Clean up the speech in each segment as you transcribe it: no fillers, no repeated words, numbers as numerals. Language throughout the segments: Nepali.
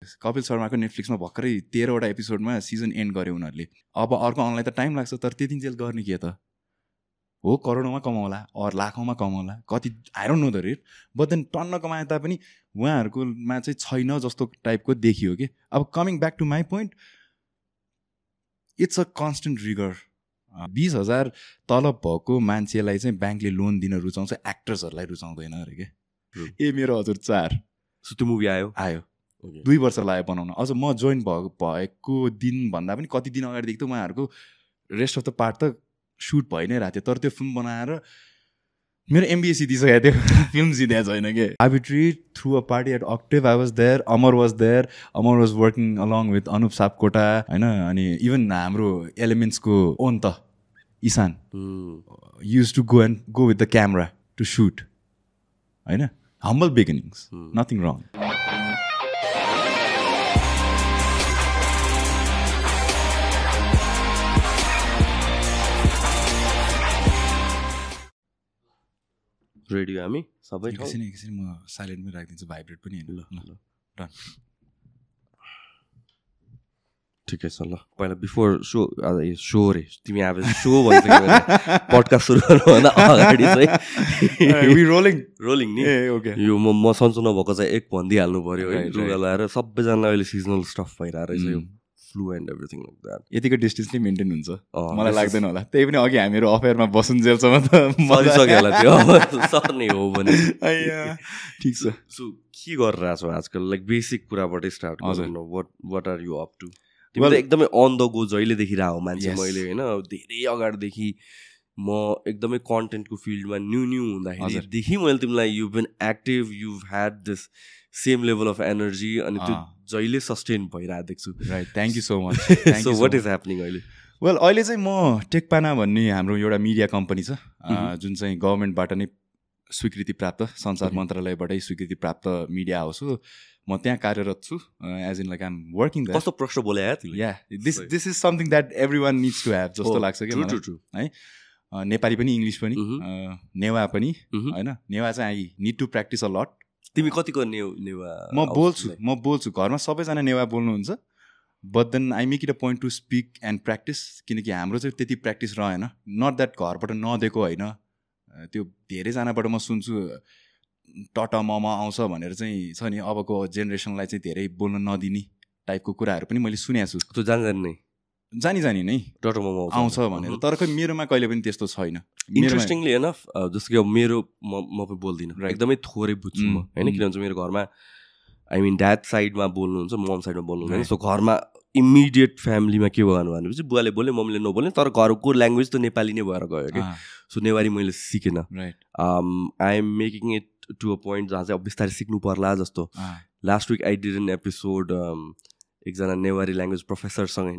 कपिल शर्माको नेटफ्लिक्समा भर्खरै 13वटा एपिसोडमा सिजन एन्ड गर्यो उनीहरूले. अब अर्को आउनलाई त टाइम लाग्छ, तर त्यति जेल गर्ने के त हो, करोडौँमा कमाउला अर लाखौँमा कमाउला कति I don't know the rate, but then टन्न कमाए तापनि उहाँहरूकोमा चाहिँ छैन जस्तो टाइपको देखियो कि. अब coming back to my point, it's a constant rigour. 20,000 तलब भएको मान्छेलाई चाहिँ ब्याङ्कले लोन दिन रुचाउँछ, एक्टर्सहरूलाई रुचाउँदैन अरे के. ए मेरो हजुर 4. सो त्यो मुभी आयो 2 वर्ष लाग्यो बनाउन. अझ म जोइन भएको दिनभन्दा पनि कति दिन अगाडिदेखि त उहाँहरूको रेस्ट अफ द पार्ट त सुट भइ नै रहेको थियो. तर त्यो फिल्म बनाएर मेरो एमबिए सिधिसकेको थियो, फिल्म सिधे छैन कि. Arbitrary through a party at octave I was there, Amar was there, Amar was working along with Anup Sapkota होइन. अनि इभन हाम्रो एलिमेन्ट्सको ओन त Ishan use to go with the camera to shoot होइन. Humble beginnings, nothing wrong. Radio हामी सबै एकछिन म साइलेन्टमै राखिदिन्छु, भाइब्रेट पनि होइन. ल डन, ठिकै छ. ल पहिला बिफोर सो रे तिमी अब सो भन्छ पडकास्ट सुरु गर्नुभन्दा अगाडि चाहिँ रोलिङ नि. यो म सन्चो नभएको चाहिँ 1 भनिदिइहाल्नु पऱ्यो है. रुगा लगाएर सबैजनालाई अहिले सिजनल स्टफ भइरहेको रहेछ, यो flu and everything like that. यतिको डिस्टेन्सले मेन्टेन हुन्छ मलाई लाग्दैन होला. त्यही पनि अघि हामीहरू अफेयरमा बसुन्जेलसम्म त सकिसक्यो होला त्यो सर्ने हो भने. ठिक छ. सो के गरिरहेको छौ आजकल, लाइक बेसिक कुराबाटै स्टार्ट गर्नु. What are you up to? तिमी त एकदमै अन द गो जहिले देखिरहेको हो मान्छे मैले होइन. धेरै अगाडिदेखि म एकदमै कन्टेन्टको फिल्डमा न्यू हुँदाखेरिदेखि मैले तिमीलाई you been active, you had this same level of energy अनि त्यो जहिले सस्टेन भइरहेको देख्छु. Right, thank you so much. So what is happening अहिले? वेल अहिले चाहिँ म टेकपाना भन्ने हाम्रो एउटा मिडिया कम्पनी छ जुन चाहिँ गभर्मेन्टबाट नै स्वीकृति प्राप्त, सञ्चार मन्त्रालयबाटै स्वीकृति प्राप्त मिडिया हाउस हो. म त्यहाँ कार्यरत छु. As in like I am working there. कस्तो प्रश्न बोले या this is something that everyone needs to have जस्तो लाग्छ कि है. नेपाली पनि इङ्ग्लिस पनि नेवा पनि होइन. नेवा चाहिँ I need to practise a lot. तिमी कतिको नेवा? म बोल्छु घरमा सबैजना नेवा बोल्नुहुन्छ, but then I make it a point to speak and practise, किनकि हाम्रो चाहिँ त्यति प्र्याक्टिस रहेन. नट द्याट घरबाट नदिएको होइन, त्यो धेरैजनाबाट म सुन्छु टट मम आउँछ भनेर चाहिँ छ नि. अबको जेनेरेसनलाई चाहिँ धेरै बोल्न नदिने टाइपको कुराहरू पनि मैले सुनेको छु. त्यो जानी नै टट मम आउँछ भनेर. तर खै मेरोमा कहिले पनि त्यस्तो छैन. इन्ट्रेस्टिङली एनफ जस्तो कि अब मेरो म पनि बोल्दिनँ, एकदमै थोरै बुझ्छु म होइन. किन भन्छ मेरो घरमा आई मिन ड्याड साइडमा बोल्नुहुन्छ, मम साइडमा बोल्नुहुन्छ. सो घरमा इमिडिएट फ्यामिलीमा के भयो भनेपछि बुवाले बोल्ने मम्मीले नबोल्ने, तर घरको ल्याङ्ग्वेज त नेपाली नै भएर गयो कि. सो नेवारी मैले सिकेन. I am making it to a point जहाँ चाहिँ अब बिस्तारै सिक्नु पर्ला जस्तो. Last week I did an episode एकजना नेवारी ल्याङ्ग्वेज प्रोफेसरसँग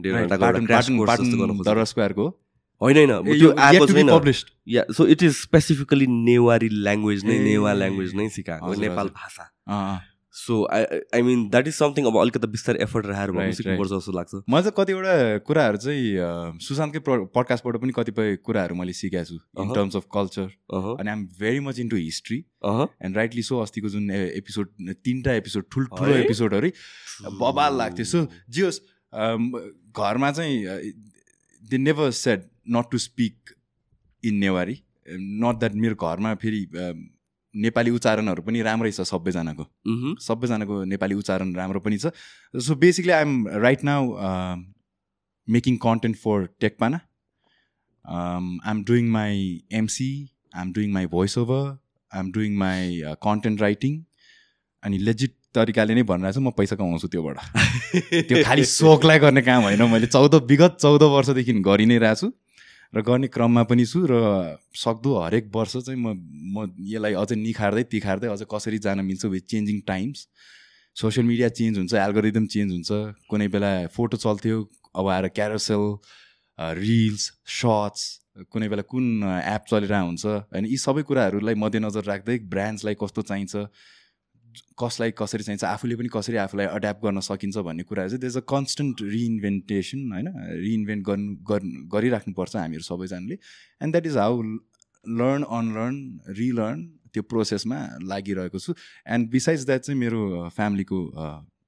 होइन त्यो आएको छैन. या so it is specifically Newari language नै, नेवा ल्याङ्ग्वेज नै सिकाएको, Nepal bhasa. So I mean that is something अब अलिकति बिस्तारै एफर्ट राखेर भएर सिक्नुपर्छ जस्तो लाग्छ. म चाहिँ कतिवटा कुराहरू चाहिँ सुशान्तकै पडकास्टबाट पनि कतिपय कुराहरू मैले सिकेको छु इन टर्म्स अफ कल्चर. अनि I am very much into history and rightly so. अस्तिको जुन एपिसोड 3टा एपिसोड ठुल्ठुलो एपिसोडहरू बबाल लाग्थ्यो. सो जे होस् घरमा चाहिँ they never said not to speak in Newari. Not that मेरो घरमा फेरि नेपाली उच्चारणहरू पनि राम्रै छ सबैजनाको नेपाली उच्चारण राम्रो पनि छ. So basically I am right now making content for Techpana. I am doing my MC, I am doing my voice over, I am doing my content writing. अनि लेजिट तरिकाले नै भनिरहेको छु म पैसा कमाउँछु त्योबाट. त्यो खालि सोखलाई गर्ने काम होइन. मैले विगत 14 वर्षदेखि गरि नै रहेको छु र गर्ने क्रममा पनि छु. र सक्दो हरेक वर्ष चाहिँ म यसलाई अझै निखार्दै तिखार्दै अझ कसरी जान मिल्छ with changing times. Social media change हुन्छ, एल्गोरिदम चेन्ज हुन्छ. कुनै बेला फोटो चल्थ्यो, अब आएर क्यारोसेल, रिल्स, सर्ट्स, कुनै बेला कुन एप चलिरहेको हुन्छ होइन. यी सबै कुराहरूलाई मध्यनजर राख्दै ब्रान्ड्सलाई कस्तो चाहिन्छ, कसलाई कसरी चाहिन्छ, आफूले पनि कसरी आफूलाई एड्याप्ट गर्न सकिन्छ भन्ने कुराहरू चाहिँ there is a constant reinvention होइन. रिइन्भेन्ट गरिराख्नुपर्छ हामीहरू सबैजनाले. And that is how learn unlearn relearn त्यो प्रोसेसमा लागिरहेको छु. एन्ड बिसाइड्स द्याट चाहिँ मेरो फ्यामिलीको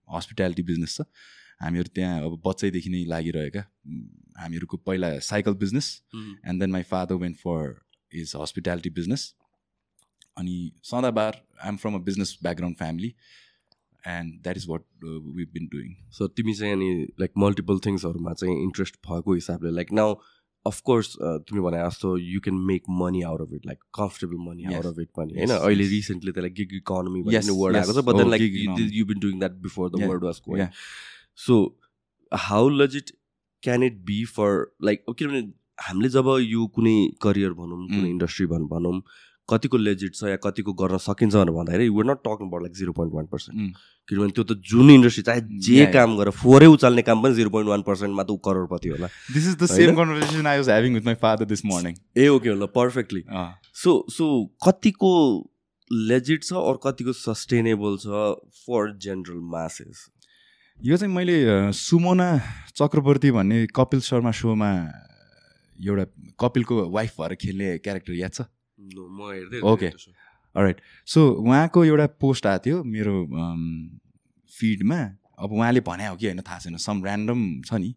हस्पिटालिटी बिजनेस छ हामीहरू त्यहाँ अब बच्चैदेखि नै लागिरहेका हामीहरूको पहिला cycle business and then my father went for is hospitality business अनि सदाबार I am from a business background family and that is what we been doing so तिमी चाहिँ अनि लाइक मल्टिपल थिङ्सहरूमा चाहिँ इन्ट्रेस्ट भएको हिसाबले लाइक नाउ अफकोर्स तिमीले भने जस्तो you can make money out of it like comfortable money out of it पनि होइन अहिले रिसेन्टली त्यसलाई गिग इकोनोमी भन्ने वर्ड आएको छ but then like you been doing that before the word was going so how legit can it be for like किनभने हामीले जब यो कुनै करियर भनौँ कुनै इन्डस्ट्री भनौँ कतिको लेजिट छ या कतिको गर्न सकिन्छ भनेर भन्दाखेरि we are not talking about like 0.1% किनभने त्यो त जुन इन्डस्ट्री चाहे जे काम गरेर फोरै उचाल्ने काम पनि 0.1% मा त ऊ करोडपति होला this is the same conversation I was having with my father this morning ए ओके होला पर्फेक्टली सो कतिको लेजिट छ और कतिको सस्टेनेबल छ फर जेनरल मासेस यो चाहिँ मैले सुमोना चक्रवर्ती भन्ने कपिल शर्मा सोमा एउटा कपिलको वाइफ भएर खेल्ने क्यारेक्टर याद छ ओके अलराइट सो उहाँको एउटा पोस्ट आएको थियो मेरो फिडमा अब उहाँले भने हो कि होइन थाहा छैन सम ऱ्यान्डम छ नि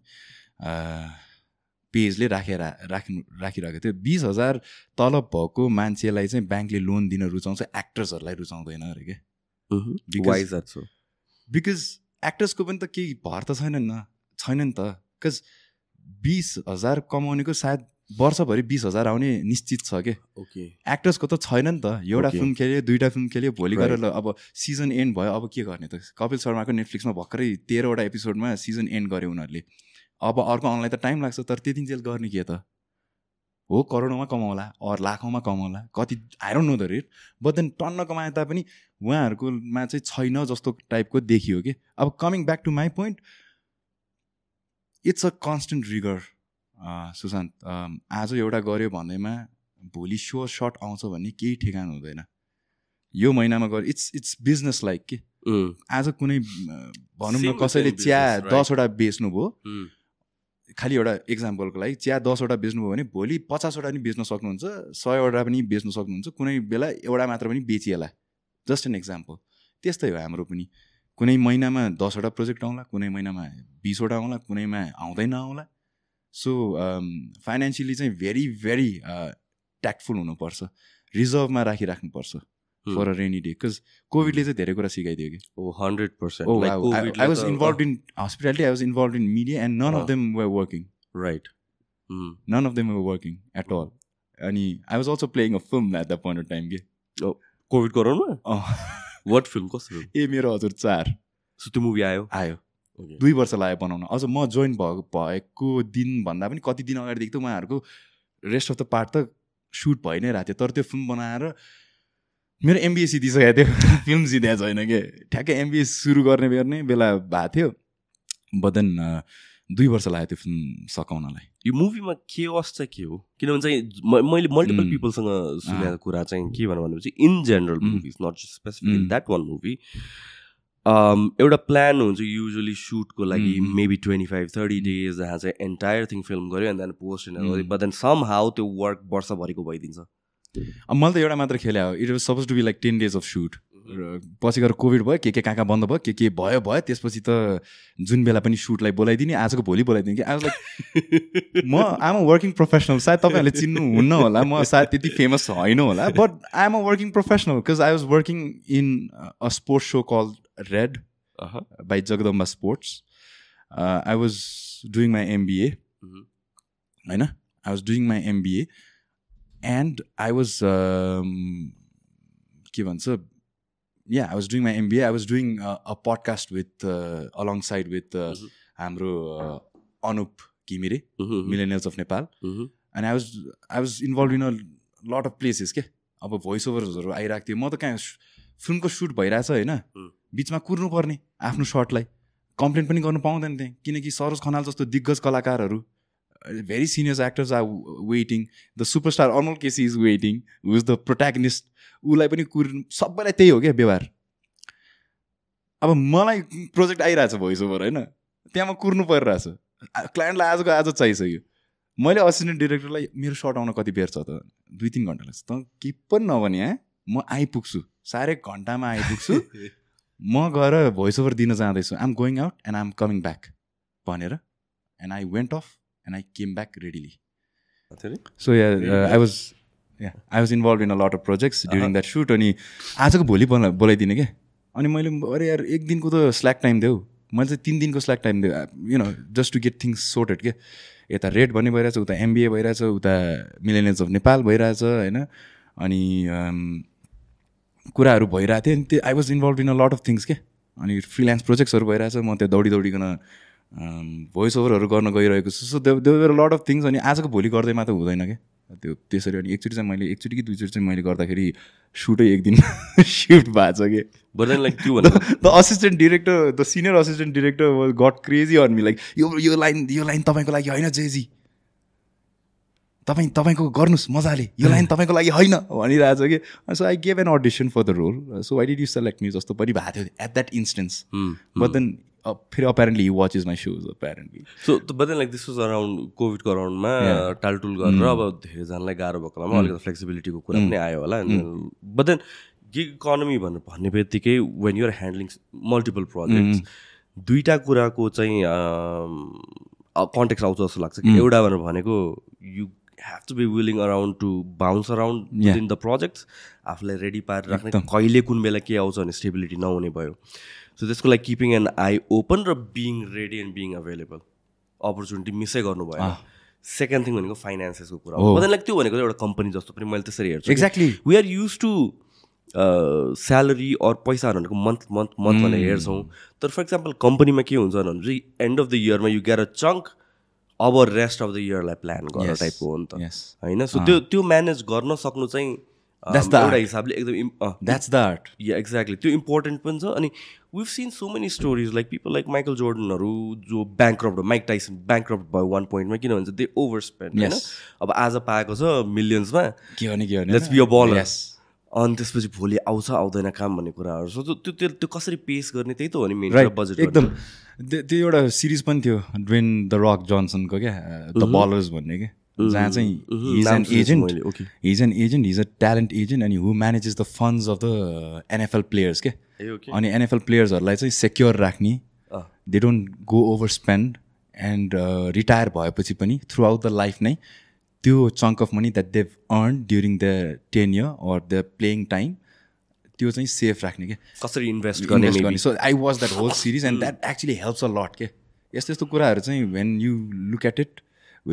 पेजले राखिरहेको थियो 20,000 तलब भएको मान्छेलाई चाहिँ ब्याङ्कले लोन दिन रुचाउँछ एक्टर्सहरूलाई रुचाउँदैन अरे के बिकज एक्टर्सको पनि त केही भर त छैन नि त बिकज 20,000 कमाउनेको सायद वर्षभरि 20,000 आउने निश्चित छ के ओके एक्टर्सको त छैन नि त एउटा फिल्म खेल्यो 2टा फिल्म खेल्यो भोलि गरेर अब सिजन एन्ड भयो अब के गर्ने त कपिल शर्माको नेटफ्लिक्समा भर्खरै 13वटा एपिसोडमा सिजन एन्ड गर्यो उनीहरूले अब अर्को आउनलाई त टाइम लाग्छ तर त्यति जेल गर्ने के त हो करोडौँमा कमाउला अरू लाखौँमा कमाउला कति I don't know the rate but then टन्न कमाए तापनि उहाँहरूकोमा चाहिँ छैन जस्तो टाइपको देखियो कि अब coming back to my point it's a constant rigour Sushant आज एउटा गऱ्यो भन्दैमा भोलि स्योर सर्ट आउँछ भन्ने केही ठेगान हुँदैन यो महिनामा गऱ्यो इट्स बिजनेस लाइक के आज कुनै भनौँ न कसैले चिया 10वटा बेच्नुभयो खालि एउटा इक्जाम्पलको लागि चिया 10वटा बेच्नुभयो भने भोलि 50वटा पनि बेच्न सक्नुहुन्छ 100वटा पनि बेच्न सक्नुहुन्छ कुनै बेला एउटा मात्र पनि बेचिएला जस्ट एन एक्जाम्पल त्यस्तै हो हाम्रो पनि कुनै महिनामा 10वटा प्रोजेक्ट आउँला कुनै महिनामा 20वटा आउँला कुनैमा आउँदैन आउँला सो फाइनेन्सियली चाहिँ भेरी भेरी ट्याक्टफुल हुनुपर्छ रिजर्भमा राखिराख्नुपर्छ for a rainy day because कोभिडले चाहिँ धेरै कुरा सिकाइदियो कि 100% I was involve in hospitality I was involve in media and none of them were working right none of them were working at all अनि I was also playing a film at the point of time के कोभिड कोरोनामा वाट फिल्म कस्तो ए मेरो हजुर 4 सो त्यो मुभी आयो 2 वर्ष लाग्यो बनाउन अझ म जोइन भएको दिन भन्दा पनि कति दिन अगाडिदेखि त उहाँहरूको रेस्ट अफ द पार्ट त सुट भइ नै रहेको थियो तर त्यो फिल्म बनाएर मेरो एमबिए सिधिसकेको थियो फिल्म सिधेको छैन कि ठ्याक्कै एमबिए सुरु गर्ने बेला भएको थियो बट देन 2 वर्ष लाग्यो त्यो फिल्म सकाउनलाई यो मुभीमा के चाहिँ के हो किनभने चाहिँ मैले मल्टिपल पिपलसँग सुनेको कुरा चाहिँ के भनेपछि in general movies not just specific in that one movie एउटा प्लान हुन्छ युजली सुटको लागि मेबी 25-30 डेज जहाँ चाहिँ एन्टायर थिङ फिल्म गऱ्यो and then post but then somehow त्यो वर्क वर्षभरिको भइदिन्छ मैले त एउटा मात्र खेले हो it was suppose to be like 10 days of shoot पछि गएर कोभिड भयो के कहाँ बन्द भयो के भयो त्यसपछि त जुन बेला पनि सुटलाई बोलाइदिने आजको भोलि बोलाइदिने कि आई वाज लाइक म I am a working professional सायद तपाईँहरूले चिन्नु हुन्न होला म सायद त्यति फेमस होइन होला but I am a working professional because I was working in a sports so called red by Jagdamba sports I was doing my MBA होइन I was doing my MBA and I was के भन्छ yeah I was doing my MBA I was doing a podcast with alongside with हाम्रो Anup Kimire Millennials of Nepal and I was involved in a lot of places के अब भोइस ओभर्सहरू आइरहेको थियो म त कहाँ फिल्मको सुट भइरहेछ होइन बिचमा कुर्नु पर्ने आफ्नो सर्टलाई कम्प्लेन पनि गर्नु पाउँदैन थिएँ किनकि सरोज खनाल जस्तो दिग्गज कलाकारहरू very senior actors are waiting the superstar Arnold Casey is waiting who is the protagonist उसलाई पनि सबैलाई त्यही हो क्या व्यवहार अब मलाई प्रोजेक्ट आइरहेछ भोइस ओभर होइन त्यहाँ म कुर्नु परिरहेछ क्लाइन्टलाई आजको आज चाहिसक्यो मैले असिस्टेन्ट डिरेक्टरलाई मेरो सर्ट आउन कति बेर छ त 2-3 घन्टा लाग्छ त के पनि नभने म आइपुग्छु 4.5 घन्टामा आइपुग्छु म गएर भोइस ओभर दिन जाँदैछु, I'm going out and I'm coming back भनेर, and I went off and I came back readily. So I was involve in a lot of projects during that shoot. अनि आजको भोलि बोलाइदिने क्या. अनि मैले अरे यार एक दिनको त स्ल्याक टाइम देऊ, मैले चाहिँ 3 दिनको स्ल्याक टाइम दिएँ, you know, just to get things sorted के. यता रेड भन्ने भइरहेछ, उता एमबिए भइरहेछ, उता मिलेनियल्स अफ नेपाल भइरहेछ होइन. अनि कुराहरू भइरहेको थियो. अनि त्यो I was involve in a lot of things के. अनि फ्रिल्यान्स प्रोजेक्ट्सहरू भइरहेछ, म त्यो दौडिकन भोइस ओभरहरू गर्न गइरहेको छु. So there a lot of things. अनि आजको भोलि गर्दैमा त हुँदैन क्या त्यो त्यसरी. अनि एकचोटि चाहिँ मैले एकचोटि कि दुईचोटि चाहिँ मैले गर्दाखेरि सुटै एक दिन सिफ्ट भएको छ कि. The assistant director, the senior assistant director got crazy on me, like यो लाइन तपाईँको लागि होइन जेजी, तपाईँको गर्नुहोस् मजाले, यो लाइन तपाईँको लागि होइन भनिरहेको छ कि. So I gave an audition for the role. So why did you select me जस्तो पनि भएको थियो at that instance. But then फेरि apparently you watches my shows apparently. So but then like this was around कोभिडको अराउन्डमा टालटुल गरेर अब धेरैजनालाई गाह्रो भएको बेलामा अलिकति फ्लेक्सिबिलिटीको कुरा पनि आयो होला. बट देन गिग इकोनोमी भन्ने बित्तिकै when you're handling multiple projects, दुईवटा कुराको चाहिँ कन्टेक्स्ट आउँछ जस्तो लाग्छ कि. एउटा भनेको you have to be willing around to bounce around within the projects, आफूलाई रेडी पारेर राख्ने, कहिले कुन बेला के आउँछ भने स्टेबिलिटी नहुने भयो. सो त्यसको लागि किपिङ एन आई ओपन र being ready and being available, opportunity मिसै गर्नु भयो. सेकेन्ड थिङ भनेको फाइनेन्सेसको कुरा हो. लाइक त्यो भनेको एउटा कम्पनी जस्तो पनि मैले त्यसरी हेर्छु. Exactly we are use to salary or पैसाहरू भनेको मन्थ भनेर हेर्छौँ. तर फर इक्जाम्पल कम्पनीमा के हुन्छ भने चाहिँ एन्ड अफ द इयरमा यु गेट अ चङ्क, अब रेस्ट अफ द इयरलाई प्लान गरेर टाइपको हो नि त होइन. सो त्यो म्यानेज गर्न सक्नु चाहिँ एउटा हिसाबले एकदम that's the art. Yeah exactly त्यो इम्पोर्टेन्ट पनि छ. अनि we've seen so many stories like people like Michael Jordanहरू जो bankrupt, Mike Tyson bankrupt भयो one point मा, किन भन्छ they overspent हैन. अब आज पाएको छ मिलियन्समा, के भने लेट्स बी अ बलर. अनि त्यसपछि भोलि आउँछ आउँदैन काम भन्ने कुराहरू. सो त्यो कसरी पेस गर्ने त्यही त हो नि मेन बजेट. एकदम त्यो एउटा सिरिज पनि थियो ड्वेन द रक जोन्सनको क्या, द बलर्स भन्ने क्या, जहाँ चाहिँ his an agent, his a talent agent, अनि who manages the funds of the NFL players के. अनि एनएफएल प्लेयर्सहरूलाई चाहिँ सेक्योर राख्ने, they don't go over spend, and retire भएपछि पनि थ्रु आउट द लाइफ नै त्यो chunk of money that they earn during the tenure or the playing time, त्यो चाहिँ सेफ राख्ने क्या, कसरी इन्भेस्ट गर्ने. So I watch that whole series and that actually helps a lot के. यस्तो यस्तो कुराहरू चाहिँ when you look at it,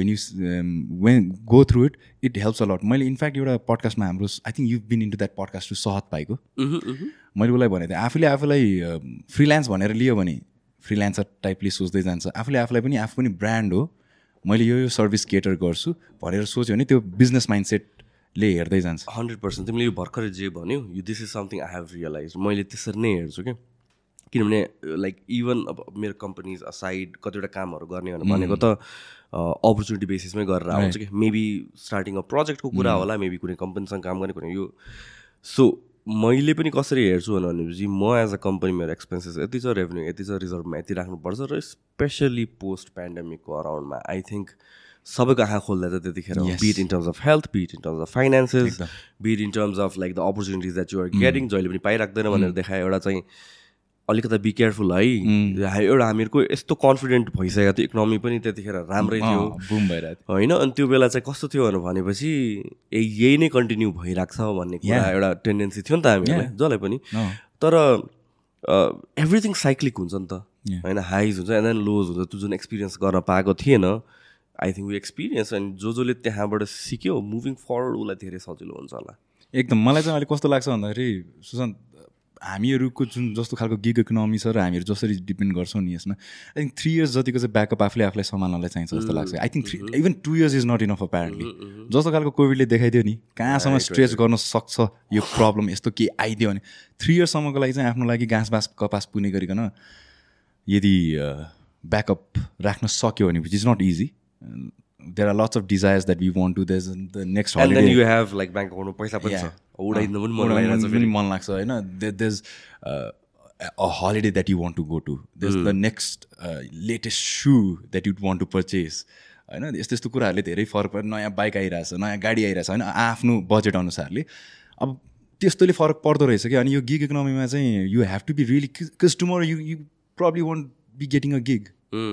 when go through it, it helps a lot. मैले इनफ्याक्ट एउटा पडकास्टमा हाम्रो, I think you been into that podcast to सहत पाएको, मैले उसलाई भनेको थिएँ आफूले आफूलाई फ्रिल्यान्स भनेर लियो भने फ्रिल्यान्सर टाइपले सोच्दै जान्छ. आफूले आफूलाई पनि आफू पनि ब्रान्ड हो, मैले यो सर्भिस केटर गर्छु भनेर सोच्यो भने त्यो बिजनेस माइन्डसेटले हेर्दै जान्छ. 100%. तिमीले यो भर्खरै जे भन्यो, यो this is something I have realize. मैले त्यसरी नै हेर्छु क्या. किनभने लाइक इभन अब मेरो कम्पनीज असाइड कतिवटा कामहरू गर्ने भनेको त अपर्च्युनिटी बेसिसमै गरेर आउँछ कि. मेबी स्टार्टिङ अ प्रोजेक्टको कुरा होला, मेबी कुनै कम्पनीसँग काम गर्ने कुनै यो. सो मैले पनि कसरी हेर्छु भनेपछि म एज अ कम्पनी मेरो एक्सपेन्सेस यति छ, रेभेन्यू यति छ, रिजर्भमा यति राख्नुपर्छ. र स्पेसली पोस्ट पेन्डेमिकको अराउन्डमा आई थिङ्क सबैको आँखा खोल्दा त त्यतिखेर be it in terms of health, be it in terms of finances, be it in terms of like the opportunities that you are getting, जहिले पनि पाइराख्दैन भनेर देखायो. एउटा चाहिँ अलिकति बी केयरफुल है. एउटा हामीहरूको यस्तो कन्फिडेन्ट भइसकेको थियो, इकोनोमी पनि त्यतिखेर राम्रै थियो, बुम भइरहेको थियो होइन. अनि त्यो बेला चाहिँ कस्तो थियो भनेपछि यही नै कन्टिन्यू भइरहेको छ भन्ने कुरा एउटा टेन्डेन्सी थियो नि त हामीहरूलाई जसलाई पनि. तर एभ्रिथिङ साइक्लिक हुन्छ नि त होइन, हाइज हुन्छ एन्ड देन लोज हुन्छ. त्यो जुन एक्सपिरियन्स गर्न पाएको थिएन, I think we experience, and जसले त्यहाँबाट सिक्यो मुभिङ फरवर्ड उसलाई धेरै सजिलो हुन्छ होला. एकदम. मलाई चाहिँ अहिले कस्तो लाग्छ भन्दाखेरि सुशान्त, हामीहरूको जुन जस्तो खालको गिग इकोनोमी छ र हामीहरू जसरी डिपेन्ड गर्छौँ नि यसमा, आई थिङ्क 3 years जतिको चाहिँ ब्याकअप आफूले आफूलाई सम्हाल्नलाई चाहिन्छ जस्तो लाग्छ. I think even 2 years is not enough apparently. जस्तो खालको कोभिडले देखाइदियो नि कहाँसम्म स्ट्रेच गर्न सक्छ यो प्रब्लम, यस्तो के आइदियो भने 3 yearsसम्मको लागि चाहिँ आफ्नो लागि घाँस बाँस कपास पुने गरिकन यदि ब्याकअप राख्न सक्यो भने, which is not easy. There are lots of desires that we want to. There's the next holiday. And then you have like bank account पैसा पनि छ, उडाइदिनु पनि मन लाग्छ होइन. There's a holiday that you want to go to. There's the next latest shoe that you'd want to purchase. होइन, यस्तो यस्तो कुराहरूले धेरै फरक पर्छ. नयाँ बाइक आइरहेछ, नयाँ गाडी आइरहेछ होइन, आफ्नो बजेट अनुसारले. अब त्यस्तोले फरक पर्दो रहेछ कि अनि यो गिग इकोनोमीमा चाहिँ you have to be really because tomorrow you probably won't be getting a gig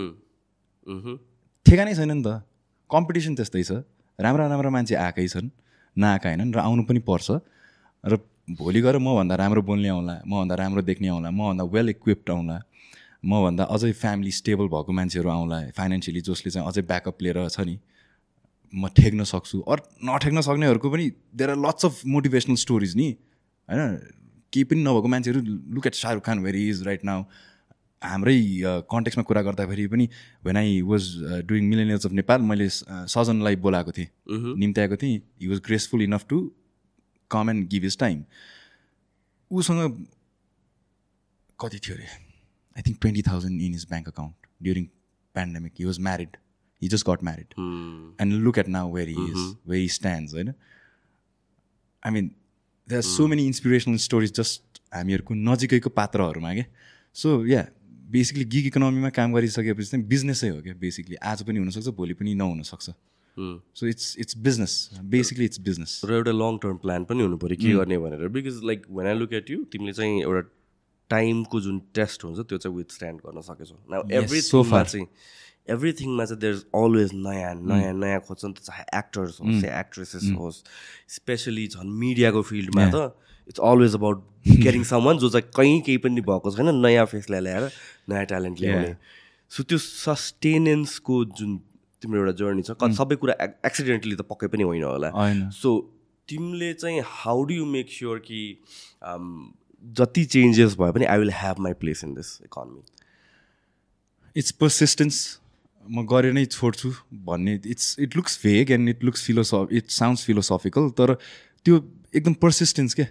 ठेगानै छैन नि त कम्पिटिसन त्यस्तै छ राम्रा राम्रा मान्छे आएकै छन् नआएका होइनन् र आउनु पनि पर्छ र भोलि गएर मभन्दा राम्रो बोल्ने आउँला मभन्दा राम्रो देख्ने आउँला मभन्दा वेल इक्विप्ड आउँला मभन्दा अझै फ्यामिली स्टेबल भएको मान्छेहरू आउँला फाइनेन्सियली जसले चाहिँ अझै ब्याकअप लिएर छ नि म ठेक्न सक्छु अरू नठेक्न सक्नेहरूको पनि there are lots of motivational stories नि होइन केही पनि नभएको मान्छेहरू look at Shahrukh Khan very is right now हाम्रै कन्टेक्समा कुरा गर्दाखेरि पनि when I was doing millennials of Nepal मैले सजनलाई बोलाएको थिएँ निम्त्याएको थिएँ he was graceful enough to come and give his time उसँग कति थियो अरे I think 20,000 in his bank account during pandemic he was married he just got married and look at now where he is where he stands होइन I mean there are so many inspirational stories just हामीहरूको नजिकैको पात्रहरूमा क्या सो या बेसिकली गिग इकोनोमीमा काम गरिसकेपछि चाहिँ बिजनेसै हो क्या बेसिकली आज पनि हुनसक्छ भोलि पनि नहुनसक्छ so it's business basically it's business र एउटा लङ टर्म प्लान पनि हुनु पऱ्यो के गर्ने भनेर because like when I look at you तिमीले चाहिँ एउटा टाइमको जुन टेस्ट हुन्छ त्यो चाहिँ विथ स्ट्यान्ड गर्न सकेछौ नाउ एभ्रिथिङमा चाहिँ देयर इज अलवेज नयाँ नयाँ नयाँ खोज्छ नि त चाहे एक्टर्स होस् या एक्ट्रेसेस होस् स्पेसली झन् मिडियाको फिल्डमा त it's always about getting someone जो चाहिँ कहीँ केही पनि भएको छैन नयाँ फेसलाई ल्याएर नयाँ ट्यालेन्ट ल्याउने सो त्यो सस्टेनेन्सको जुन तिम्रो एउटा जर्नी छ सबै कुरा एक्सिडेन्टली त पक्कै पनि होइन होला सो तिमीले चाहिँ how do you make sure कि जति चेन्जेस भए पनि I will have my place in this economy it's persistence म गरेर नै छोड्छु भन्ने it looks vague and it sounds philosophical तर त्यो एकदम पर्सिस्टेन्स क्या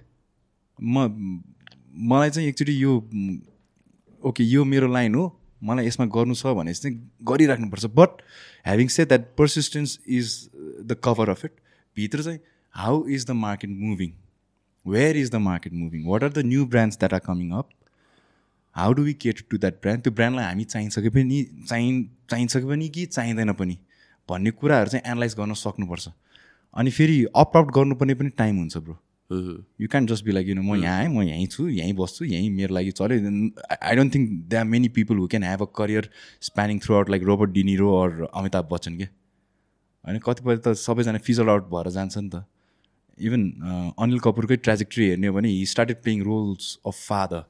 मलाई चाहिँ एक्चुली यो ओके यो मेरो लाइन हो मलाई यसमा गर्नु छ भने चाहिँ गरिराख्नुपर्छ but having said that persistence is the cover of it भित्र चाहिँ how is the market moving where is the market moving what are the new brands that are coming up how do we cater to that brand त्यो ब्रान्डलाई हामी चाहिन्छ पनि कि चाहिँदैन पनि भन्ने कुराहरू चाहिँ एनालाइज गर्न सक्नुपर्छ अनि फेरि अप आउट गर्नुपर्ने पनि टाइम हुन्छ bro you can just be like म यहाँ आएँ म यहीँ छु यहीँ बस्छु यहीँ मेरो लागि चल्यो I don't think they are many people who can have a career spanning throughout like Robert De Niro or Amitabh Bachchan के होइन कतिपय त सबैजना फिजल आउट भएर जान्छ नि त इभन अनिल कपुरकै ट्रेजेक्ट्री हेर्ने हो भने he started playing roles of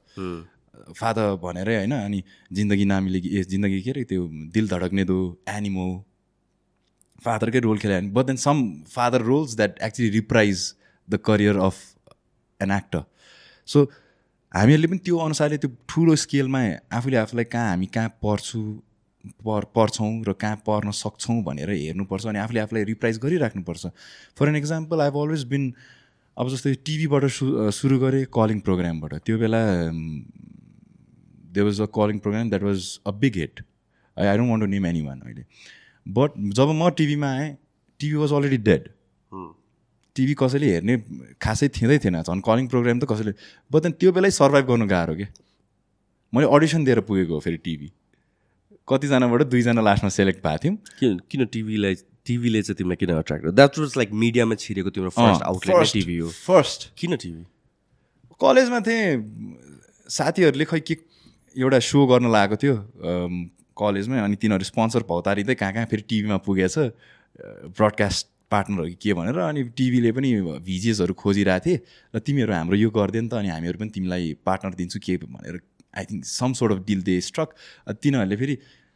father भनेरै होइन अनि जिन्दगी नामीले जिन्दगी के अरे त्यो दिल धडक्ने दो एनिमो फादरकै रोल खेल्यो भने but then some father roles that actually reprise the career of an actor so हामीहरूले पनि त्यो अनुसारले त्यो ठुलो स्केलमा आफूलाई कहाँ पढ्छौँ र कहाँ पढ्न सक्छौँ भनेर हेर्नुपर्छ अनि आफूलाई रिप्राइज गरिराख्नुपर्छ for an example I have always been अब जस्तै टिभीबाट सुरु गरेँ कलिङ प्रोग्रामबाट त्यो बेला there was a calling program that was a big hit I don't want to name any one अहिले बट जब म टिभीमा आएँ TV was already dead TV कसैले हेर्ने खासै थिएन झन् कलिङ प्रोग्राम त कसैले बट देन त्यो बेलै सर्भाइभ गर्नु गाह्रो क्या मैले अडिसन दिएर पुगेको हो फेरि कतिजनाबाट 2जना लास्टमा सेलेक्ट भएको थियौँ किन टिभीले चाहिँ तिमीलाई किन अट्र्याक्ट द्याट वाज लाइक मिडियामा छिरेको तिम्रो फर्स्ट आउटलेट टिभी हो फर्स्ट किन टिभी कलेजमा थिएँ साथीहरूले खै के एउटा सो गर्न लागेको थियो कलेजमै अनि तिनीहरू स्पोन्सर भौतारिँदै कहाँ फेरि टिभीमा पुगेछ ब्रडकास्ट पार्टनरहरू के भनेर अनि टिभीले पनि भिजिएसहरू खोजिरहेको थिए र तिमीहरू हाम्रो यो गरिदियो नि त अनि हामीहरू पनि तिमीलाई पार्टनर दिन्छु के भनेर I think some sort of deal they struck तिनीहरूले फेरि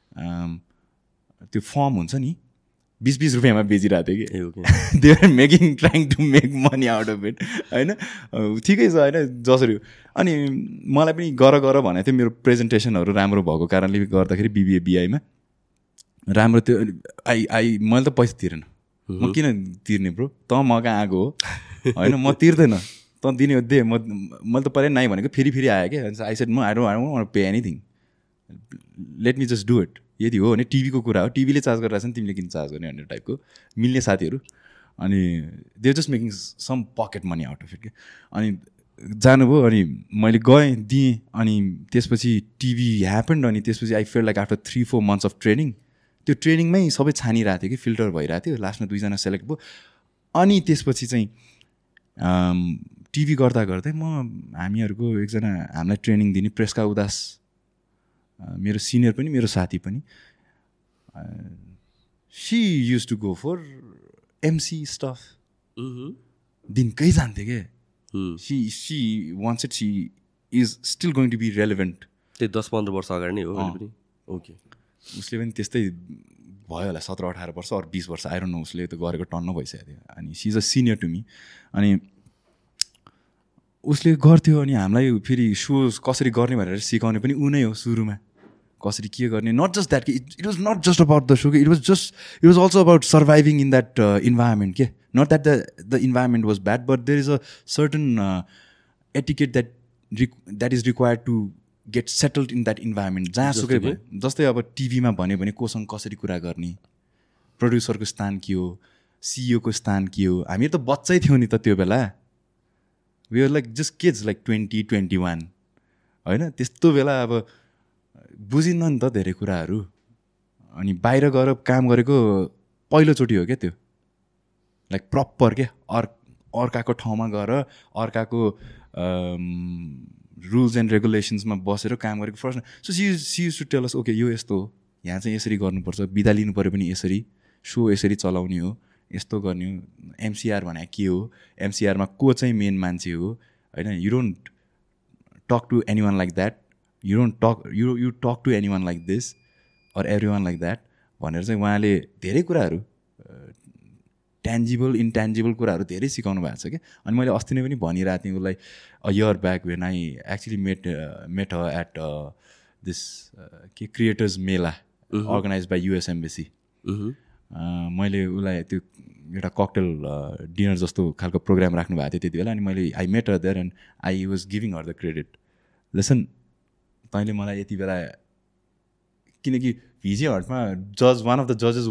त्यो फर्म हुन्छ नि 20-20 रुपियाँमा बेचिरहेको थियो कि they are making trying to make money out of it होइन ठिकै छ होइन जसरी अनि मलाई पनि गर भनेको थियो मेरो प्रेजेन्टेसनहरू राम्रो भएको कारणले गर्दाखेरि बिबिए बिआईमा राम्रो त्यो मैले त पैसा तिरेन म किन तिर्ने ब्रो त म कहाँ आएको हो होइन म तिर्दैन त दिने हो दे मैले त परे नाइ भनेको फेरि आयो क्या I said I don't pay anything let me just do it यदि हो भने टिभीको कुरा हो टिभीले चार्ज गरिरहेको छ नि तिमीले किन चार्ज गर्ने भन्ने टाइपको मिल्ने साथीहरू अनि they just making some pocket money out of it के अनि जानुभयो अनि मैले गएँ दिएँ अनि त्यसपछि टिभी ह्यापन्ड अनि त्यसपछि I feel like after 3-4 months of training त्यो ट्रेनिङमै सबै छानिरहेको थियो कि फिल्टर भइरहेको थियो लास्टमा 2जना सेलेक्ट भयो अनि त्यसपछि चाहिँ टिभी गर्दा गर्दै हामीहरूको एकजना हामीलाई ट्रेनिङ दिने प्रेसका उदास मेरो सिनियर पनि मेरो साथी पनि she used to go for MC stuff दिनकै जान्थ्यो क्या she wants it she is still going to be relevant त्यही 10-15 वर्ष अगाडि नै हो पनि ओके उसले पनि त्यस्तै भयो होला 17-18 वर्ष अरू 20 वर्ष आएर न उसले त गरेको टन्न भइसकेको थियो अनि she is a senior to me अनि उसले गर्थ्यो अनि हामीलाई फेरि सोज कसरी गर्ने भनेर सिकाउने पनि ऊ नै हो सुरुमा कसरी के गर्ने not just that it was not just about the so it was also about surviving in that environment के not that the environment was bad but there is a certain etiquette that is required to get settled in that environment जहाँसुकै भयो जस्तै अब टिभीमा भन्यो भने कोसँग कसरी कुरा गर्ने प्रड्युसरको स्थान के हो सिइओको स्थान के हो हामी त बच्चै थियौँ नि त त्यो बेला we are like just kids like 20-21 होइन त्यस्तो बेला अब बुझिन्न नि त धेरै कुराहरू अनि बाहिर गएर काम गरेको पहिलोचोटि हो क्या त्यो लाइक प्रपर के अर्काको ठाउँमा गएर अर्काको रुल्स एन्ड रेगुलेसन्समा बसेर काम गरेको first so she used to tell us okay यो यस्तो हो यहाँ चाहिँ यसरी गर्नुपर्छ बिदा लिनु पऱ्यो पनि यसरी सो यसरी चलाउने हो यस्तो गर्ने हो एमसिआर भने के हो एमसिआरमा को चाहिँ मेन मान्छे हो होइन you don't talk to any one like that you don't talk you talk to any one like this or every one like that भनेर चाहिँ उहाँले धेरै कुराहरू ट्यान्जिबल इन्ट्यान्जिबल कुराहरू धेरै सिकाउनु भएको छ क्या अनि मैले अस्ति नै पनि भनिरहेको थिएँ उसलाई a year back when I actually met at this के क्रिएटर्स मेला अर्गनाइज बाई युएस एम्बेसी मैले उसलाई त्यो एउटा ककटेल डिनर जस्तो खालको प्रोग्राम राख्नु भएको थियो त्यति बेला अनि मैले I met there and I was giving her the credit listen तैँले मलाई यति बेला किनकि भिजे हटमा जज वान अफ द जजेस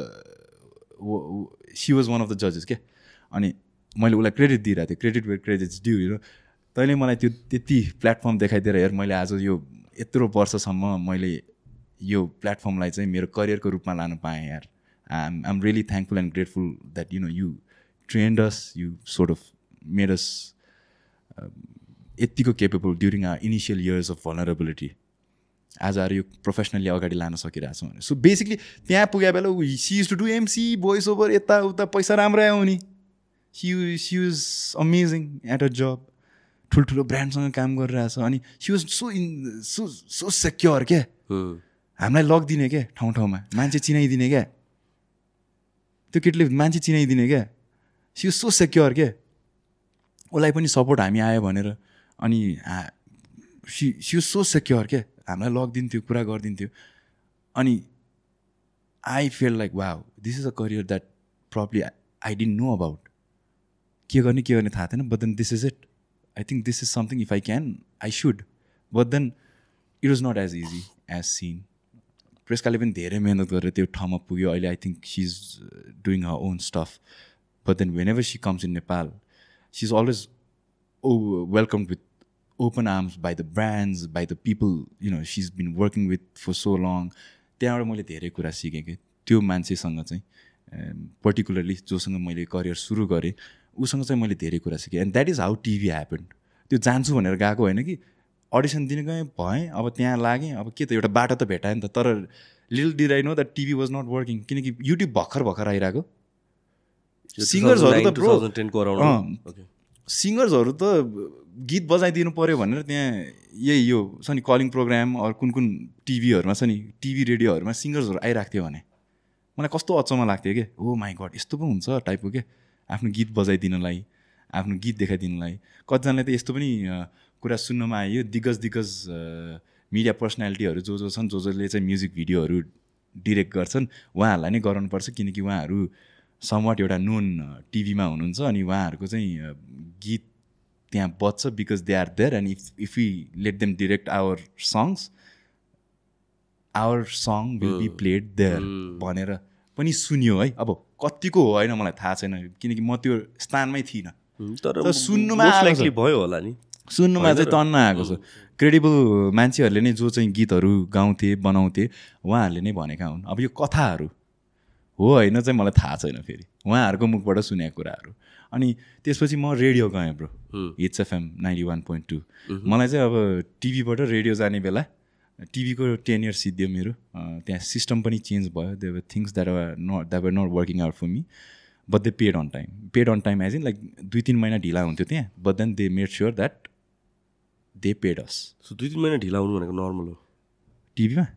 she was one of the जजेस क्या अनि मैले उसलाई क्रेडिट दिइरहेको थिएँ क्रेडिट वेयर क्रेडिट्स ड्यू होइन तैँले मलाई त्यो त्यति प्लेटफर्म देखाइदिएर हेर मैले आज यो यत्रो वर्षसम्म मैले यो प्लेटफर्मलाई चाहिँ मेरो करियरको रूपमा लानु पाएँ यार I'm really thankful and grateful that you trained us, you sort of made us ethico capable during our initial years of vulnerability. As are you professionally agadi lana sakirachhau भने so basically त्यहाँ पुगे बेला she used to do MC voice over यता उता पैसा राम्रै आउने she was amazing at her job ठुल्ठुलो ब्रान्डसँग काम गरिरहेछ अनि she was so secure के हामीलाई लगिदिने के ठाउँ ठाउँमा मान्छे चिनाइदिने क्या त्यो केटीले मान्छे चिनाइदिने क्या सी वाज सो सेक्योर के उसलाई पनि सपोर्ट हामी आयो भनेर अनि सी वाज सो सेक्योर के हामीलाई लगिदिन्थ्यो कुरा गरिदिन्थ्यो अनि I feel like wow this is a career that probably I didn't know about के गर्ने थाहा थिएन but then this is it I think this is something if I can I should but then it was not as easy as seen प्रेसकाले पनि धेरै मेहनत गरेर त्यो ठाउँमा पुग्यो अहिले I think she is doing her own stuff but then when ever she comes in Nepal she is always welcomed with open arms by the brands by the people she is been working with for so long त्यहाँबाट मैले धेरै कुरा सिकेँ कि त्यो मान्छेसँग चाहिँ पर्टिकुलरली जोसँग मैले करियर सुरु गरेँ उसँग चाहिँ मैले धेरै कुरा सिकेँ and that is how TV happened त्यो जान्छु भनेर गएको होइन कि अडिसन दिन गएँ भएँ अब त्यहाँ लागेँ अब के त एउटा बाटो त भेटाएँ नि त तर little did I know that TV was not working किनकि युट्युब भर्खर आइरहेको सिङ्गर्सहरू त गीत बजाइदिनु पऱ्यो भनेर त्यहाँ यही यो छ नि कलिङ प्रोग्राम अरू कुन टिभीहरूमा छ नि टिभी रेडियोहरूमा सिङ्गर्सहरू आइरहेको थियो भने मलाई कस्तो अचम्म लाग्थ्यो कि ओ माई गड यस्तो पो हुन्छ टाइपको के आफ्नो गीत बजाइदिनलाई आफ्नो गीत देखाइदिनलाई कतिजनाले त यस्तो पनि कुरा सुन्नमा आयो दिग्गज मिडिया पर्सनालिटीहरू जो छन् जसले चाहिँ म्युजिक भिडियोहरू डिरेक्ट गर्छन् उहाँहरूलाई नै गराउनुपर्छ किनकि उहाँहरू समवाट एउटा नोन टिभीमा हुनुहुन्छ अनि उहाँहरूको चाहिँ गीत त्यहाँ बज्छ because they are there and if we let them direct our song will be played there भनेर पनि सुन्यो है अब कतिको हो होइन मलाई थाहा छैन किनकि म त्यो स्थानमै थिइनँ तर सुन्नुमा भयो होला नि सुन्नुमा चाहिँ तन्न आएको छ क्रेडिबल मान्छेहरूले नै जो चाहिँ गीतहरू गाउँथे बनाउँथे उहाँहरूले नै भनेका हुन् अब यो कथाहरू हो होइन चाहिँ मलाई थाहा छैन फेरि उहाँहरूको मुखबाट सुनेको कुराहरू अनि त्यसपछि म रेडियो गएँ ब्रो हिट्स एफएम 91.2 मलाई चाहिँ अब टिभीबाट रेडियो जाने बेला टिभीको 10 इयर्स सिद्धियो मेरो त्यहाँ सिस्टम पनि चेन्ज भयो they were things that were not working out for me but they paid on time as in like 2-3 महिना ढिला हुन्थ्यो त्यहाँ but then they made sure that they paid us so 2-3 महिना ढिला हुनु भनेको नर्मल हो टिभीमा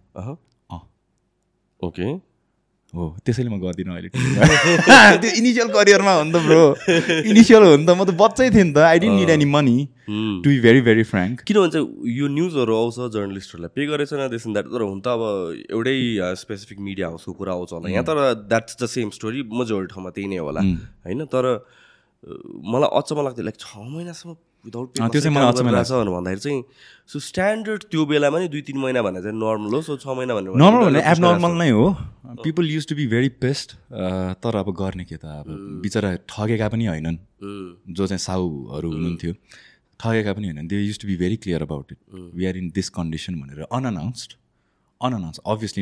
ओके हो त्यसैले म गर्दिनँ अहिले त्यो इनिसियल करियरमा हो नि त ब्रो इनिसियल हो नि त म त बच्चै थिएँ नि त I didn't need any money to be very very frank किन भन्छ यो न्युजहरू आउँछ जर्नलिस्टहरूलाई पे गरेछ न देश द्याट तर हुन त अब एउटै स्पेसिफिक मिडिया हाउसको कुरा आउँछ होला यहाँ तर that's the same story majority ठाउँमा त्यही नै होला होइन तर मलाई अचम्म लाग्थ्यो लाइक 6 महिनासम्म विदाउट पे भन्दाखेरि चाहिँ सो स्ट्यान्डर्ड त्यो बेलामा नि 2-3 महिना भने चाहिँ नर्मल हो सो 6 महिना भने नर्मल भने एबनर्मल नै हो people used to be very pest तर अब गर्ने के त अब बिचरा ठगेका पनि होइनन् जो चाहिँ साहुहरू हुनुहुन्थ्यो ठगेका पनि होइनन् they used to be very clear about it we are in this condition भनेर अनअनाउन्स्ड अभियसली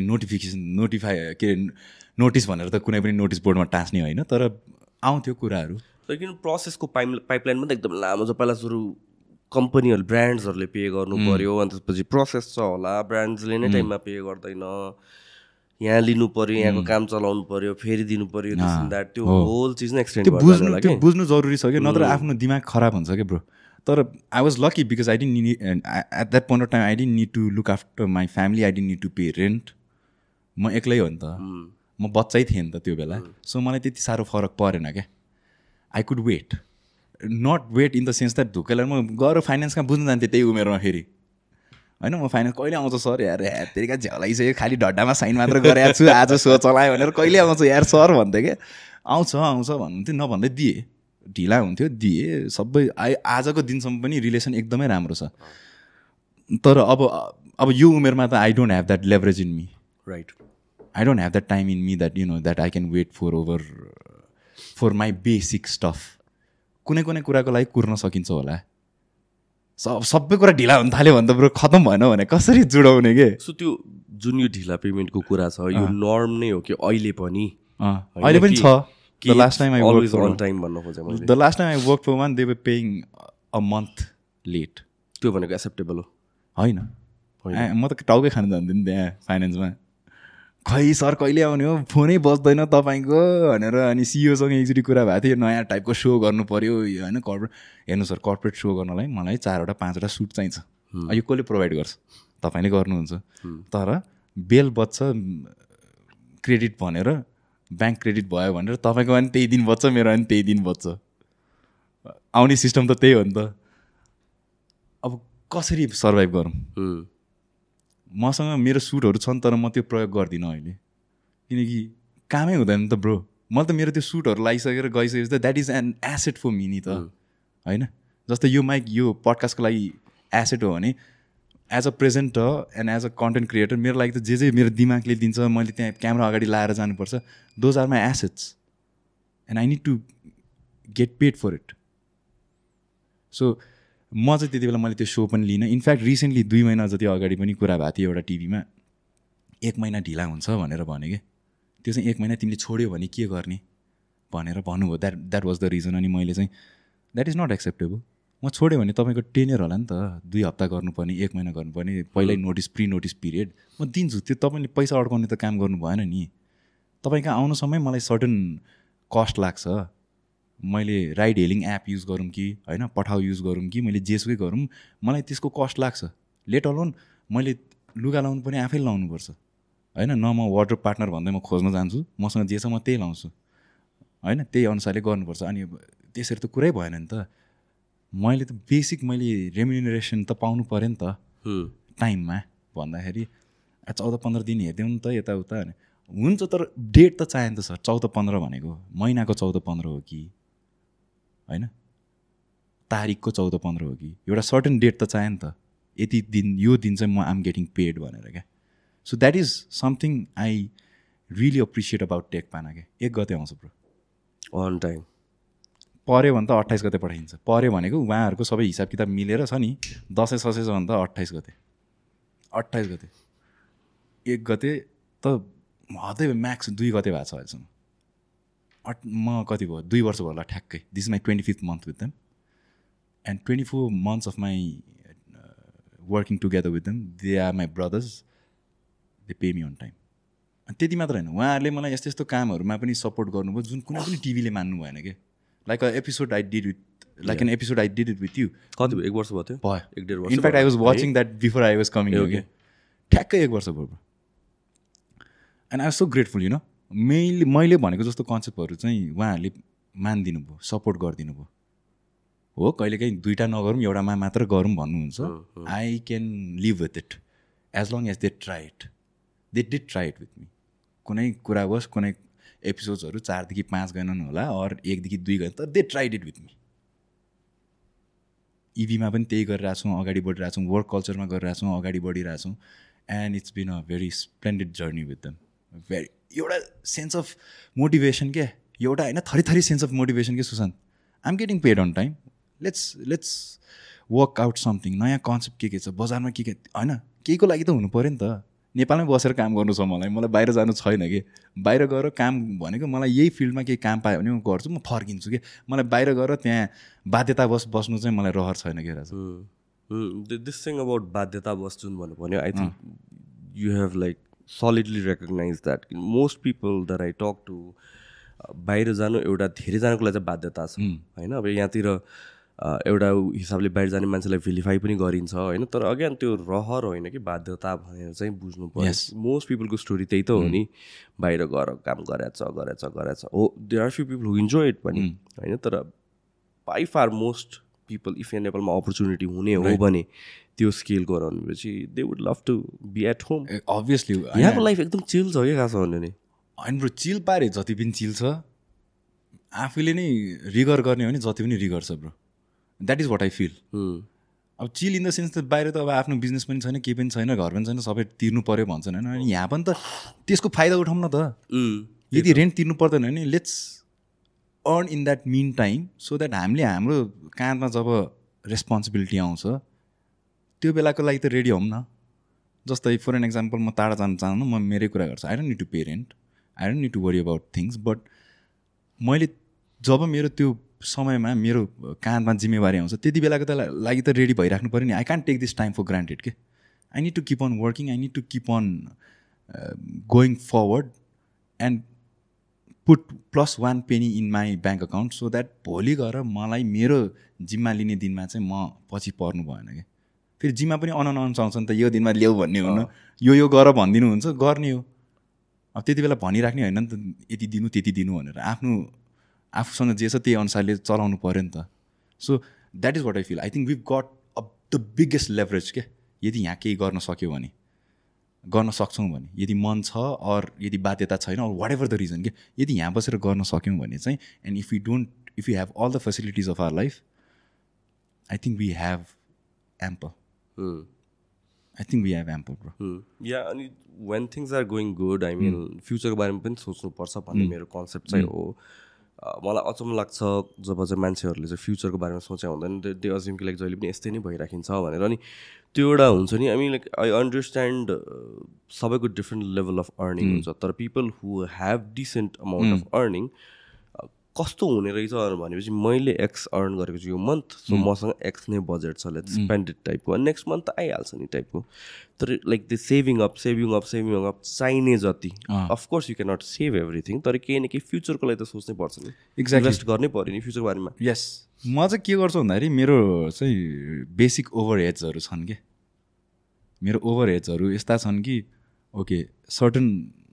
के नोटिस भनेर त कुनै पनि नोटिस बोर्डमा टाँस्ने होइन तर आउँथ्यो कुराहरू तर किन प्रोसेसको पाइपलाइनमा त एकदम लामो छ पहिला सुरु कम्पनीहरू ब्रान्ड्सहरूले पे गर्नु पऱ्यो अनि त्यसपछि प्रोसेस छ होला ब्रान्ड्सले नै टाइममा पे गर्दैन यहाँ लिनु पऱ्यो यहाँको काम चलाउनु पऱ्यो फेरि दिनु पऱ्यो द्याट त्यो होल चिज नै एक्सटेन्ड गर्नु त्यो बुझ्नु जरुरी छ कि नत्र आफ्नो दिमाग खराब हुन्छ क्या ब्रो तर I was lucky because I didn't need at that point of time I didn't need to look after my family I didn't need to pay rent म एक्लै हो नि त म बच्चै थिएँ नि त त्यो बेला सो मलाई त्यति साह्रो फरक परेन क्या I could wait not wait in the sense that धुक्कैलाई म गएर फाइनेन्समा बुझ्नु जान्थेँ त्यही उमेरमा फेरि होइन म फाइनेन्स कहिले आउँछ सर यार तेरिका झ्यालाइसक्यो खालि ढड्डामा साइन मात्र गरेको छु आज सो चलायो भनेर कहिले आउँछ यार सर भन्थेँ क्या आउँछ भन्नुहुन्थ्यो नभन्दै दिएँ ढिला हुन्थ्यो दिएँ सबै आजको दिनसम्म पनि रिलेसन एकदमै राम्रो छ तर अब यो उमेरमा त I don't have that leverage in me right I don't have that time in me that you know that I can wait for my basic stuff कुनै कुराको लागि कुर्न सकिन्छ होला सबै कुरा ढिला हुन थाल्यो भने त ब्रो खतम भएन भने कसरी जोडाउने के सो त्यो जुन यो ढिला पेमेन्टको कुरा छ यो नर्म नै हो कि अहिले पनि छ The last time I worked for on time भन्नु खोजे मैले The last time I worked for one they were paying a month late त्यो भनेको एक्सेप्टेबल हो हैन म त टाउकै खान जान्दिनँ त्यहाँ फाइनेन्समा खै सर कहिले आउने हो फोनै बज्दैन तपाईँको भनेर अनि सिइओसँग एकचोटि कुरा भएको थियो नयाँ टाइपको सो गर्नु पऱ्यो होइन कर्पोरेट हेर्नु सर कर्पोरेट सो गर्नलाई मलाई 4वटा 5वटा सुट चाहिन्छ यो कसले प्रोभाइड गर्छ तपाईँले गर्नुहुन्छ तर बेल बज्छ क्रेडिट भनेर ब्याङ्क क्रेडिट भयो भनेर तपाईँको पनि त्यही दिन बज्छ मेरो पनि त्यही दिन बज्छ आउने सिस्टम त त्यही हो नि त अब कसरी सर्भाइभ गरौँ मसँग मेरो सुटहरू छन् तर म त्यो प्रयोग गर्दिनँ अहिले किनकि कामै हुँदैन नि त ब्रो मैले त मेरो त्यो सुटहरू लगाइसकेर गइसकेपछि त that is an asset for me नि त होइन जस्तै यो माइक यो पडकास्टको लागि एसेट हो भने as a presenter and as a content creator मेरो लागि त जे मेरो दिमागले दिन्छ मैले त्यहाँ क्यामेरा अगाडि लाएर जानुपर्छ those are my assets and I need to get paid for it so म चाहिँ त्यति बेला मैले त्यो सो पनि लिइनँ इनफ्याक्ट रिसेन्टली 2 महिना जति अगाडि पनि कुरा भएको थियो एउटा टिभीमा 1 महिना ढिला हुन्छ भनेर भने कि त्यो चाहिँ 1 महिना तिमीले छोड्यो भने के गर्ने भनेर भन्नुभयो द्याट वाज द रिजन अनि मैले चाहिँ द्याट इज नट एक्सेप्टेबल म छोड्यो भने तपाईँको टेन्यर होला नि त 2 हप्ता गर्नुपर्ने 1 महिना गर्नुपर्ने पहिल्यै प्री नोटिस पिरियड म दिन्छु त्यो तपाईँले पैसा अड्काउने त काम गर्नु भएन नि तपाईँको आउनु समय मलाई सर्टन कस्ट लाग्छ मैले राइड हेलिङ एप युज गरौँ कि होइन पठाउ युज गरौँ कि मैले जेसुकै गरौँ मलाई त्यसको कस्ट लाग्छ लेट अलोन मैले लुगा लाउनु पनि आफै लाउनुपर्छ होइन न म वार्डरोब पार्टनर भन्दै म खोज्न जान्छु मसँग जे छ म त्यही लाउँछु होइन त्यही अनुसारले गर्नुपर्छ अनि त्यसरी त कुरै भएन नि त मैले त बेसिक मैले रेम्युनरेसन त पाउनु पऱ्यो नि त टाइममा भन्दाखेरि 14-15 दिन हेरिदेऊ नि त यताउता हुन्छ तर डेट त चाहियो नि त सर 14-15 भनेको महिनाको 14-15 हो कि होइन तारिकको 14-15 हो कि एउटा सर्टन डेट त चाहियो नि त यति दिन यो दिन चाहिँ म आम गेटिङ पेड भनेर क्या so that is something I really appreciate about Tech Pana क्या 1 गते आउँछ ब्रो अन टाइम पऱ्यो भने त 28 गते पठाइन्छ पऱ्यो भनेको उहाँहरूको सबै हिसाब किताब मिलेर छ नि दसैँ ससैँ छ भने त 28 गते 1 गते त हदै म्याक्स 2 गते भएको छ अहिलेसम्म म कति भयो 2 वर्ष भयो होला ठ्याक्कै this is my 25th month with them and 24 months of my working together with them they are my brothers they pay me on time अनि त्यति मात्र होइन उहाँहरूले मलाई यस्तो यस्तो कामहरूमा पनि सपोर्ट गर्नुभयो जुन कुनै पनि टिभीले मान्नु भएन कि like episode I did it with you कति भयो 1 वर्ष भयो त्यो भयो 1.5 वर्ष in fact I was watching that before I was coming okay ठ्याक्कै 1 वर्ष भयो and I was so grateful you know मैले भनेको जस्तो कन्सेप्टहरू चाहिँ उहाँहरूले मानिदिनु भयो सपोर्ट गरिदिनु भयो हो कहिलेकाहीँ 2टा नगरौँ एउटामा मात्र गरौँ भन्नुहुन्छ I can live with it as long as they did try it with me कुनै कुरा होस् कुनै एपिसोड्सहरू 4 देखि 5 गएनन् होला अर 1 देखि 2 गएन तर they tried it with me इभीमा पनि त्यही गरिरहेको छौँ अगाडि बढिरहेको छौँ वर्क कल्चरमा गरिरहेको छौँ अगाडि बढिरहेको छौँ and it's been a very splendid journey with them very एउटा सेन्स अफ मोटिभेसन क्या एउटा होइन थरी सेन्स अफ मोटिभेसन के Sushant I am getting paid on time let's work out something नयाँ कन्सेप्ट के छ बजारमा के होइन केहीको लागि त हुनु पऱ्यो नि त नेपालमै बसेर काम गर्नु छ मलाई बाहिर जानु छैन कि बाहिर गएर काम भनेको मलाई यही फिल्डमा केही काम पायो भने म गर्छु म फर्किन्छु कि मलाई बाहिर गएर त्यहाँ बाध्यतावश बस्नु चाहिँ मलाई रहर छैन कि राजा दिस थिङ अबाउट बाध्यतावश जुन भन्यो I think you have like solidly recognize that most people that I talk to बाहिर जानु एउटा धेरैजनाको लागि चाहिँ बाध्यता छ होइन अब यहाँतिर एउटा हिसाबले बाहिर जाने मान्छेलाई भेलिफाई पनि गरिन्छ होइन तर अगेन त्यो रहर होइन कि बाध्यता भनेर चाहिँ बुझ्नु पर्यो मोस्ट पिपलको स्टोरी त्यही त हो नि बाहिर गएर काम गरेछ हो there are few people who enjoy it पनि होइन तर by far most people if यहाँ नेपालमा अपर्च्युनिटी हुने हो भने त्यो स्केल गराउनेपछि they would love to be at home obviously यहाँको लाइफ एकदम चिल छ क्या खास भन्यो नि होइन ब्रो चिल पारे जति पनि चिल छ आफूले नै रिगर गर्ने हो भने जति पनि रिगर छ bro that is what I feel अब चिल इन द सेन्स त बाहिर त अब आफ्नो बिजनेस पनि छैन केही पनि छैन घर पनि छैन सबै तिर्नु पऱ्यो भन्छन् होइन अनि यहाँ पनि त त्यसको फाइदा उठाउँ न त यदि रेन्ट तिर्नु पर्दैन भने let's earn in that meantime so that हामीले हाम्रो काँधमा जब रेस्पोन्सिबिलिटी आउँछ त्यो बेलाको लागि त रेडी हौँ न जस्तै फर एन एक्जाम्पल म टाढा जान चाहन्न म मेरै कुरा गर्छु I don't need to pay rent I don't need to worry about things but मैले जब मेरो त्यो समयमा मेरो काँधमा जिम्मेवारी आउँछ त्यति बेलाको त लागि त रेडी भइराख्नु पऱ्यो नि I can't take this time for granted के I need to keep on working I need to keep on going forward and put +1 penny in my bank account so that भोलि गएर मलाई मेरो जिम्मा लिने दिनमा चाहिँ म पछि पर्नु भएन क्या फेरि जिम्मा पनि अनाउन्स आउँछ नि त यो दिनमा ल्याऊ भन्ने हुनु यो गर भनिदिनुहुन्छ गर्ने हो अब त्यति बेला भनिराख्ने होइन नि त यति दिनु त्यति दिनु भनेर आफूसँग जे छ त्यही अनुसारले चलाउनु पऱ्यो नि त so that is what I feel I think we've got the biggest leverage क्या यदि यहाँ केही गर्न सक्यो भने गर्न सक्छौँ भने यदि मन छ अर यदि बाध्यता छैन or whatever the reason के यदि यहाँ बसेर गर्न सक्यौँ भने चाहिँ and if you have all the facilities of our life I think we have ample I think we have ample bro yeah अनि when things are going good I mean फ्युचरको बारेमा पनि सोच्नुपर्छ भन्ने मेरो कन्सेप्ट चाहिँ हो मलाई अचम्म लाग्छ जब चाहिँ मान्छेहरूले चाहिँ फ्युचरको बारेमा सोचे हुँदैन दे अज्युम कि लाइक जहिले पनि यस्तै नै भइराखिन्छ भनेर अनि त्यो एउटा हुन्छ नि I mean like I understand सबैको डिफ्रेन्ट लेभल अफ अर्निङ हुन्छ तर people who have decent amount of earning कस्तो हुने रहेछ भनेपछि मैले एक्स अर्न गरेको छु यो मन्थ सो मसँग एक्स नै बजेट छ लेट्स स्पेन्ड इट टाइपको नेक्स्ट मन्थ त आइहाल्छ नि टाइपको तर लाइक त्यो सेभिङ अप चाहिने जति of course you can not save everything तर केही न केही फ्युचरको लागि त सोच्नै पर्छ नि इन्भेस्ट गर्नै पऱ्यो नि फ्युचरको बारेमा यस म चाहिँ के गर्छु भन्दाखेरि मेरो चाहिँ बेसिक ओभरहेड्सहरू छन् क्या मेरो ओभरहेड्सहरू यस्ता छन् कि ओके सर्टन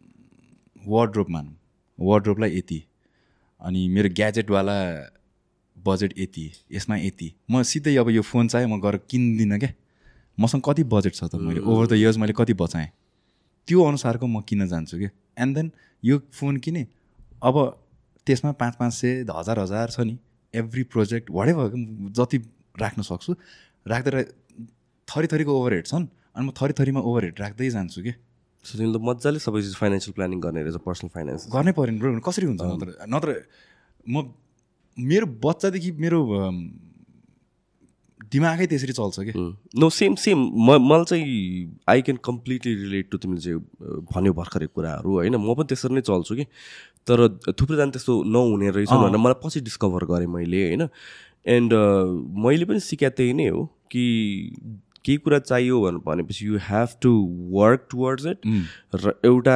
वार्डरोबलाई यति अनि मेरो ग्याजेटवाला बजेट यति यसमा यति म सिधै अब यो फोन चाहिँ म गएर किन्दिनँ क्या मसँग कति बजेट छ त मैले ओभर द इयर्स मैले कति बचाएँ त्यो अनुसारको म किन्न जान्छु क्या एन्ड देन यो फोन किने अब त्यसमा 500 1000 छ नि एभ्री प्रोजेक्ट वाटेभर जति राख्न सक्छु राख्दै थरीको ओभरहेड छन् अनि म थरीमा ओभरहेड राख्दै जान्छु क्या सो तिमीले त मजाले सबै चिज फाइनेन्सियल प्लानिङ गर्ने रहेछ पर्सनल फाइनेन्स गर्नै पऱ्यो नि ब्रो कसरी हुन्छ नत्र म मेरो बच्चादेखि मेरो दिमागै त्यसरी चल्छ कि नो सेम मलाई चाहिँ I can completely relate to तिमीले चाहिँ भन्यो भर्खरै कुराहरू होइन म पनि त्यसरी नै चल्छु कि तर थुप्रैजना त्यस्तो नहुने रहेछ भनेर मलाई पछि डिस्कभर गरेँ मैले होइन एन्ड मैले पनि सिकेँ त्यही नै हो कि केही कुरा चाहियो भनेपछि you have to work towards it र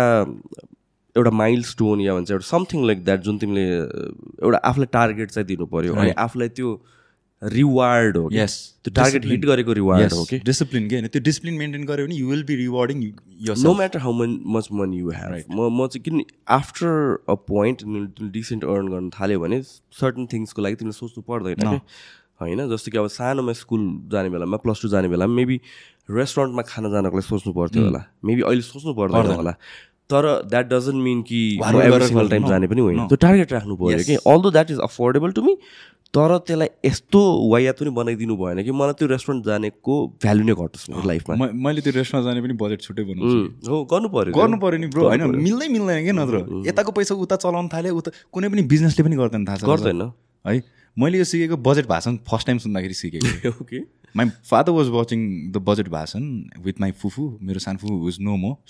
एउटा माइल स्टोन या भन्छ एउटा समथिङ लाइक द्याट जुन तिमीले एउटा आफूलाई टार्गेट चाहिँ दिनु पऱ्यो अनि आफूलाई त्यो रिवार्ड हो यस त्यो टार्गेट हिट गरेको रिवार्ड हो कि डिसिप्लिन के त्यो डिसिप्लिन मेन्टेन गर्यो भने you will be rewarding no matter how much money you have म चाहिँ किन after a point decent earn गर्न थाल्यो भने सर्टन थिङ्सको लागि तिमीले सोच्नु पर्दैन कि होइन जस्तो कि अब सानोमा स्कुल जाने बेलामा +2 जाने बेलामा मेबी रेस्टुरेन्टमा खाना जानको लागि सोच्नु पर्थ्यो होला मेबी अहिले सोच्नु पर्दैन होला तर द्याट डजन्ट मिन कि एभ्री सिङ्गल टाइम जाने पनि होइन त्यो टार्गेट राख्नु पऱ्यो कि although that is affordable to me तर त्यसलाई यस्तो वायात पनि बनाइदिनु भएन कि मलाई त्यो रेस्टुरेन्ट जानेको भ्यालु नै घटोस् मेरो लाइफमा मैले त्यो रेस्टुरेन्ट जाने पनि बजेट छुट्टै बनाउँछु हो गर्नु पऱ्यो नि ब्रो होइन मिल्दैन कि नत्र यताको पैसा उता चलाउन थाल्यो उता कुनै पनि बिजनेसले पनि गर्दैन थाहा छ गर्दैन है मैले यो सिकेको बजेट भाषण फर्स्ट टाइम सुन्दाखेरि सिकेको okay my father was watching the budget भाषण विथ माई फुफू मेरो सानो फुफू वाज नो मो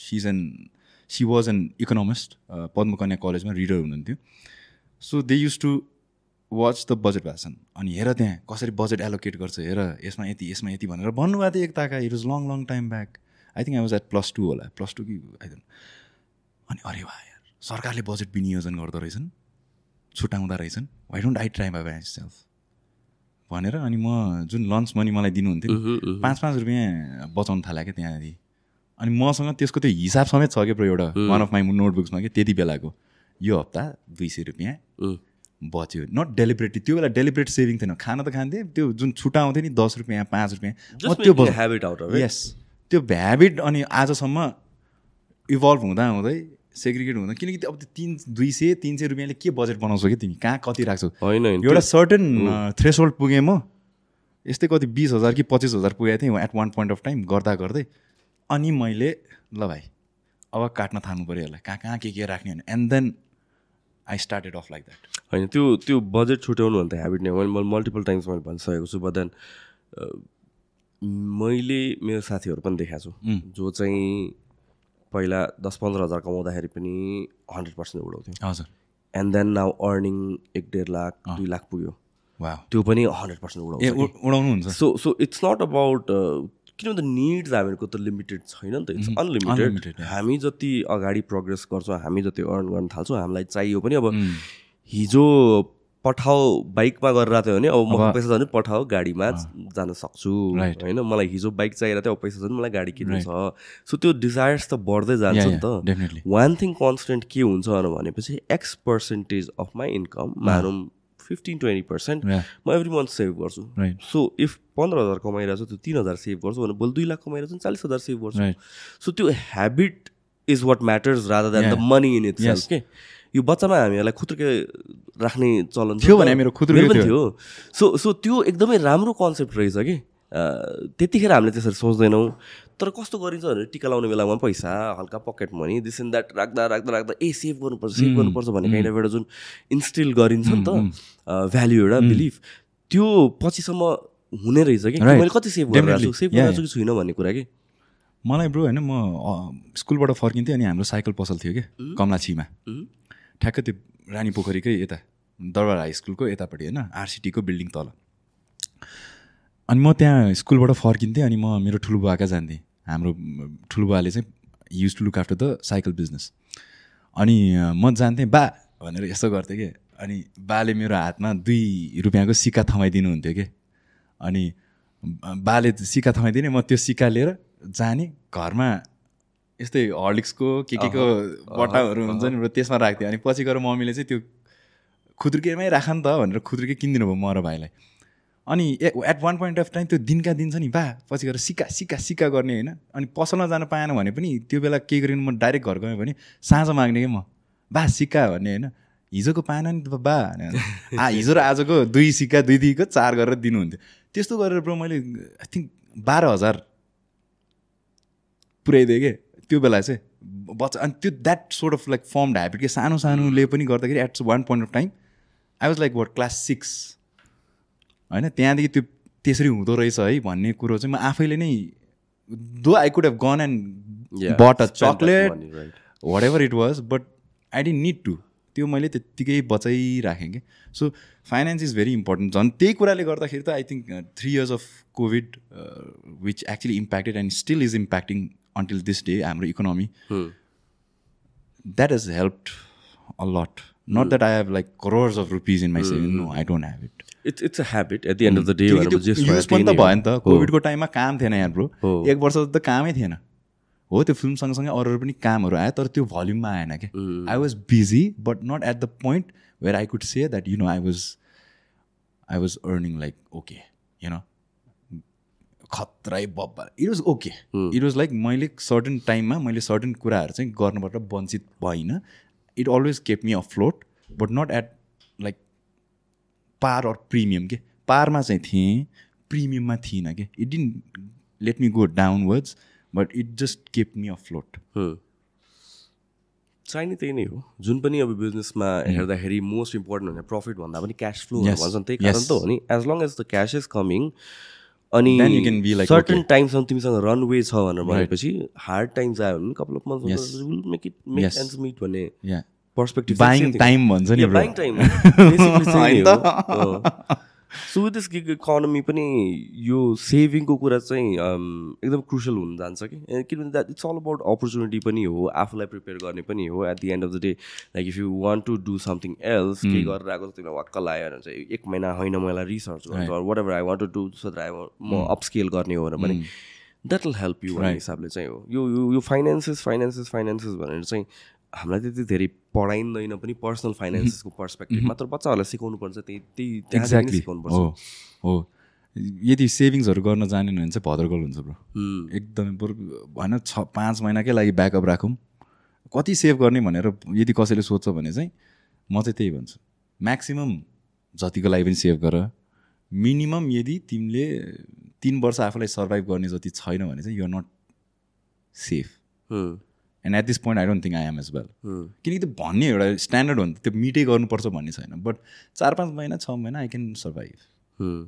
she was an economist Padmakanya कलेजमा रिडर हुनुहुन्थ्यो so they used to watch the budget भाषण अनि हेर त्यहाँ कसरी बजेट एलोकेट गर्छ हेर यसमा यति भनेर भन्नुभएको थियो एक ताका it was long time back I think I was at +2 होला +2 कि आई डोन्ट अनि अरे वाह यार सरकारले बजेट विनियोजन गर्दो रहेछन् छुट्याउँदा रहेछन् why don't I try by myself भनेर अनि म जुन लन्च मनी मलाई दिनुहुन्थ्यो 5-5 रुपियाँ बचाउनु थाल्यो क्या त्यहाँदेखि अनि मसँग त्यसको त्यो हिसाब समेत छ क्या ब्रो एउटा वान अफ माई नोटबुक्समा कि त्यति बेलाको यो हप्ता 200 रुपियाँ बच्यो नट डेलिब्रेटली त्यो बेला डेलिब्रेट सेभिङ थिएन खाना त खान्थेँ त्यो जुन छुट्टा आउँथ्यो नि 10 रुपियाँ 5 रुपियाँ त्यो ह्याबिट आउट यस त्यो ह्याबिट अनि आजसम्म इभल्भ हुँदै सेग्रिगेट हुँदा किनकि अब त्यो 200-300 रुपियाँले के बजेट बनाउँछौ कि तिमी कहाँ कति राख्छौ एउटा सर्टेन थ्रेसहोल्ड पुगेँ म यस्तै कति 20,000 कि 25,000 पुगेको थिएँ at one point of time गर्दै अनि मैले ल भाइ अब काट्न थाल्नु पऱ्यो यसलाई कहाँ के राख्ने भने and then I started off like that होइन त्यो बजेट छुट्याउनु भने त ह्याबिट नै मैले मल्टिपल टाइम्स मैले भनिसकेको छु बट देन मैले मेरो साथीहरू पनि देखाएको छु जो चाहिँ पहिला 10-15 हजार कमाउँदाखेरि पनि 100% उडाउँथ्यो हजुर and then now earning 1-1.5 lakh 2 lakh पुग्यो त्यो पनि 100% उडाउनुहुन्छ सो इट्स नट अबाउट किनभने निड्स हामीहरूको त लिमिटेड छैन नि त इट्स अनलिमिटेड हामी जति अगाडि प्रोग्रेस गर्छौँ हामी जति अर्न गर्न थाल्छौँ हामीलाई चाहियो पनि अब हिजो पठाओ बाइकमा गरेर आएको थियो भने अब म पैसा जाने पठाओ गाडीमा जान सक्छु होइन मलाई हिजो बाइक चाहिएर थियो अब पैसा जाने मलाई गाडी किन्नु छ सो त्यो डिजायर्स त बढ्दै जान्छ नि त वान थिङ कन्सटेन्ट के हुन्छ भनेपछि X% अफ माई इन्कम मानौँ 15-20% म एभ्री मन्थ सेभ गर्छु सो इफ 15,000 कमाइरहेको छु त्यो 3,000 सेभ गर्छु भने भोलि 2 लाख कमाइरहेको छु 40,000 सेभ गर्छु सो त्यो habit is what matters rather than the money in itself के यो बच्चामा हामीहरूलाई खुत्रुके राख्ने चलन थियो भने मेरो खुत्रुके पनि थियो सो त्यो एकदमै राम्रो कन्सेप्ट रहेछ कि त्यतिखेर हामीले त्यसरी सोच्दैनौँ तर कस्तो गरिन्छ भने टिका लाउने बेलामा पैसा हल्का pocket money this and that राख्दा सेभ गर्नुपर्छ भन्ने काइन्ड अफ एउटा जुन इन्स्टिल गरिन्छ नि त भ्याल्यु एउटा बिलिफ त्यो पछिसम्म हुने रहेछ कि मैले कति सेभ गरिरहेको छु कि छुइनँ भन्ने कुरा कि मलाई ब्रो होइन म स्कुलबाट फर्किन्थेँ अनि हाम्रो साइकल पसल थियो कि कमलाछीमा ठ्याक्कै त्यो रानी पोखरीकै यता दरबार हाई स्कुलको यतापट्टि होइन RCT को बिल्डिङ तल अनि म त्यहाँ स्कुलबाट फर्किन्थेँ अनि म मेरो ठुलो बुवा कहाँ जान्थेँ हाम्रो ठुलो बुवाले चाहिँ used to look after the cycle business अनि म जान्थेँ बा भनेर यसो गर्थेँ कि अनि बाले मेरो हातमा 2 रुपियाँको सिक्का थमाइदिनुहुन्थ्यो कि अनि बाले सिक्का थमाइदिने म त्यो सिक्का लिएर जाने घरमा यस्तै हर्लिक्सको के को बट्टाहरू हुन्छ नि त्यसमा राख्थ्यो अनि पछि गएर मम्मीले चाहिँ त्यो खुद्रुकेमै राख नि त भनेर खुद्रुके किनिदिनु भयो म र भाइलाई अनि at one point of time त्यो दिनका दिन छ नि बा पछि गएर सिक्का गर्ने होइन अनि पसलमा जान पाएन भने पनि त्यो बेला के गरिनु म डाइरेक्ट घर गएँ भने साँझ माग्ने कि म बा सिक्का भन्ने होइन हिजोको पाएन नि त बा हिजो र आजको 2 सिक्का 2 4 गरेर दिनुहुन्थ्यो त्यस्तो गरेर ब्रो मैले आई थिङ्क 12,000 पुऱ्याइदिएँ कि त्यो बेला चाहिँ बच्चा अनि त्यो that sort of like formed habit कि सानोले पनि गर्दाखेरि at one point of time I was like what class 6 होइन त्यहाँदेखि त्यो त्यसरी हुँदो रहेछ है भन्ने कुरो चाहिँ म आफैले नै though I could have gone and but a chocolate whatever it was but I didn't need to त्यो मैले त्यत्तिकै बचाइराखेँ कि so finance is very important झन् त्यही कुराले गर्दाखेरि त I think 3 years of COVID which actually impacted and still is impacting until this day हाम्रो economy that has helped a lot not that I have like crores of rupees in my saving no I don't have it it's a habit at the end of the day use पनि त भयो नि त कोभिडको टाइममा काम थिएन यहाँ ब्रो 1 वर्ष त कामै थिएन हो त्यो फिल्म सँगसँगै अरू पनि कामहरू आयो तर त्यो भल्युममा आएन क्या I was busy but not at the point where I could say that I was earning like okay खत्रै बब्बर it was okay it was like मैले सर्टन टाइममा मैले सर्टन कुराहरू चाहिँ गर्नबाट वञ्चित भइनँ it always kept me afloat but not at like par or premium के पारमा चाहिँ थिएँ प्रिमियममा थिइनँ कि it didn't let me go downwards but it just kept me afloat चाहिने त्यही नै हो जुन पनि अब बिजनेसमा हेर्दाखेरि मोस्ट इम्पोर्टेन्ट भने प्रफिट भन्दा पनि क्यास फ्लो भन्छन् त्यही कारण त हो नि as long as the cash is coming अनि सर्टन टाइमसम्म तिमीसँग रनवे छ भनेर भनेपछि हार्ड टाइम्स आयो भने couple of months will make ends meet भन्ने पर्सपेक्टिभ बाइङ टाइम भन्छ नि buying time so with this gig economy पनि यो सेभिङको कुरा चाहिँ एकदम क्रुसियल हुन जान्छ कि किनभने that it's all about opportunity पनि हो आफूलाई प्रिपेयर गर्ने पनि हो at the end of the day like if you want to do something else केही गरेर आएको तिमीलाई वाक्क लाग्यो भने चाहिँ 1 महिना होइन मलाई रिसर्च गर्छु whatever I want to do so that म अपस्केल गर्ने हो भने द्याट विल हेल्प यु भन्ने हिसाबले चाहिँ हो यो फाइनेन्सेस भनेर चाहिँ हामीलाई त्यति धेरै पढाइँदैन पनि पर्सनल फाइनेन्सेसको पर्सपेक्टिभमा तर बच्चाहरूलाई सिकाउनु पर्छ त्यही एक्ज्याक्टली सिकाउनु पर्छ हो यदि सेभिङ्सहरू गर्न जानेन भने चाहिँ भद्रगोल हुन्छ ब्रो एकदमै बरु होइन 5 महिनाकै लागि ब्याकअप राखौँ कति सेभ गर्ने भनेर यदि कसैले सोध्छ भने चाहिँ म चाहिँ त्यही भन्छु म्याक्सिमम् जतिको लागि पनि सेभ गर मिनिमम यदि तिमीले 3 वर्ष आफूलाई सर्भाइभ गर्ने जति छैन भने चाहिँ you're not safe and at this point I don't think I am as well किनकि त्यो भन्ने एउटा स्ट्यान्डर्ड हो नि त्यो मिटै गर्नुपर्छ भन्ने छैन बट 4-5 महिना 6 महिना I can survive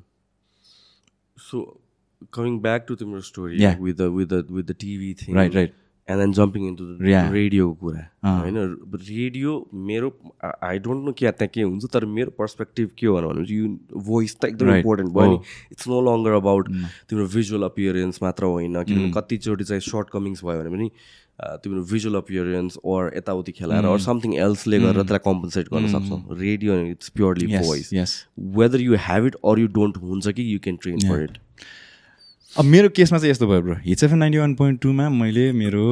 so coming back to तिम्रो story with the TV thing right and then jumping into the रेडियोको कुरा होइन रेडियो मेरो आई डोन्ट नो त्यहाँ के हुन्छ तर मेरो पर्सपेक्टिभ के हो भनेपछि यो भोइस त एकदम इम्पोर्टेन्ट भयो नि इट्स नो लङ्गर अबाउट तिम्रो भिजुअल अपियरेन्स मात्र होइन किनभने कतिचोटि चाहिँ सर्ट कमिङ्स भयो भने पनि तिम्रो भिजुअल अपियरेन्स ओर यताउति खेलाएर अर समथिङ एल्सले गरेर त्यसलाई कम्पन्सेट गर्न सक्छौ radio it's purely voice whether you have it or you don't हुन्छ कि you can train for it अब मेरो केसमा चाहिँ यस्तो भयो ब्रो हिट्स एफएम 91.2 मा मैले मेरो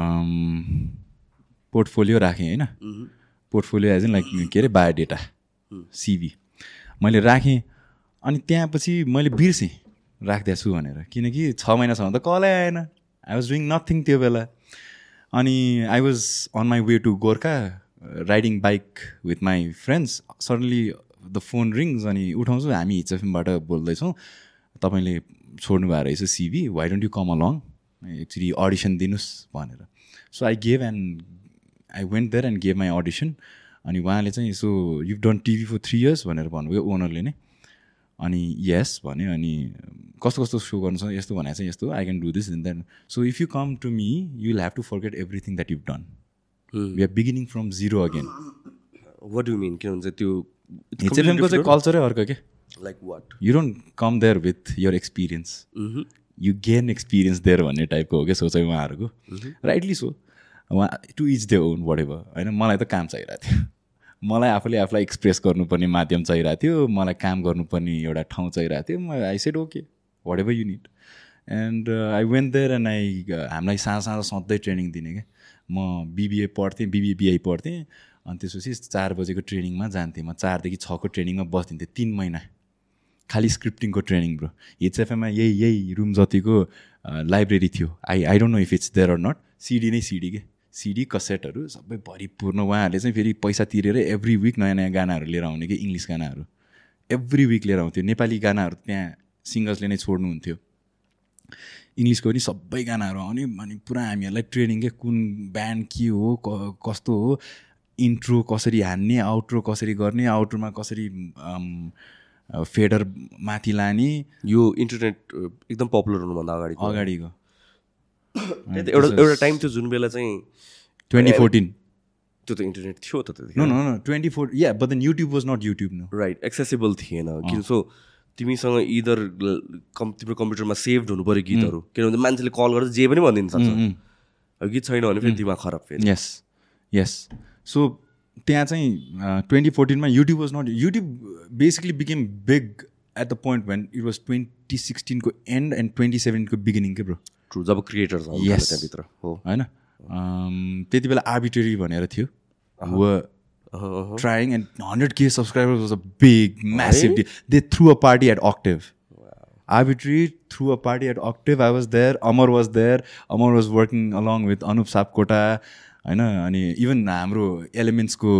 पोर्टफोलियो राखेँ होइन पोर्टफोलियो एज इन लाइक के अरे बायोडेटा सिभी मैले राखेँ अनि त्यहाँ पछि मैले बिर्सेँ राख्दैछु भनेर किनकि 6 महिनासम्म त कलै आएन आई वाज डुइङ नथिङ त्यो बेला अनि I was on my way to Gorkha riding bike with my friends suddenly the phone rings अनि उठाउँछु हामी हिट्स एफएमबाट बोल्दैछौँ तपाईँले छोड्नु भएको रहेछ CV why don't you come along actually audition दिनुहोस् भनेर so I gave and I went there and gave my audition अनि उहाँले चाहिँ so you done TV for 3 years भनेर भन्नुभयो ओनरले नै अनि यस भन्यो अनि कस्तो कस्तो सो गर्नु छ यस्तो भनेको चाहिँ यस्तो I can do this and then so if you come to me you will have to forget everything that you've done we are beginning from 0 again what do mean के हुन्छ त्यो हिट्स एफएमको चाहिँ कल्चरै अर्को के like what you don't come there with your experience you gain experience there भन्ने टाइपको हो क्या सोचाइ उहाँहरूको राइटली सो उहाँ to each their own what ever होइन मलाई त काम चाहिरहेको थियो मलाई आफूलाई एक्सप्रेस गर्नुपर्ने माध्यम चाहिरहेको थियो मलाई काम गर्नुपर्ने एउटा ठाउँ चाहिरहेको थियो म I said okay whatever you need and I went there and हामीलाई साँझ सधैँ ट्रेनिङ दिने क्या म बिबिए पढ्थेँ बिबिबिआई पढ्थेँ अनि त्यसपछि 4 बजेको ट्रेनिङमा जान्थेँ म 4 देखि 6 को ट्रेनिङमा बस्दिन्थेँ 3 महिना खालि स्क्रिप्टिङको ट्रेनिङ ब्रो हिट्स एफएममा यही रुम जतिको लाइब्रेरी थियो I don't know if it's there or not CD नै सिडी के सिडी कसेटहरू सबै भरिपूर्ण उहाँहरूले चाहिँ फेरि पैसा तिरेर एभ्री विक नयाँ नयाँ गानाहरू लिएर आउने कि इङ्ग्लिस गानाहरू एभ्री विक लिएर आउँथ्यो नेपाली गानाहरू त्यहाँ सिङ्गर्सले नै छोड्नुहुन्थ्यो इङ्ग्लिसको पनि सबै गानाहरू आउने अनि पुरा हामीहरूलाई ट्रेनिङ के कुन ब्यान्ड के हो कस्तो हो इन्ट्रो कसरी हान्ने आउट्रो कसरी गर्ने आउट्रोमा कसरी फेडर माथि लाने यो इन्टरनेट एकदम पपुलर हुनुभन्दा अगाडिको एउटा टाइम थियो जुन बेला चाहिँ 2014 त्यो त इन्टरनेट थियो त No 24 yeah but then YouTube was not YouTube no right accessible थिएन किन सो तिमीसँग इदर तिम्रो कम्प्युटरमा सेभड हुनु पऱ्यो गीतहरू किनभने मान्छेले कल गरेर जे पनि भनिदिनु सक्छ गीत छैन भने फेरि दिमाग खराब फेरि यस सो त्यहाँ चाहिँ 2014 मा YouTube was not YouTube basically became big at the point when it was 2016 को end and 2017 को beginning के bro ट्रु जब क्रिएटर्स Yes. त्यहाँभित्र हो हैन त्यति बेला आर्बिट्रेरी भनेर थियो were trying and 100K subscribers was a big massive deal. They threw a party at Octave. Arbitrary threw a party at Octave. I was there. Amar was there. Amar was working along with Anup Sapkota. हैन अनि इभन हाम्रो एलिमेन्ट्सको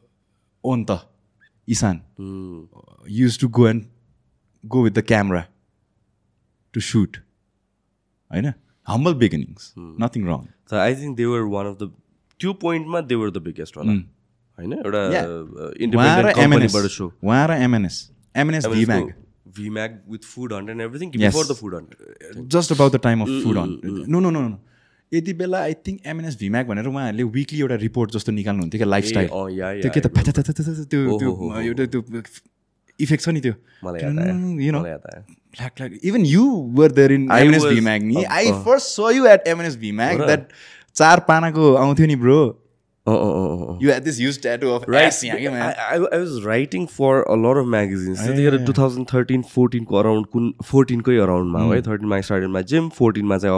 ओन त Ishan use to go with the camera to shoot हैन humble beginnings nothing wrong So I think they were one of the त्यो पोइन्टमा they were the biggest होला हैन एउटा इन्डिपेन्डेन्ट कम्पनीबाट शो उहाँ र MNS VMAG with Food Hunt and everything before the Food Hunt just about the time of Food Hunt no यति बेला आई थिङ्क एमएनएस भिम्याग भनेर उहाँहरूले विकली एउटा रिपोर्ट जस्तो निकाल्नुहुन्थ्यो क्या लाइफस्टाइल त्यो के त त्यो एउटा त्यो इफेक्ट छ नि त्यो you know flak even you were there in MNS VMAG नि I first saw you at MNS VMAG that 4 पानाको आउँथ्यो नि bro You had this huge tattoo of ass यहाँ के man. I was writing for a lot of magazines. त्यतिखेर 2013-14 को अराउन्ड 14 कै अराउन्डमा है 13 मा स्टार्टेड मा जिम 14 मा चाहिँ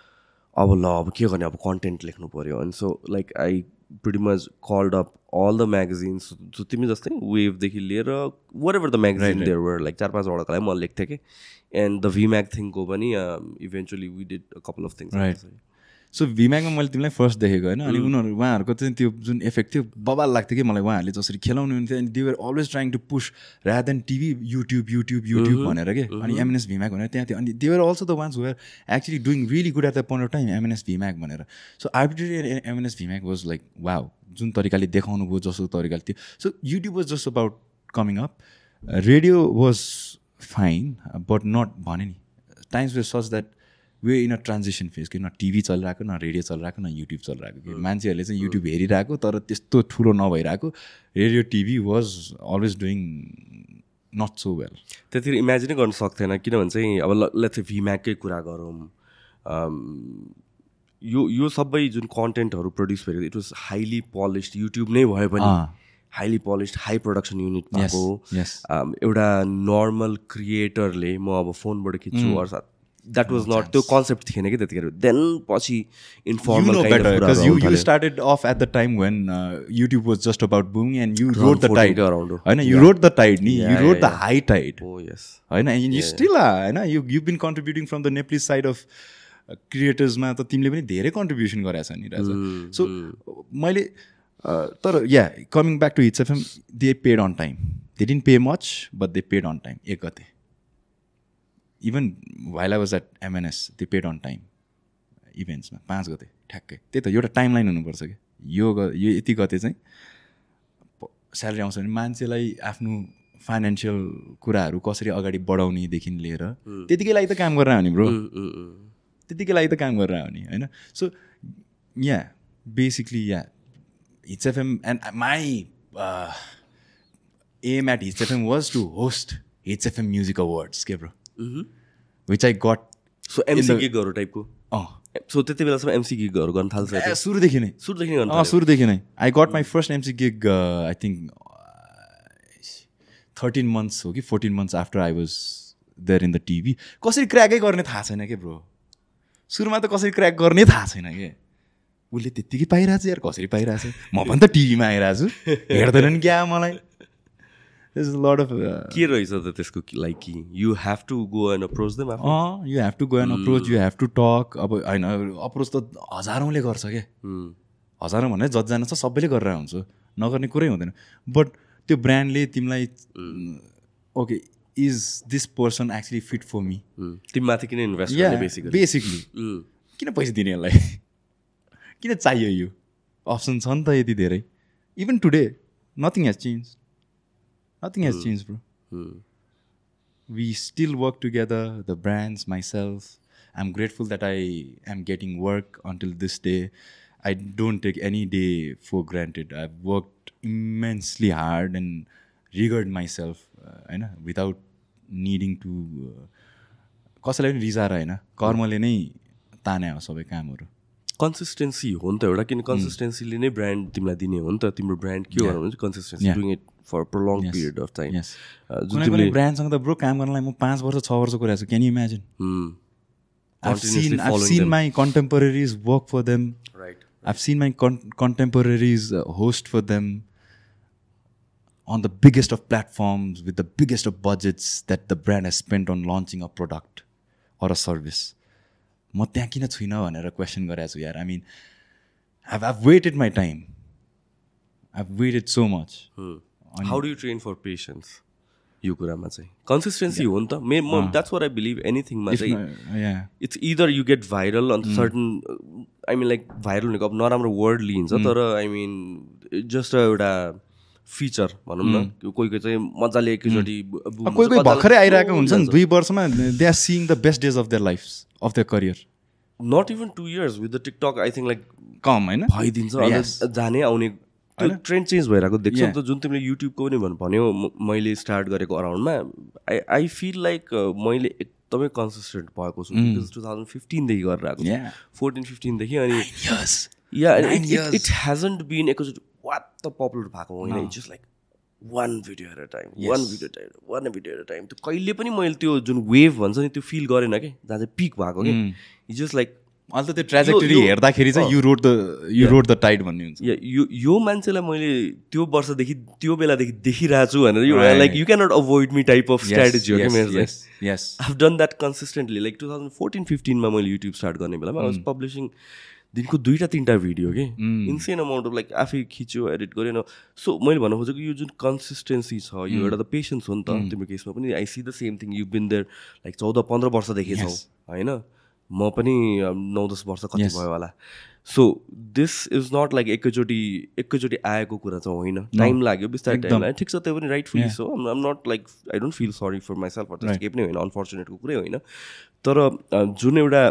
अब ल अब के गर्ने अब कन्टेन्ट लेख्नु पर्यो अनि so like I pretty much called up all the magazines so तिमी जस्तै वेभदेखि लिएर whatever the magazine there were like 4-5 वटाको लागि म लेख्थेँ कि एन्ड द भिम्याग थिङको पनि eventually we did a couple of things so भिम्यागमा मैले तिमीलाई फर्स्ट देखेको होइन अनि उहाँहरूको चाहिँ त्यो जुन इफेक्ट थियो बबाल लाग्थ्यो कि मलाई उहाँहरूले जसरी खेलाउनु हुन्थ्यो अनि they were always trying to push rather than TV YouTube भनेर के अनि एमएनएस भिम्याग भनेर त्यहाँ थियो अनि they were also the ones who are actually doing really good at the point of time MNS VMAG भनेर so arbitrary MNS VMAG was like wow जुन तरिकाले देखाउनु भयो जस्तो तरिकाले थियो so YouTube was just about coming up radio was fine but not भने नि times way such that way in a transition phase कि न टिभी चलिरहेको न रेडियो चलिरहेको न युट्युब चलिरहेको कि मान्छेहरूले चाहिँ युट्युब हेरिरहेको तर त्यस्तो ठुलो नभइरहेको radio TV was always doing not so well त्यतिखेर इमेजिनै गर्न सक्थेन किनभने चाहिँ अब लेट्स भिम्यागकै कुरा गरौँ यो सबै जुन कन्टेन्टहरू प्रड्युस भएको it was highly polished YouTube नै भए पनि highly polished high production unit भएको एउटा नर्मल क्रिएटरले म अब फोनबाट खिच्छु अर्थात् द्याट वाज नट त्यो कन्सेप्ट थिएन कि त्यतिखेर देन पछि इन्फर्मल काइन्ड अफ कुराहरु आउन थाल्यो you started off at the time when YouTube was just about booming and you rode the tide हैन you rode the tide ni you rode the high tide oh yes हैन and you still are हैन you've been contributing from the Nepali side of creators मा त तिमीले पनि धेरै कन्ट्रिब्युसन गरेछ नि राजा सो मैले तर coming back to Hits FM they paid on time they didn't pay much but they paid on time 1 गते even while I was at MNS they paid on time इभेन्ट्समा 5 गते ठ्याक्कै त्यही त एउटा टाइम लाइन हुनुपर्छ कि यो यति गते चाहिँ स्यालेरी आउँछ भने मान्छेलाई आफ्नो फाइनेन्सियल कुराहरू कसरी अगाडि बढाउनेदेखि लिएर त्यतिकै लागि त काम गरेर हो नि ब्रो त्यतिकै लागि त काम गरेर हो नि होइन so basically Hits FM and my aim at Hits FM was to host Hits FM music awards के bro which I got so MC गिगहरु टाइपको so त्यति बेलासम्म MC गिगहरु गर्न थाल्छ सुरुदेखि नै सुरुदेखि नै I got my first MC gig I think 13 months हो कि 14 months after I was there in the TV कसरी क्र्याकै गर्ने थाहा छैन के ब्रो सुरुमा त कसरी क्र्याक गर्ने थाहा छैन के उसले त्यतिकै पाइरहेछ यार कसरी पाइरहेछ म पनि त टिभीमा आइरहेछु हेर्दैनन् क्या मलाई There's a lot of के रहेछ त त्यसको like you have to go and approach them after you have to go and approach you have to talk अब हैन अप्रोच त हजारौंले गर्छ के हजारौं भने जतिजना छ सबैले गरेर हुन्छ नगर्ने कुरै हुँदैन बट त्यो ब्रान्डले तिमीलाई okay is this person actually fit for me तिमीमाथि किन इन्भेस्ट गर्ने बेसिकली किन पैसा दिने यसलाई किन चाहियो यो अप्सन छ नि त यति धेरै even today nothing has changed bro we still work together, the brands, myself. I'm grateful that I am getting work until this day. I don't take any day for granted. I've worked immensely hard and rigored myself, without needing to कसैलाई पनि रिजाएर होइन, कर्मले नै ताने हो सबै कामहरू. कन्सिस्टेन्सी हो नि त एउटा, किन कन्सिस्टेन्सीले नै ब्रान्ड तिमीलाई दिने हो नि त. तिम्रो ब्रान्ड के हो भने consistency, doing it for prolong period of time. कुनै ब्रान्डसँग त ब्रो काम गर्नलाई म 5 वर्ष 6 वर्ष कुराएको छु. Can you imagine? I've seen my contemporaries work for them. Right. I've seen my contemporaries host for them on the biggest of platforms with the biggest of budgets that the brand has spent on launching a product or a service. म त्यहाँ किन छुइनँ भनेर क्वेसन गरेको छु यार. I mean I've waited my time. I've waited so much. How do you train for patience? यो कुरामा चाहिँ कन्सिस्टेन्सी हो नि त. म द्याट्स वाट आई बिलिभ. एनिथिङमा चाहिँ it's either you get viral on certain, I mean like viral भनेको अब नराम्रो वर्ड लिइन्छ, तर आई मिन जस्ट एउटा फिचर भनौँ न. कोही कोही चाहिँ मजाले एकैचोटि, कोही कोही भर्खरै आइरहेको हुन्छ नि 2 वर्षमा they are seeing the best days of their life, of their career. Not even 2 years with the TikTok I think like कम होइन भइदिन्छ. जाने आउने ट्रेन्ड चेन्ज भइरहेको देख्छौ नि त. जुन तिमीले युट्युबको पनि भन्यो मैले स्टार्ट गरेको अराउन्डमा, आई फिल लाइक मैले एकदमै कन्सिस्टेन्ट भएको छु. बिकज 2015 देखि गरेर आएको छु, 14-15 देखि. अनि इट हेजन्ट बिन एकचोटि वाट त पपुलर भएको होइन. It's just like one video at a time, one video at a time. त्यो कहिले पनि मैले त्यो जुन वेभ भन्छ नि त्यो फिल गरेन कि, जहाँ चाहिँ पिक भएको कि. इट्स जस्ट लाइक अहिले त त्यो ट्रेजेक्टरी हेर्दाखेरि चाहिँ यु रोड द टाइड भन्ने हुन्छ. यो मान्छेलाई मैले त्यो वर्षदेखि त्यो बेलादेखि देखिरहेको छु भनेर, यो like you cannot avoid me type of strategy हो कि मेरो चाहिँ. I have done that consistently. Like 2014-15 मा मैले युट्युब स्टार्ट गर्ने बेलामा आई वाज पब्लिसिङ दिनको 2-3 भिडियो कि, इन्सेन अमाउन्ट अफ लाइक आफै खिच्यो, एडिट गरेन. सो मैले भन्न खोजेको यो जुन कन्सिस्टेन्सी छ, यो एउटा त पेसेन्स हो नि त. तिम्रो केसमा पनि I see the same thing. You been there like 14-15 वर्षदेखि छौ होइन. म पनि 9-10 वर्ष कति भयो होला. So this is not like एकैचोटि आएको कुरा चाहिँ होइन. टाइम लाग्यो, बिस्तारै टाइम लाग्यो. ठिक छ, त्यो पनि rightfully so. I am not like, I don't feel sorry for myself, केही पनि होइन, अनफर्चुनेटको कुरै होइन. तर जुन एउटा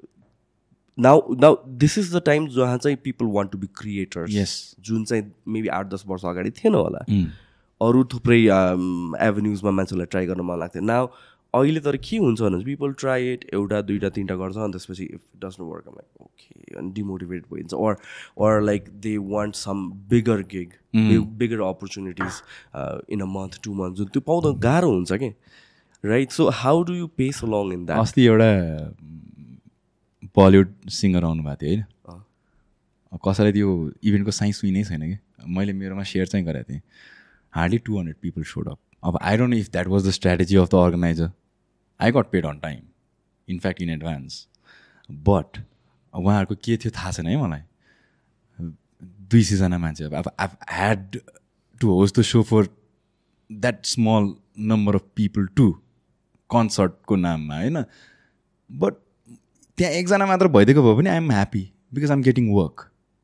now this is the time जहाँ चाहिँ people want to be creators, जुन चाहिँ मेबी 8-10 वर्ष अगाडि थिएन होला. अरू थुप्रै एभेन्युजमा मान्छेलाई ट्राई गर्न मन लाग्थ्यो. नाउ अहिले तर के हुन्छ भने पिपल ट्राई इट, 1-2-3 गर्छ, अनि त्यसपछि if it doesn't work um like okay, अनि डिमोटिभेट भइन्छ. or like they want some bigger gig, bigger opportunities in a month 2 months, जुन त्यो पाउँदा गाह्रो हुन्छ कि, right. So how do you pace along in that? अस्ति एउटा बलिउड सिङ्गर आउनु भएको थियो होइन, कसैलाई त्यो इभेन्टको साइन्स सुइनै छैन कि. मैले मेरोमा सेयर चाहिँ गरेको थिएँ. Hardly 200 people showed up. अब I don't know if that was the strategy of the organizer. I got paid on time, in fact in advance. But उहाँहरूको के थियो थाहा छैन है मलाई. 200 मान्छे. अब I had to host the show for that small number of people to कन्सर्टको नाममा होइन. बट त्यहाँ एकजना मात्र भइदिएको भए पनि I am happy because I am getting work.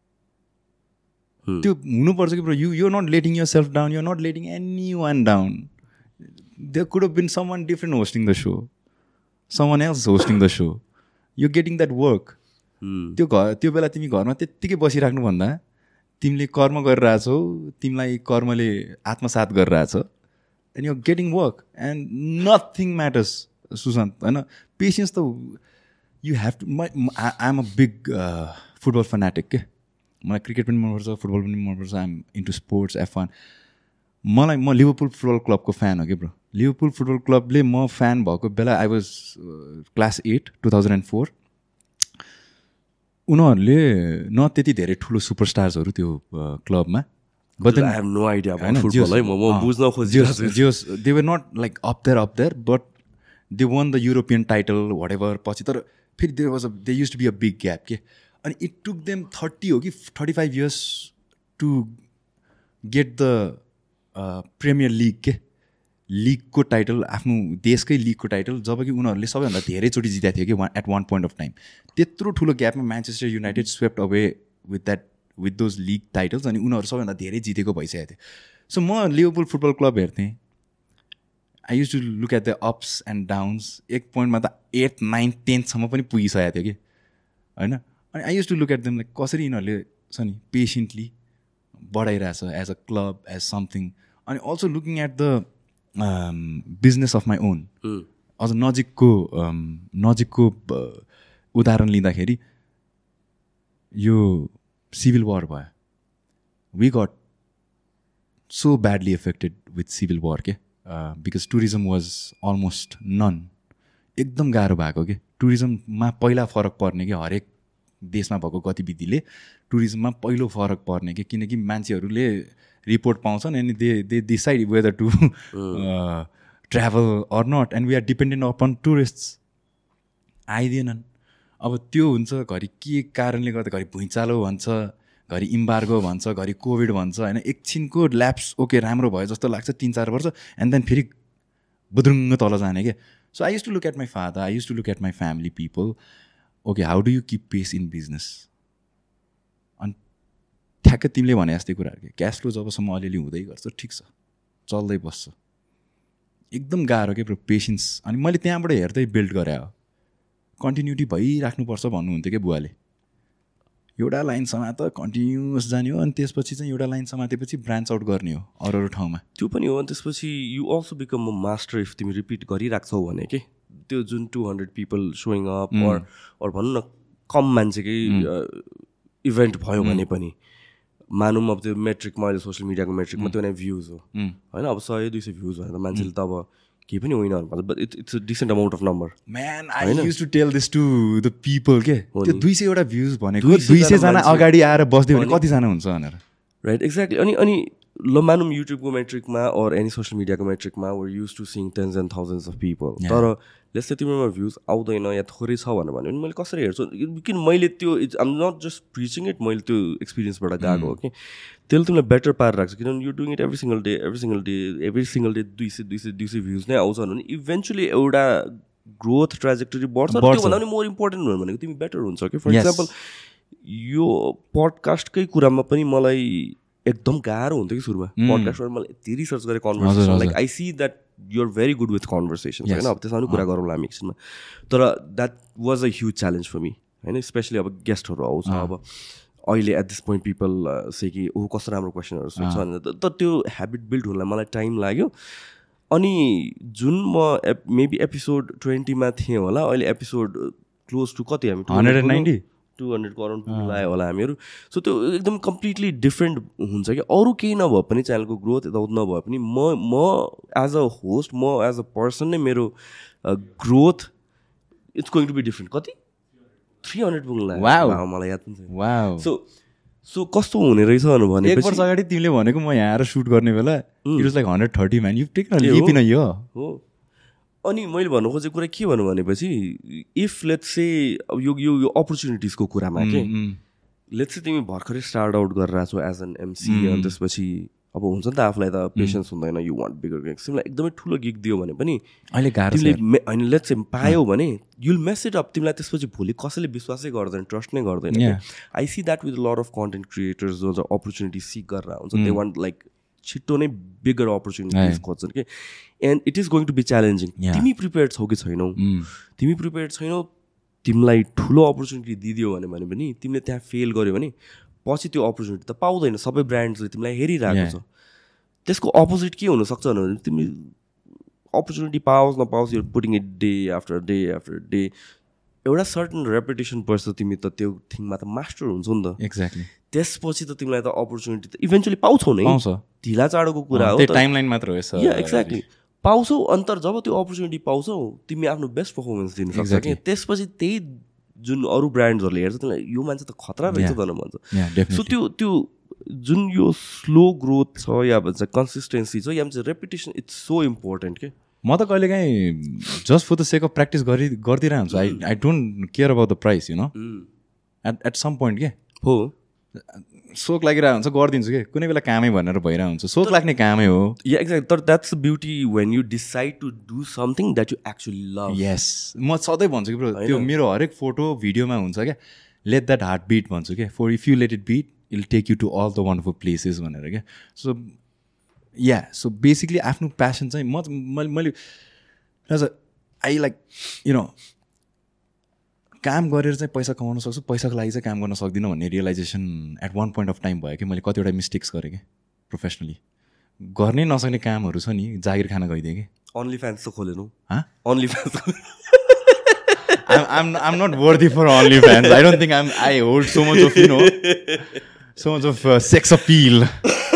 त्यो हुनुपर्छ कि bro. You not letting yourself down, you not letting any one down. There could have been someone different hosting the show, someone else hosting the show. You getting that work. त्यो बेला तिमी घरमा त्यत्तिकै बसिराख्नुभन्दा तिमीले कर्म गरिरहेछौ, तिमीलाई कर्मले आत्मसात गरिरहेछ, and you getting work and nothing matters. Sushant होइन, पेसेन्स त you have to. I am a big football fanatic के. मलाई क्रिकेट पनि मनपर्छ, फुटबल पनि मनपर्छ. I am into sports, F1. म लिभरपुल फुटबल क्लबको फ्यान हो कि ब्रो. लिभरपुल फुटबल क्लबले म फ्यान भएको बेला आई वाज क्लास 8, 2004. उनीहरूले न त्यति धेरै ठुलो सुपरस्टार्सहरू त्यो क्लबमा. But then I have no idea about football. They were not like up there, but they won the European title, whatever. पछि तर फेरि there used to be a big gap के. And it took them 30 हो कि 35 years to get the Premier League के, लिगको टाइटल, आफ्नो देशकै लिगको टाइटल, जब कि उनीहरूले सबैभन्दा धेरैचोटि जिताएको थियो कि at one point of time. त्यत्रो ठुलो ग्यापमा Manchester United swept away with those league titles. अनि उनीहरू सबैभन्दा धेरै जितेको भइसकेको थियो. सो म लिभरपुल फुटबल क्लब हेर्थेँ. I use to look at the ups and downs. एक पोइन्टमा त 8, 9, 10सम्म पनि पुगिसकेको थियो कि होइन. अनि I use to look at them like कसरी यिनीहरूले छ नि पेसेन्टली बढाइरहेछ as a club as something. अनि also looking at the business of my own. अझ नजिकको उदाहरण लिँदाखेरि यो सिभिल वार भयो. We got so badly affected with civil war के because tourism was almost none. एकदम गाह्रो भएको कि टुरिज्ममा पहिला फरक पर्ने कि हरेक देशमा भएको गतिविधिले टुरिज्ममा पहिलो फरक पर्ने कि किनकि मान्छेहरूले रिपोर्ट पाउँछन् अनि they decide whether to travel or not and we are dependent upon tourists. आइदिएनन्. अब त्यो हुन्छ घरि के कारणले गर्दा घरि भुइँचालो भन्छ, घरि इम्बार्गो भन्छ, घरि कोभिड भन्छ होइन. एकछिनको ल्याप्स ओके राम्रो भयो जस्तो लाग्छ 3-4 वर्ष एन्ड देन फेरि बुद्रुङ्ग तल जाने क्या. So I use to look at my father, I use to look at my family people. Okay how do you keep pace in business. अनि ठ्याक्कै तिमीले भने जस्तै कुराहरू के क्यास फ्लो जबसम्म अलिअलि हुँदै गर्छ ठिक छ चल्दै बस्छ. एकदम गाह्रो के पेसेन्स. अनि मैले त्यहाँबाट हेर्दै बिल्ड गरेँ हो. कन्टिन्युटी भइराख्नुपर्छ भन्नुहुन्थ्यो क्या बुवाले. एउटा लाइन समात कन्टिन्युस जाने हो अनि त्यसपछि चाहिँ एउटा लाइन समातेपछि ब्रान्च आउट गर्ने हो अरू ठाउँमा. त्यो पनि हो. अनि त्यसपछि you also become a master if तिमी रिपिट गरिराख्छौ भने के त्यो जुन 200 पिपल सोइङ अप अर भनौँ न कम मान्छेकै इभेन्ट भयो भने पनि मानौँ अब त्यो मेट्रिकमा अहिले सोसियल मिडियाको मेट्रिकमा त्यो नै भ्युज हो होइन. अब 100-200 भ्युज भयो त मान्छेले त अब केही पनि होइन भन्छ. But it's a decent amount of number. Man I use to tell this to the people के त्यो 200 वटा भ्युज भनेको 200 जना अगाडि आएर बस्दै भने कतिजना हुन्छ भनेर. Right exactly. अनि ल मानौँ युट्युबको मेट्रिकमा अर एनी सोसियल मिडियाको मेट्रिकमा were use to seeing tens and thousands of people. तर लेट्स से तिमीमा भ्युज आउँदैन या थोरै छ भनेर भन्यो भने मैले कसरी हेर्छु किन मैले त्यो um not just preaching it मैले त्यो एक्सपिरियन्सबाट गएको हो कि त्यसले तिमीलाई बेटर पारेर राख्छ. किनभने you doing it every single day 200 views नै आउँछ भने इभेन्चुली एउटा ग्रोथ ट्राजेक्टरी बढ्छ. त्योभन्दा पनि मोर इम्पोर्टेन्ट भनेको तिमी बेटर हुन्छ कि. फर इक्जाम्पल यो पडकास्टकै कुरामा पनि मलाई एकदम गाह्रो हुन्थ्यो कि सुरुमा. पडकास्टमा मैले यति रिसर्च गरेँ conversation like I see that you're very good with conversation होइन. अब त्यसमा पनि कुरा गरौँला हामी एकछिनमा. तर that was a huge challenge for me होइन. स्पेसली अब गेस्टहरू आउँछ. अब अहिले at this point people say कि ऊ कस्तो राम्रो क्वेसनहरू सोध्छ भनेर त त्यो ह्याबिट बिल्ड हुनलाई मलाई टाइम लाग्यो. अनि जुन म मेबी एपिसोड 20मा थिएँ होला अहिले एपिसोड क्लोज टु कति हामी 200 करोड पुग्यो होला हामीहरू. सो त्यो एकदम कम्प्लिटली डिफ्रेन्ट हुन्छ कि अरू केही नभए पनि च्यानलको ग्रोथ यताउता नभए पनि म एज अ होस्ट म एज अ पर्सन नै मेरो growth it's going to be different. कति 300 पुग्नु लाग्यो मलाई याद पनि छैन. सो कस्तो हुने रहेछ भने 1 वर्ष अगाडि तिमीले भनेको म यहाँ आएर सुट गर्ने बेला it was like 130 man. You take a leap in a year हो. अनि मैले भन्नु खोजेको कुरा के भन्नु भनेपछि इफ लेट्स से यो अपर्च्युनिटिजको कुरामा के लेट्स से तिमी भर्खरै स्टार्ट आउट गरिरहेको छौ एज एन एमसी. अनि त्यसपछि अब हुन्छ नि त आफूलाई त पेसेन्स हुँदैन. You want bigger gigs. तिमीलाई एकदमै ठुलो गिग दियो भने पनि अहिले तिमीले होइन लेट्स से पायौ भने युल मेस इट अप. तिमीलाई त्यसपछि भोलि कसैले विश्वासै गर्दैन ट्रस्ट नै गर्दैन. I see that with lot of content creators जो चाहिँ अपर्च्युनिटी सिक गरेर हुन्छ दे वान्ट लाइक छिट्टो नै बिगर अपर्च्युनिटिज खोज्छन् कि. And it is going to be challenging. तिमी प्रिपेयर्ड छौ कि छैनौ. तिमी प्रिपेयर्ड छैनौ तिमीलाई ठुलो अपर्च्युनिटी दिदियो भने पनि तिमीले त्यहाँ फेल गर्यो भने पछि त्यो अपर्च्युनिटी त पाउँदैन. सबै ब्रान्ड्सले तिमीलाई हेरिरहेको छ. त्यसको अपोजिट के हुनसक्छ भने तिमी अपर्च्युनिटी पाओस् नपाओस् यो putting it day after day एउटा सर्टन रेपुटेसन पर्छ. तिमी त त्यो थिङमा त मास्टर हुन्छ नि त. एक्ज्याक्टली. त्यसपछि त तिमीलाई त अपर्च्युनिटी त इभेन्चुली पाउँछौ नै. ढिला चाँडोको कुरा हो. टाइमलाइन मात्र हो. एक्ज्याक्टली पाउँछौ. अन्तर जब त्यो अपर्च्युनिटी पाउँछौ तिमी आफ्नो बेस्ट पर्फर्मेन्स दिनु सक्छ कि. त्यसपछि त्यही जुन अरू ब्रान्ड्सहरूले हेर्छ तिमीलाई यो मान्छे त खतरा रहेछ त भन्छ. सो त्यो जुन यो स्लो ग्रोथ छ या भन्छ कन्सिस्टेन्सी छ या भन्छ रेपुटेसन इट्स सो इम्पोर्टेन्ट के. म त कहिलेकाहीँ just for the sake of practice गरिदिरहेको हुन्छु. I don't care about the price you know. At some point के हो सोक लागिरहेको हुन्छ गरिदिन्छु कि. कुनै बेला कामै भनेर भइरहेको हुन्छ. सोक लाग्ने कामै हो. Yeah exact. तर that's the beauty when you decide to do something that you actually love. Yes म सधैँ भन्छु कि ब्रो त्यो मेरो हरेक फोटो भिडियोमा हुन्छ क्या लेट द्याट हार्ट बिट भन्छु क्या. For if you let it beat it will take you to all the wonderful places भनेर क्या. सो या सो बेसिकली आफ्नो प्यासन चाहिँ मैले आई लाइक काम गरेर चाहिँ पैसा कमाउन सक्छु, पैसाको लागि चाहिँ काम गर्न सक्दिनँ भन्ने realization at one point of time भयो कि मैले कतिवटा मिस्टेक्स गरेँ कि प्रोफेसनली। गर्नै नसक्ने कामहरू छ नि, जागिर खान गइदिएँ कि। ओन्ली फ्यान्स त खोलेनौ? OnlyFans I'm not worthy for OnlyFans. I don't think I hold so much of so much of sex appeal.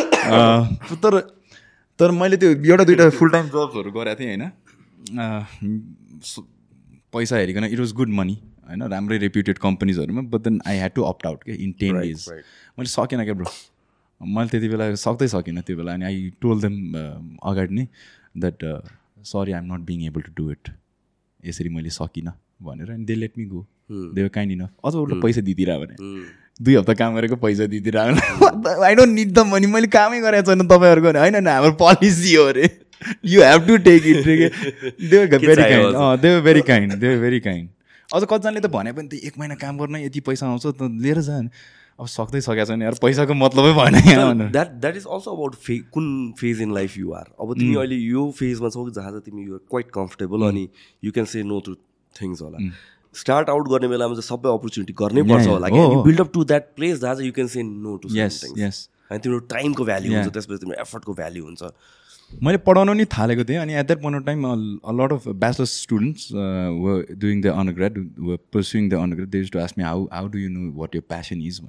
तर मैले त्यो एउटा दुइटा फुल टाइम जब्सहरू गरेको थिएँ होइन, पैसा हेरिकन इट वाज गुड मनी होइन, राम्रै रेप्युटेड कम्पनीजहरूमा। But then I had to opt out के इन 10 days। मैले सकेन क्या ब्रो, मैले त्यति बेला सक्दै सकिनँ त्यो बेला। अनि आई टोल्ड देम अगाडि नै that sorry I am not being able to do it, यसरी मैले सकिनँ भनेर। अनि they let me go, they were kind enough. अझ उसले पैसा दिइदिरह भने 2 हप्ता काम गरेको पैसा दिइदिरह। I don't need the money, मैले कामै गरेको छैन तपाईँहरूको होइन हाम्रो पोलिसी हो अरे, you have to take it. They were very kind, they were very kind, they were very kind. अझ कतिजनाले त भने पनि त्यो 1 महिना काम गर्न यति पैसा आउँछ त लिएर जा। अब सक्दै सकेको छैन यार, पैसाको मतलबै भएन यहाँ। द्याट इज अल्सो अबाउट कुन phase in life you are. अब तिमी अहिले यो फेजमा छौ जहाँ चाहिँ तिमी युआर क्वाइट कम्फर्टेबल अनि you can say no to things होला। स्टार्ट आउट गर्ने बेलामा चाहिँ सबै अपर्च्युनिटी गर्नै पर्छ होला कि, you build up to that place जहाँ चाहिँ you can say no to things. अनि तिम्रो टाइमको भ्याल्यु हुन्छ, त्यसपछि तिम्रो एफर्टको भ्याल्यु हुन्छ। मैले पढाउन नि थालेको थिएँ अनि at that point of time a lot of bachelors students were doing the undergrad, were pursuing the undergrad. They used to ask me how do you know what your passion is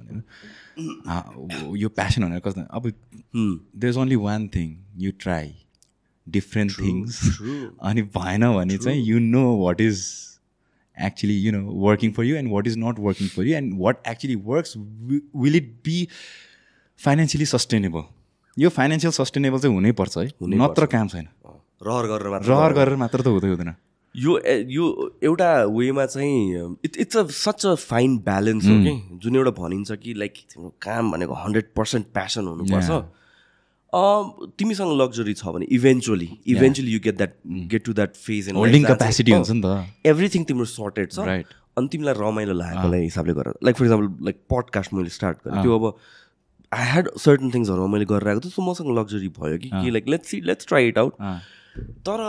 भनेर। यो प्यासन भनेर कस्तो, अब there is only one thing, you try different things. अनि भएन भने चाहिँ you know what is actually working for you and what is not working for you, and what actually works, will it be financially sustainable? यो फाइनेन्शियल सस्टेनेबल चाहिँ हुनै पर्छ है, नत्र काम छैन। रहर गरेर मात्र त हुँदैन। यो एउटा वेमा चाहिँ it's such a fine balance हो कि, जुन एउटा भनिन्छ कि लाइक तिम्रो काम भनेको 100% प्यासन हुनुपर्छ। तिमीसँग लग्जरी छ भने eventually you get to that phase in holding capacity हुन्छ नि त, एभ्रिथिङ तिम्रो सर्टेड छ। अनि तिमीलाई रमाइलो लागेकोलाई हिसाबले गरेर, like for example like podcast मैले स्टार्ट गरेँ, त्यो अब आई ह्याड सर्टन थिङ्सहरू मैले गरिरहेको थिएँ, सो मसँग लग्जरी भयो कि like let's try it out. तर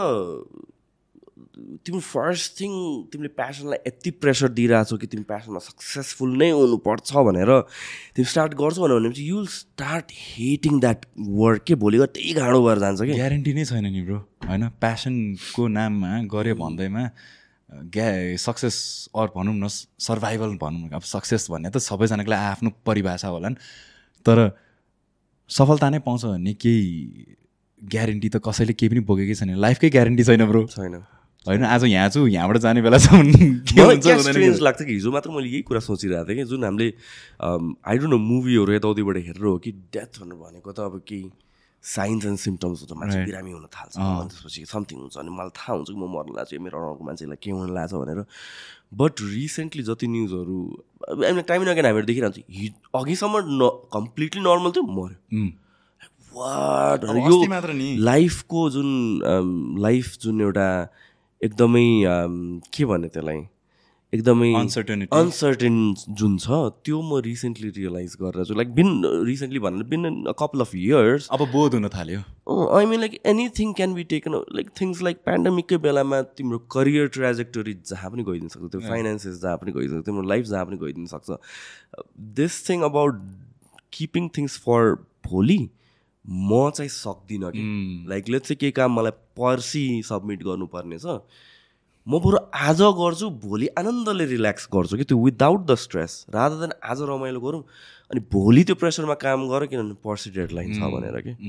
तिम्रो फर्स्ट थिङ तिमीले प्यासनलाई यति प्रेसर दिइरहेछौ कि तिमी प्यासनमा सक्सेसफुल नै हुनुपर्छ भनेर तिमी स्टार्ट गर्छौ भनेपछि you will start hating that work के भोलि गएर त्यही गाँडो भएर जान्छ कि। ग्यारेन्टी नै छैन नि ब्रो होइन, प्यासनको नाममा गऱ्यो भन्दैमा सक्सेस अर भनौँ न सर्भाइभल भनौँ। अब सक्सेस भन्ने त सबैजनाको लागि आफ्नो परिभाषा होला नि, तर सफलता नै पाउँछ भन्ने केही ग्यारेन्टी त कसैले केही पनि बोकेकै छैन। लाइफकै ग्यारेन्टी छैन ब्रो, छैन होइन। आज यहाँ छु, यहाँबाट जाने बेलासम्म स्ट्रेन्ज लाग्छ कि हिजो मात्र मैले यही कुरा सोचिरहेको थिएँ कि जुन हामीले आई डोन्ट नो मुभीहरू यताउतिबाट हेरेर हो कि डेथ भनेको त अब केही साइन्स एन्ड सिम्टम्स हुन्छ, मान्छे बिरामी हुन थाल्छ, अनि त्यसपछि समथिङ हुन्छ, अनि मलाई थाहा हुन्छ कि म मर्न लाग्छु, मेरो अगाडिको मान्छेलाई के हुन लाग्छ भनेर। बट रिसेन्टली जति न्युजहरू टाइम अगेन हामीहरू देखिरहन्छ, अघिसम्म कम्प्लिटली नर्मल थियो, मऱ्यो। वाट यो मात्र नि लाइफको जुन एउटा एकदमै के भन्ने त्यसलाई एकदमै अनसर्टेन जुन छ त्यो म रिसेन्टली रियलाइज गरेर छु। लाइक रिसेन्टली भनेर अ कपल अफ इयर्स अब बोध हुन थाल्यो। I mean like anything can be taken, like things like पेन्डेमिककै बेलामा तिम्रो करियर ट्रेजेक्टोरी जहाँ पनि गइदिन सक्छ, त्यो फाइनेन्सेस जहाँ पनि गइदिन सक्छ, तिम्रो लाइफ जहाँ पनि गइदिन सक्छ। This thing about keeping things for भोलि म चाहिँ सक्दिनँ कि। लाइक लेट्स चाहिँ केही काम मलाई पर्सि सबमिट गर्नुपर्ने छ, म बरु आज गर्छु, भोलि आनन्दले रिल्याक्स गर्छु कि, त्यो without the stress, rather than आज रमाइलो गरौँ अनि भोलि त्यो प्रेसरमा काम गर किनभने पर्सि डेडलाइन छ भनेर कि।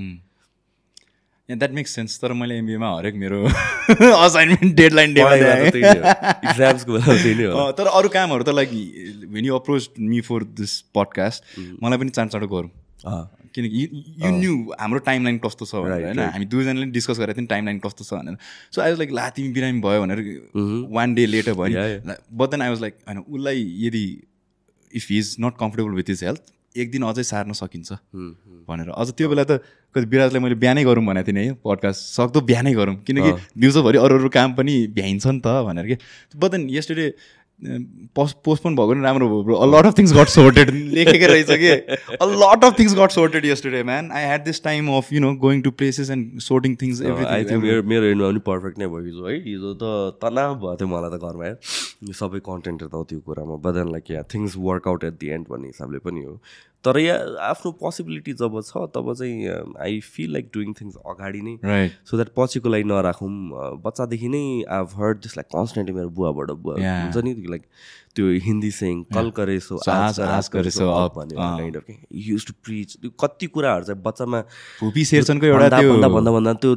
That makes sense. तर मैले एमबिएमा हरेक मेरो असाइनमेन्ट डेडलाइन एक्जाम्सको बेला त्यही नै हो। तर अरू कामहरू त like when you approach me for this podcast मलाई पनि चाँडो गरौँ, किनकि यु न्यू हाम्रो टाइमलाइन कस्तो छ भनेर होइन, हामी दुईजनाले डिस्कस गरेको थियौँ टाइमलाइन कस्तो छ भनेर। सो आई वाज लाइक ला तिमी बिरामी भयो भनेर 1 day लेटर भयो। But then I was like होइन, उसलाई यदि if he is not comfortable with his health एक दिन अझै सार्न सकिन्छ भनेर। अझ त्यो बेला त कति विराजलाई मैले बिहानै गरौँ भनेको थिएँ नि है पडकास्ट, सक्दो बिहानै गरौँ किनकि दिउँसोभरि अरू काम पनि भ्याइन्छ नि त भनेर कि। बट देन यस्टरडे पोस्टपोन भएको नि राम्रो भयो bro a lot of things got sorted लेखेको रहेछ कि a lot of things got sorted yesterday man I had this time of going to places and sorting things I think मेरो एन्डमा पनि पर्फेक्ट नै भयो हिजो है हिजो त तनाव भएको थियो मलाई त घरमा यो सबै कन्टेन्ट त त्यो कुरामा बदन लाइक या things work out at the end भन्ने हिसाबले पनि हो तर यहाँ आफ्नो पोसिबिलिटी जब छ तब चाहिँ I feel like doing things अगाडि नै सो द्याट पछिको लागि नराखौँ बच्चादेखि नै I heard this like constantly मेरो बुवाबाट बुवा हुन्छ नि लाइक त्यो हिन्दी सेङ कल करेसो आज करेसो भन्ने kind of use to preach त्यो कति कुराहरू चाहिँ बच्चामा भुपी शेरचनको एउटा भन्दा त्यो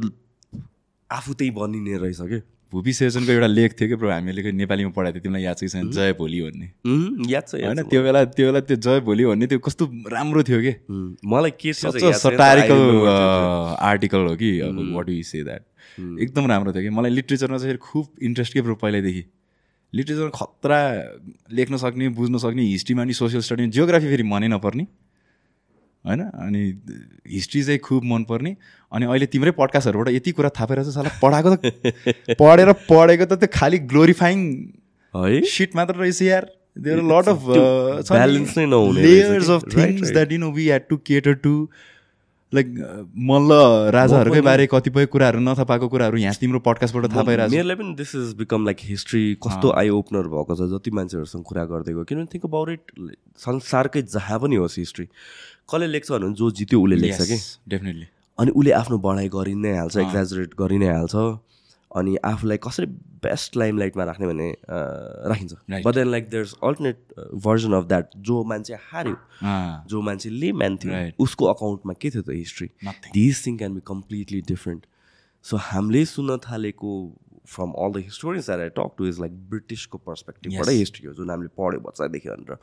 आफू त्यही बनिने रहेछ कि भुपी शेरचनको एउटा लेख थियो कि ब्रो हामीले नेपालीमा पढाएको थियो तिमीलाई याद छ छैन जय भोलि भन्ने याद छ होइन त्यो बेला त्यो जय भोलि भन्ने त्यो कस्तो राम्रो थियो कि मलाई के सटारिकल आर्टिकल हो कि अब वाट यु से द्याट एकदम राम्रो थियो कि मलाई लिट्रेचरमा चाहिँ खुब इन्ट्रेस्ट के ब्रो पहिल्यैदेखि लिट्रेचर खतरा लेख्न सक्ने बुझ्न सक्ने हिस्ट्रीमा नि सोसियल स्टडीमा जियोग्राफी फेरि मनै नपर्ने होइन अनि हिस्ट्री चाहिँ खुब मनपर्ने अनि अहिले तिम्रै पडकास्टहरूबाट यति कुरा थाहा पाइरहेको छ साला पढाएको त पढेको त त्यो खालि ग्लोरिफाइङ है सिट मात्र रहेछ यार there are lot of balance नै नहुने layers of things that we had to cater to like Malla राजाहरूकै बारे कतिपय कुराहरू नथाहा पाएको कुराहरू यहाँ तिम्रो पडकास्टबाट थाहा पाइरहेको छ मेरोलाई पनि this is become like history कस्तो आई ओपनर भएको छ जति मान्छेहरूसँग कुरा गर्दै गयो किनभने थिङ्क अबाउट इट संसारकै जहाँ पनि होस् हिस्ट्री कसले लेख्छ भने जो जित्यो उसले लेख्छ कि डेफिनेटली अनि उसले आफ्नो बढाइ गरि नै हाल्छ एक्जाजरेट गरि नै हाल्छ अनि आफूलाई कसरी बेस्ट लाइमलाइटमा राख्ने भने राखिन्छ but then like there is alternate version of that जो मान्छे हार्यो जो मान्छे लेम्यान थियो उसको अकाउन्टमा के थियो त history this thing can be completely different so हामीले सुन्न थालेको from all the historians that I talk to is like ब्रिटिसको पर्सपेक्टिभबाट हिस्ट्री हो जुन हामीले पढ्यो बच्चादेखि भनेर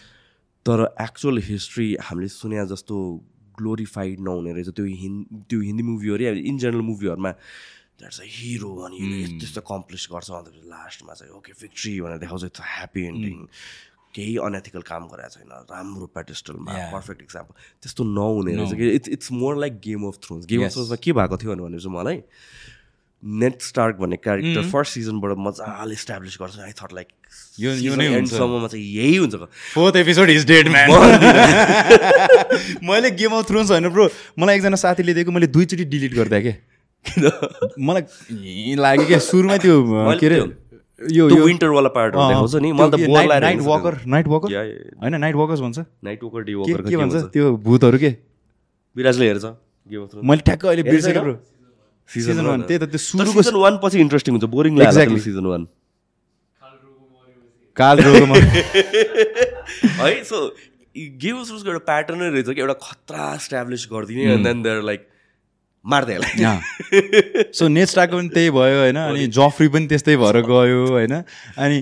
तर एक्चुअल हिस्ट्री हामीले सुने जस्तो ग्लोरिफाइड नहुने रहेछ त्यो हिन्दी मुभीहरू इन जेनरल मुभीहरूमा द्याट्स अ हिरो अनि यस्तो यस्तो कम्प्लिस गर्छ अन्त लास्टमा चाहिँ ओके भिक्ट्री भनेर देखाउँछ इट्स ह्याप्पी एन्डिङ केही अनएथिकल काम गरेको छैन राम्रो पेडेस्टलमा पर्फेक्ट इक्जाम्पल त्यस्तो नहुने रहेछ कि it's more like Game of थ्रोन्समा के भएको थियो भने चाहिँ मलाई नेड स्टार्क भन्ने क्यारेक्टर फर्स्ट सिजनबाट मजाले इस्टाब्लिस गर्छ आई थट लाइक एन्डसम्ममा चाहिँ यही हुन्छ fourth episode is dead man मैले गेम अफ थ्रोन्स होइन ब्रो मलाई एकजना साथीले दिएको मैले 2 चोटि डिलिट गर्दा के मलाई लाग्यो क्या सुरुमा त्यो के अरे यो विन्टरवाला पार्ट देखाउँछ नि मलाई त बोर लाग्यो नाइट वकर होइन नाइट वकर्स भन्छ नाइट वकर डे वकर के भन्छ त्यो भूतहरू के विराजले हेर्छ गेम अफ थ्रोन्स मैले ठ्याक्क अहिले बिर्सेको ब्रो सिजन 1 त्यही त त्यो सुरुको सिजन 1 पछि इन्ट्रेस्टिङ हुन्छ बोरिङ लाग्छ सिजन 1 काल रोगमा है सो गेम अफ थ्रोन्सको एउटा प्याटर्नै रहेछ कि एउटा खतरा इस्टाब्लिस गरिदिने एन्ड देन देयर लाइक मार्दै सो नेड स्टार्कको पनि त्यही भयो होइन अनि जफ्री पनि त्यस्तै भएर गयो होइन अनि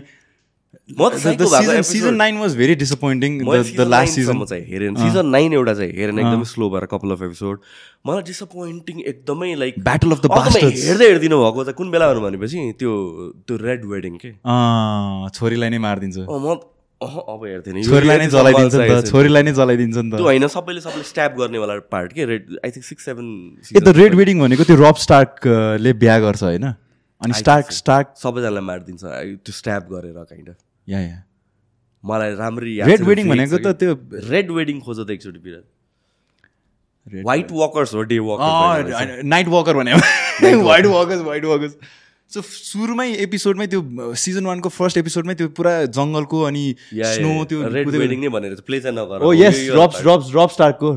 season 9 was very disappointing the last season म चाहिँ हेरेन सिजन 9 एउटा चाहिँ हेरेन एकदमै स्लो भएर कपाल अफ एपिसोड मलाई डिसपोइन्टिङ एकदमै like battle of the bastards हेर्दै हेर्दिनु भएको चाहिँ कुन बेला भनेपछि त्यो रेड वेडिङ के छोरीलाई नै मारिदिन्छ अब हेर्थेन छोरीलाई नै जलाइदिन्छ नि त छोरीलाई नै जलाइदिन्छ नि त त्यो होइन सबैले स्ट्याप गर्नेवाला पार्ट के red I think 6-7 the red wedding भनेको त्यो रब स्टार्कले बिहा गर्छ होइन अनि स्टार्क सबैजनालाई मारिदिन्छ त्यो स्ट्याप गरेर काइन्ड अफ या मलाई राम्ररी रेड वेडिङ भनेको त त्यो रेड वेडिङ खोज त एकचोटि बिराट व्हाइट वकर्स हो डे वकर नाइट वकर भने व्हाइट वकर्स सो सुरुमै एपिसोडमै त्यो सिजन 1 को फर्स्ट एपिसोडमै त्यो पुरा जङ्गलको अनि स्नो त्यो रेड वेडिङ नै भनेर प्ले चाहिँ नगर ओ यस रब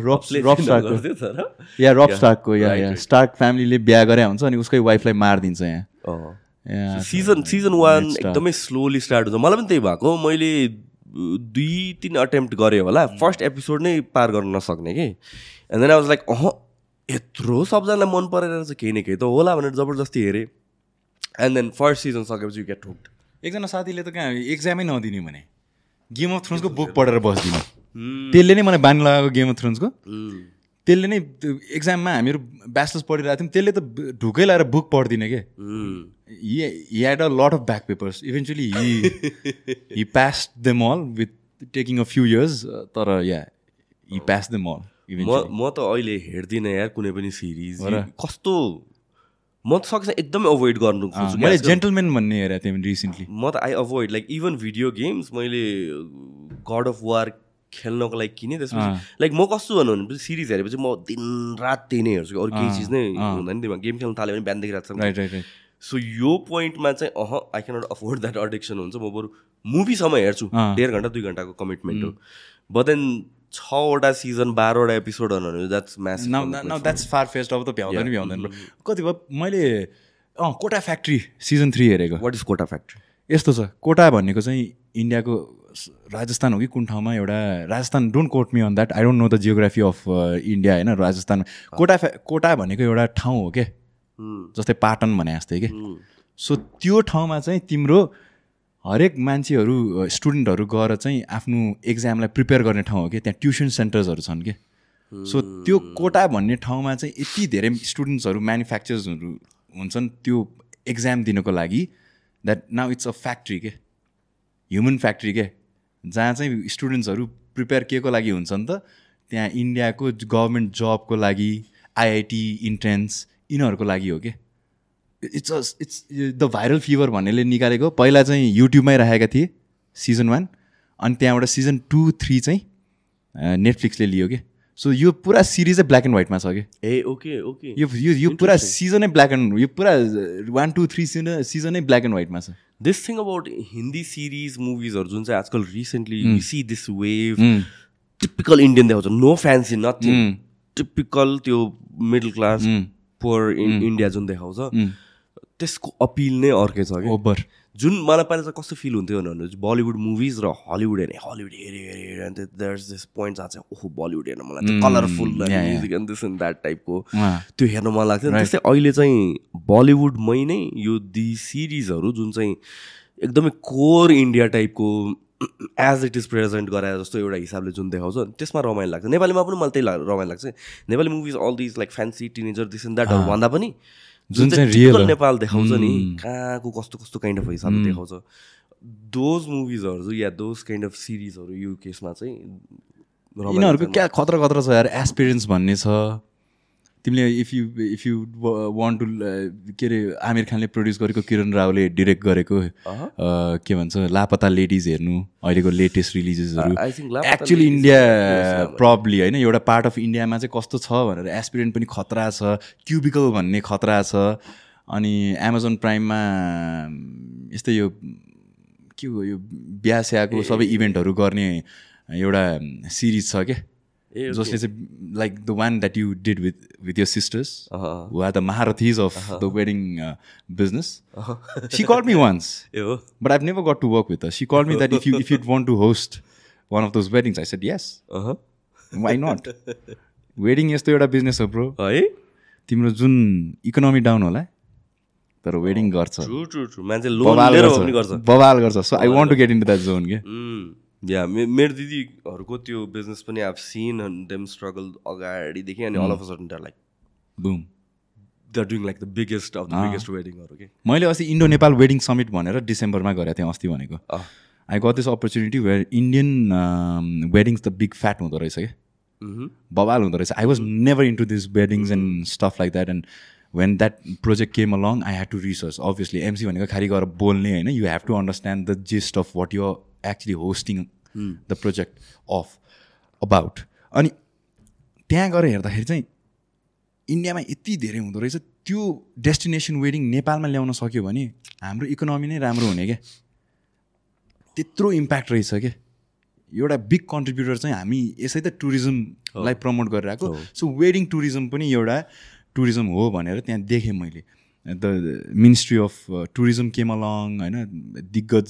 स्टार्कको या स्टार्क फ्यामिलीले बिहा गरे हुन्छ अनि उसकै वाइफलाई मारिदिन्छ यहाँ सिजन 1 एकदमै स्लोली स्टार्ट हुन्छ मलाई पनि त्यही भएको मैले 2-3 अटेम्प्ट गरेँ होला फर्स्ट एपिसोड नै पार गर्न नसक्ने कि and then I was like यत्रो सबजनालाई मन परेर चाहिँ केही न केही त होला भनेर जबरजस्ती हेरेँ एन्ड देन फर्स्ट सिजन सकेपछि यु गेट हुक्ड एकजना साथीले त कहाँ एक्जामै नदिने भने गेम अफ थ्रोन्सको बुक पढेर बस्दिनँ त्यसले नै मलाई बानी लगाएको गेम अफ थ्रोन्सको त्यसले नै एक्जाममा हामीहरू ब्याचलर्स पढिरहेको थियौँ त्यसले त ढुकै लगाएर बुक पढ्दिनँ के he had a lot of back papers eventually he passed them all with taking a few years तर he passed them all eventually म त अहिले हेर्दिनँ यार कुनै पनि सिरिज कस्तो म त सक्छ एकदमै अभोइड गर्नु खोज्छु। मैले जेन्टलमेन भन्ने हेरेको थिएँ रिसेन्टली। म त I avoid like even video games मैले गड अफ वार खेल्नको लागि किनेँ। त्यसपछि लाइक म कस्तो भन्नु भनेपछि सिरिज हेरेपछि म दिनरात त्यही नै हेर्छु, अरू केही चिज नै हुँदैन त्यसमा। गेम खेल्नु थाल्यो भने बिहानदेखि रातसम्म। सो यो पोइन्टमा चाहिँ I cannot afford that addiction हुन्छ। म बरु मुभीसम्म हेर्छु, 1.5 घन्टा 2 घन्टाको कमिटमेन्ट हो। बट देन 6वटा सिजन 12वटा एपिसोडहरू that's massive. Now that's far fest. अब त भ्याउँदैन भ्याउँदैन। कति भयो मैले कोटा फ्याक्ट्री सिजन 3 हेरेको। What is Kota factory? यस्तो छ, कोटा भनेको चाहिँ इन्डियाको राजस्थान हो कि कुन ठाउँमा एउटा Rajasthan, don't quote me on that, I don't know the geography of India होइन। राजस्थान कोटा भनेको एउटा ठाउँ हो क्या, जस्तै पाटन भने जस्तै के। सो त्यो ठाउँमा चाहिँ तिम्रो हरेक मान्छेहरू स्टुडेन्टहरू गएर चाहिँ आफ्नो एक्जामलाई प्रिपेयर गर्ने ठाउँ हो कि। त्यहाँ ट्युसन सेन्टर्सहरू छन् कि। सो त्यो कोटा भन्ने ठाउँमा चाहिँ यति धेरै स्टुडेन्ट्सहरू म्यानुफ्याक्चर्सहरू हुन्छन् त्यो एक्जाम दिनको लागि, that now it's a factory के, ह्युमन फ्याक्ट्री के, जहाँ चाहिँ स्टुडेन्ट्सहरू प्रिपेयर के को लागि हुन्छ नि त, त्यहाँ इन्डियाको गभर्मेन्ट जबको लागि, आइआइटी इन्ट्रेन्स यिनीहरूको लागि हो कि। इट्स द भाइरल फिभर भन्नेले निकालेको। पहिला चाहिँ युट्युबमै राखेका थिए सिजन 1, अनि त्यहाँबाट सिजन 2, 3 चाहिँ नेटफ्लिक्सले लियो कि। सो यो पुरा सिरिजै ब्ल्याक एन्ड व्हाइटमा छ कि। Ah okay okay. यो पुरा सिजनै ब्ल्याक एन्ड, यो पुरा 1, 2, 3 सिजनै ब्ल्याक एन्ड व्हाइटमा छ। This thing about Hindi series मुभिजहरू जुन चाहिँ आजकल recently we see this wave, typical Indian देखाउँछ, नो फ्यान्सी नथिङ, टिपिकल त्यो मिडल क्लास पोर इन्डिया जुन देखाउँछ, त्यसको अपिल नै अर्कै छ कि। ओभर जुन मलाई पहिला चाहिँ कस्तो फिल हुन्थ्यो भने बलिउड मुभिज र हलिउड हेर्ने, हलिउड हेरेर अन्त देयर्स दिस पोइन्ट जहाँ चाहिँ ओहो बलिउड हेर्न मलाई त्यो colourful music and this and that टाइपको त्यो हेर्न मन लाग्थ्यो। त्यस्तै अहिले चाहिँ बलिउडमै नै यो दि सिरिजहरू जुन चाहिँ एकदमै कोर इन्डिया टाइपको एज इट इज प्रेजेन्ट गराएर जस्तो एउटा हिसाबले जुन देखाउँछ त्यसमा रमाइलो लाग्छ। नेपालीमा पनि मलाई त्यही रमाइलो लाग्छ। Nepali movies all these like fancy teenager this and द्याटहरू भन्दा पनि जुन चाहिँ रियल नेपाल देखाउँछ नि, कहाँको कस्तो कस्तो काइन्ड अफ हिसाबले देखाउँछ, दोज मुभिजहरू या दोज काइन्ड अफ सिरिजहरू यो केसमा चाहिँ यिनीहरूको क्या खतरा खतरा छ यार। एस्पिरेन्स भन्ने छ, तिमीले इफ यु वान्ट टु के अरे आमिर खानले प्रड्युस गरेको, किरण रावले डिरेक्ट गरेको के भन्छ लापता लेडिज हेर्नु, अहिलेको लेटेस्ट रिलिजेसहरू एक्चुअली इन्डिया प्रब्ली होइन, एउटा पार्ट अफ इन्डियामा चाहिँ कस्तो छ भनेर एस्पिरेन्ट पनि खतरा छ, क्युबिकल भन्ने खतरा छ। अनि एमाजोन प्राइममा यस्तै यो के हो यो बिहा स्याको सबै इभेन्टहरू गर्ने एउटा सिरिज छ क्या, जसले चाहिँ like the one that you did with your sisters who are the महारथीज of the wedding business. She called me once, but I've never got to work with her. She called me that if you'd want to host one of those weddings. I said yes. Why not? Wedding यस्तो एउटा बिजनेस हो ब्रो है, तिम्रो जुन इकोनोमी डाउन होला तर वेडिङ गर्छ, मान्छे लोन लिएर पनि गर्छ, बवाल गर्छ। So I want to get into that zone के। या मेरो दिदीहरूको त्यो बिजनेस पनि आइभ सिन देम स्ट्रगल अगाडिदेखि, अनि all of a sudden there like boom they are doing like the biggest of the biggest वेडिङहरू के। मैले अस्ति इन्डो नेपाल वेडिङ समिट भनेर डिसेम्बरमा गरेको थिएँ अस्ति भनेको। I got this opportunity where Indian weddings the big fat हुँदो रहेछ क्या, बवाल हुँदो रहेछ। I was never into this weddings and stuff like that, and when that project came along I had to research. Obviously MC भनेको खाली गएर बोल्ने होइन, you have to understand the gist of what you're actually hosting the project of about. अनि त्यहाँ गएर हेर्दाखेरि चाहिँ इन्डियामा यति धेरै हुँदो रहेछ। त्यो डेस्टिनेसन वेडिङ नेपालमा ल्याउन सक्यो भने हाम्रो इकोनोमी नै राम्रो हुने क्या, त्यत्रो इम्प्याक्ट रहेछ क्या। एउटा बिग कन्ट्रिब्युटर चाहिँ हामी यसै त टुरिज्मलाई प्रमोट गरिरहेको। सो वेडिङ टुरिज्म पनि एउटा टुरिज्म हो भनेर त्यहाँ देखेँ मैले। The ministry of tourism came along होइन, दिग्गज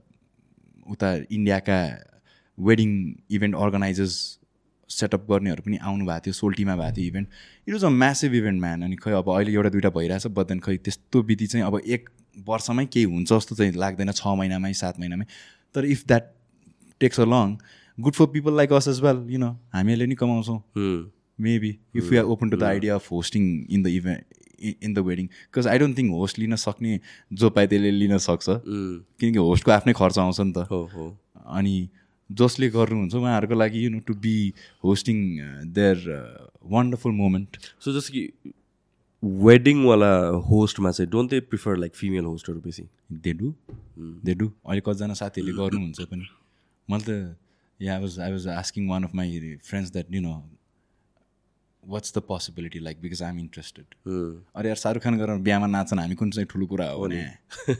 उता इन्डियाका वेडिङ इभेन्ट अर्गनाइजर्स सेटअप गर्नेहरू पनि आउनु भएको थियो, सोल्टीमा भएको थियो इभेन्ट। It was a massive event man. अनि खै अब अहिले एउटा दुइटा भइरहेछ, बट देन खै त्यस्तो विधि चाहिँ अब 1 वर्षमै केही हुन्छ जस्तो चाहिँ लाग्दैन, 6 महिनामै 7 महिनामै। तर if that takes a long, good for people like us as well, you know हामीहरूले नि कमाउँछौँ maybe if we are open to the idea of hosting in the event, in the wedding, because I don't think host लिन सक्ने जो पाए त्यसले लिन सक्छ, किनकि होस्टको आफ्नै खर्च आउँछ नि त। अनि जसले गर्नुहुन्छ उहाँहरूको लागि you know to be hosting there wonderful moment. So जस्तो कि वेडिङ वाला होस्टमा चाहिँ don't they prefer like female होस्टहरू बेसी? दे डु अहिले कतिजना साथीहरूले गर्नुहुन्छ पनि. मैले त I was asking one of my friends that, what's the possibility like, because I'm interested. अरे यार शाहरुख खान गरेर बिहामा नाच्न हामी कुन चाहिँ ठुलो कुरा हो भने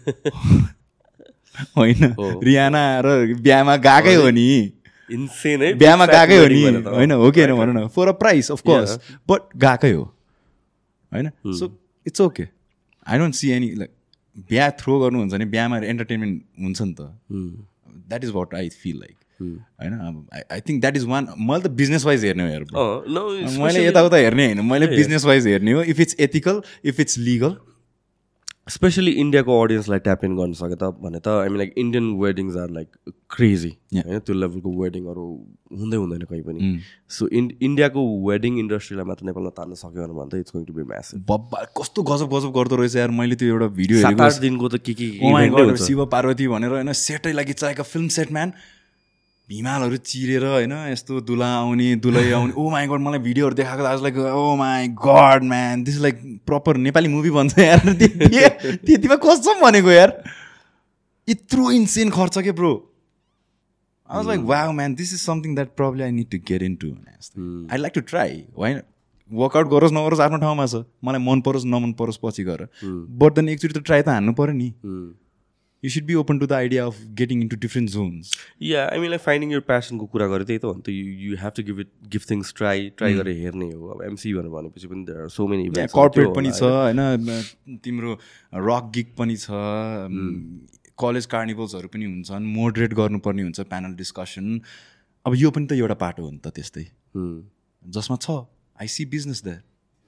होइन. रियाना र बिहामा गएकै हो नि, इन्सेन है, बिहामा गएकै हो नि होइन, हो कि होइन भनौँ न, for a price of course, but गएकै हो होइन. So it's okay. I don't see any like बिहा थ्रो गर्नुहुन्छ भने बिहामा एन्टरटेनमेन्ट हुन्छ नि त. That is what I feel like होइन. I think that is one. मैले त बिजनेस वाइज हेर्ने हो हेर, मैले यताउता हेर्ने होइन, मैले बिजनेस वाइज हेर्ने हो. If it's ethical, if it's legal. Specially इन्डियाको अडियन्सलाई ट्याप इन गर्न सके त भने त I mean like Indian weddings are like crazy होइन. त्यो लेभलको वेडिङहरू हुँदैन कहीँ पनि. सो इन्डियाको वेडिङ इन्डस्ट्रीलाई मात्र नेपालमा तान्न सक्यो भने त it's going to be massive. बब्बा कस्तो गजब गर्दो रहेछ यार. मैले त्यो एउटा भिडियो 7-8 दिनको त के शिव पार्वती भनेर होइन, सेटै लागि चाहिएको फिल्म सेट म्यान. हिमालहरू चिरेर होइन, यस्तो दुला आउने दुलै आउने. ओ माई गड, मलाई भिडियोहरू देखाएको आज like oh my God man, this like proper Nepali movie भन्छ यार. त्यतिमा कस्तो भनेको यार, यत्रो इन्सेन खर्च के bro. I was like wow man, this is something that probably I need to get in to. I like to try. होइन, वर्कआउट गरोस् नगरोस् आफ्नो ठाउँमा छ, मलाई मन परोस् नमन परोस् पछि गएर, बट देन एकचोटि त ट्राई त हान्नु पऱ्यो नि. You should be open to the idea of getting into different zones. Yeah, I mean like finding your passion को कुरा गरे त्यही त हो नि त. You have to give things try गरेर हेर्ने हो. अब MC भनेपछि पनि there are so many events. Corporate पनि छ होइन, तिम्रो रक गिग पनि छ, कलेज कार्निभल्सहरू पनि हुन्छन्, मोडरेट गर्नुपर्ने हुन्छ, प्यानल डिस्कसन. अब यो पनि त एउटा पाटो हो नि त त्यस्तै, जसमा छ I see business there.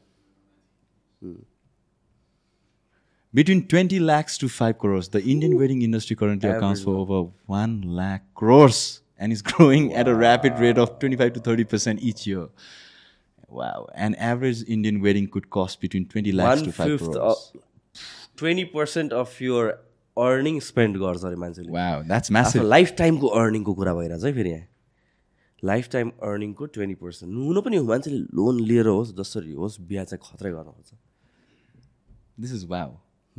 Between 20 lakhs to 5 crores, the Indian wedding industry currently accounts for over 1 lakh crores and is growing at a rapid rate of 25 to 30% each year. Wow. An average Indian wedding could cost between 20 lakhs to 5 crores. 20% of your earning spent गर्छ अरे मान्छेले. Wow, that's massive. लाइफटाइमको अर्निङको कुरा भइरहेको छ है फेरि यहाँ. लाइफटाइम अर्निङको 20%. हुन पनि मान्छेले लोन लिएर होस् जसरी होस् बिहा चाहिँ खत्रै गर्न खोज्छ. This is wow.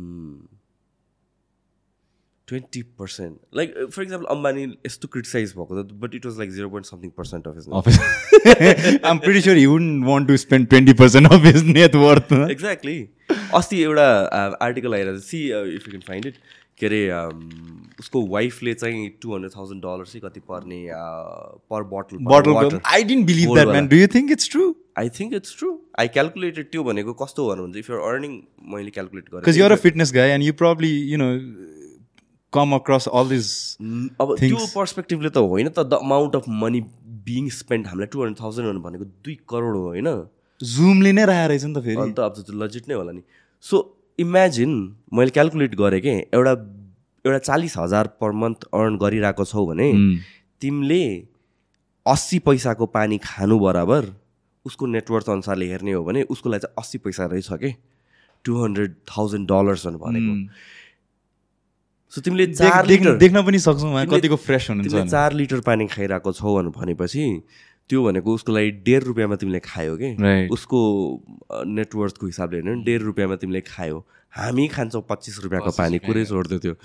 20%. Like for example, Ambani is to criticize भएको, but it was like 0.something% of his net worth. I'm pretty sure he wouldn't want to spend 20% of his net worth. Exactly. अस्ति एउटा आर्टिकल आइरहेको छ, see if you can find it. के अरे उसको वाइफले चाहिँ $200,000 चाहिँ कति पर्ने per bottle. I didn't believe that, man. Do you think it's true? I think it's true. I calculated त्यो भनेको कस्तो भन्नुहुन्छ, if you're earning, मैले क्याल्कुलेट गरेँ. Because you're a fitness guy and you probably, come across all these अब things. त्यो पर्सपेक्टिभले त होइन त. The amount of money being spend हामीलाई 200,000 भनेको 2 करोड हो होइन. जुमले नै राखेको रहेछ नि त फेरि. अन्त अब त लजिट नै होला नि. सो इमेजिन मैले क्याल्कुलेट गरेँ कि एउटा 40,000 पर मन्थ अर्न गरिरहेको छौ भने तिमीले 80 पैसाको पानी खानु बराबर उसको नेटवर्थ अनुसारले हेर्ने हो भने उसको लागि चाहिँ 80 पैसा रहेछ के $200,000 भनेको. सो तिमीले 4 लिटर देख्न पनि सक्छौ कतिको फ्रेस हुनुहुन्छ. तिमीले 4 लिटर पानी खाइरहेको छौ भनेपछि त्यो भनेको उसको लागि 1.5 रुपियाँमा तिमीले खायो के. उसको नेटवर्थको हिसाबले हेर्नु नि 1.5 रुपियाँमा तिमीले खायो. हामी खान्छौँ 25 रुपियाँको पानी, कुरै छोड्दै त्यो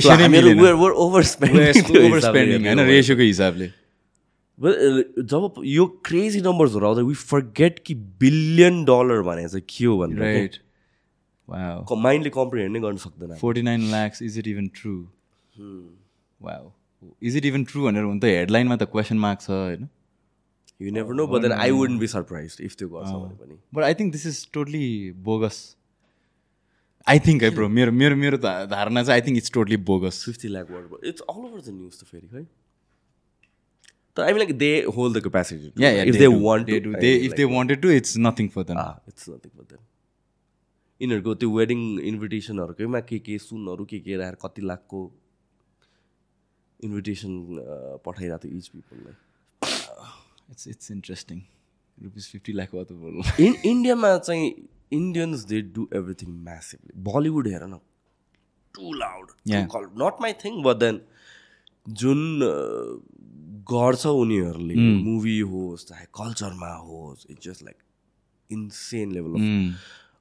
ओभरस्पेन्डिङ हैन रेशियोको हिसाबले. जब यो क्रेजी नम्बर्सहरू आउँदा वी फर्गेट कि $1 बिलियन भने चाहिँ के हो भनेर. Wow. माइन्डले कम्प्रिहेन्ड नै गर्न सक्दैन. 49 lakhs, is it even true? Wow. Is it even true भनेर हुन त हेडलाइनमा त क्वेसन मार्क छ हैन. You never know, but then I wouldn't be surprised if त्यो गर्छ भने पनि. But I think this is totally bogus. I think bro, मेरो धारणा चाहिँ I think it's totally bogus. 50 lakh word. It's all over the news त फेरि है. So I mean like they hold the capacity to. Yeah, if they want to. If they wanted to, it's nothing for them. It's nothing for them. यिनीहरूको त्यो वेडिङ इन्भिटेसनहरूकैमा के सुनहरू के राखेर कति लाखको इन्भिटेसन पठाइरहेको थियो इच पिपललाई. It's interesting. ₹50 lakh वाट बोल्नु. इन इन्डियामा चाहिँ Indians they do everything massively. Bollywood हेर न, too loud, not my thing, but then जुन गर्छ उनीहरूले मुभी होस् चाहे कल्चरमा होस्, it's just like insane level of.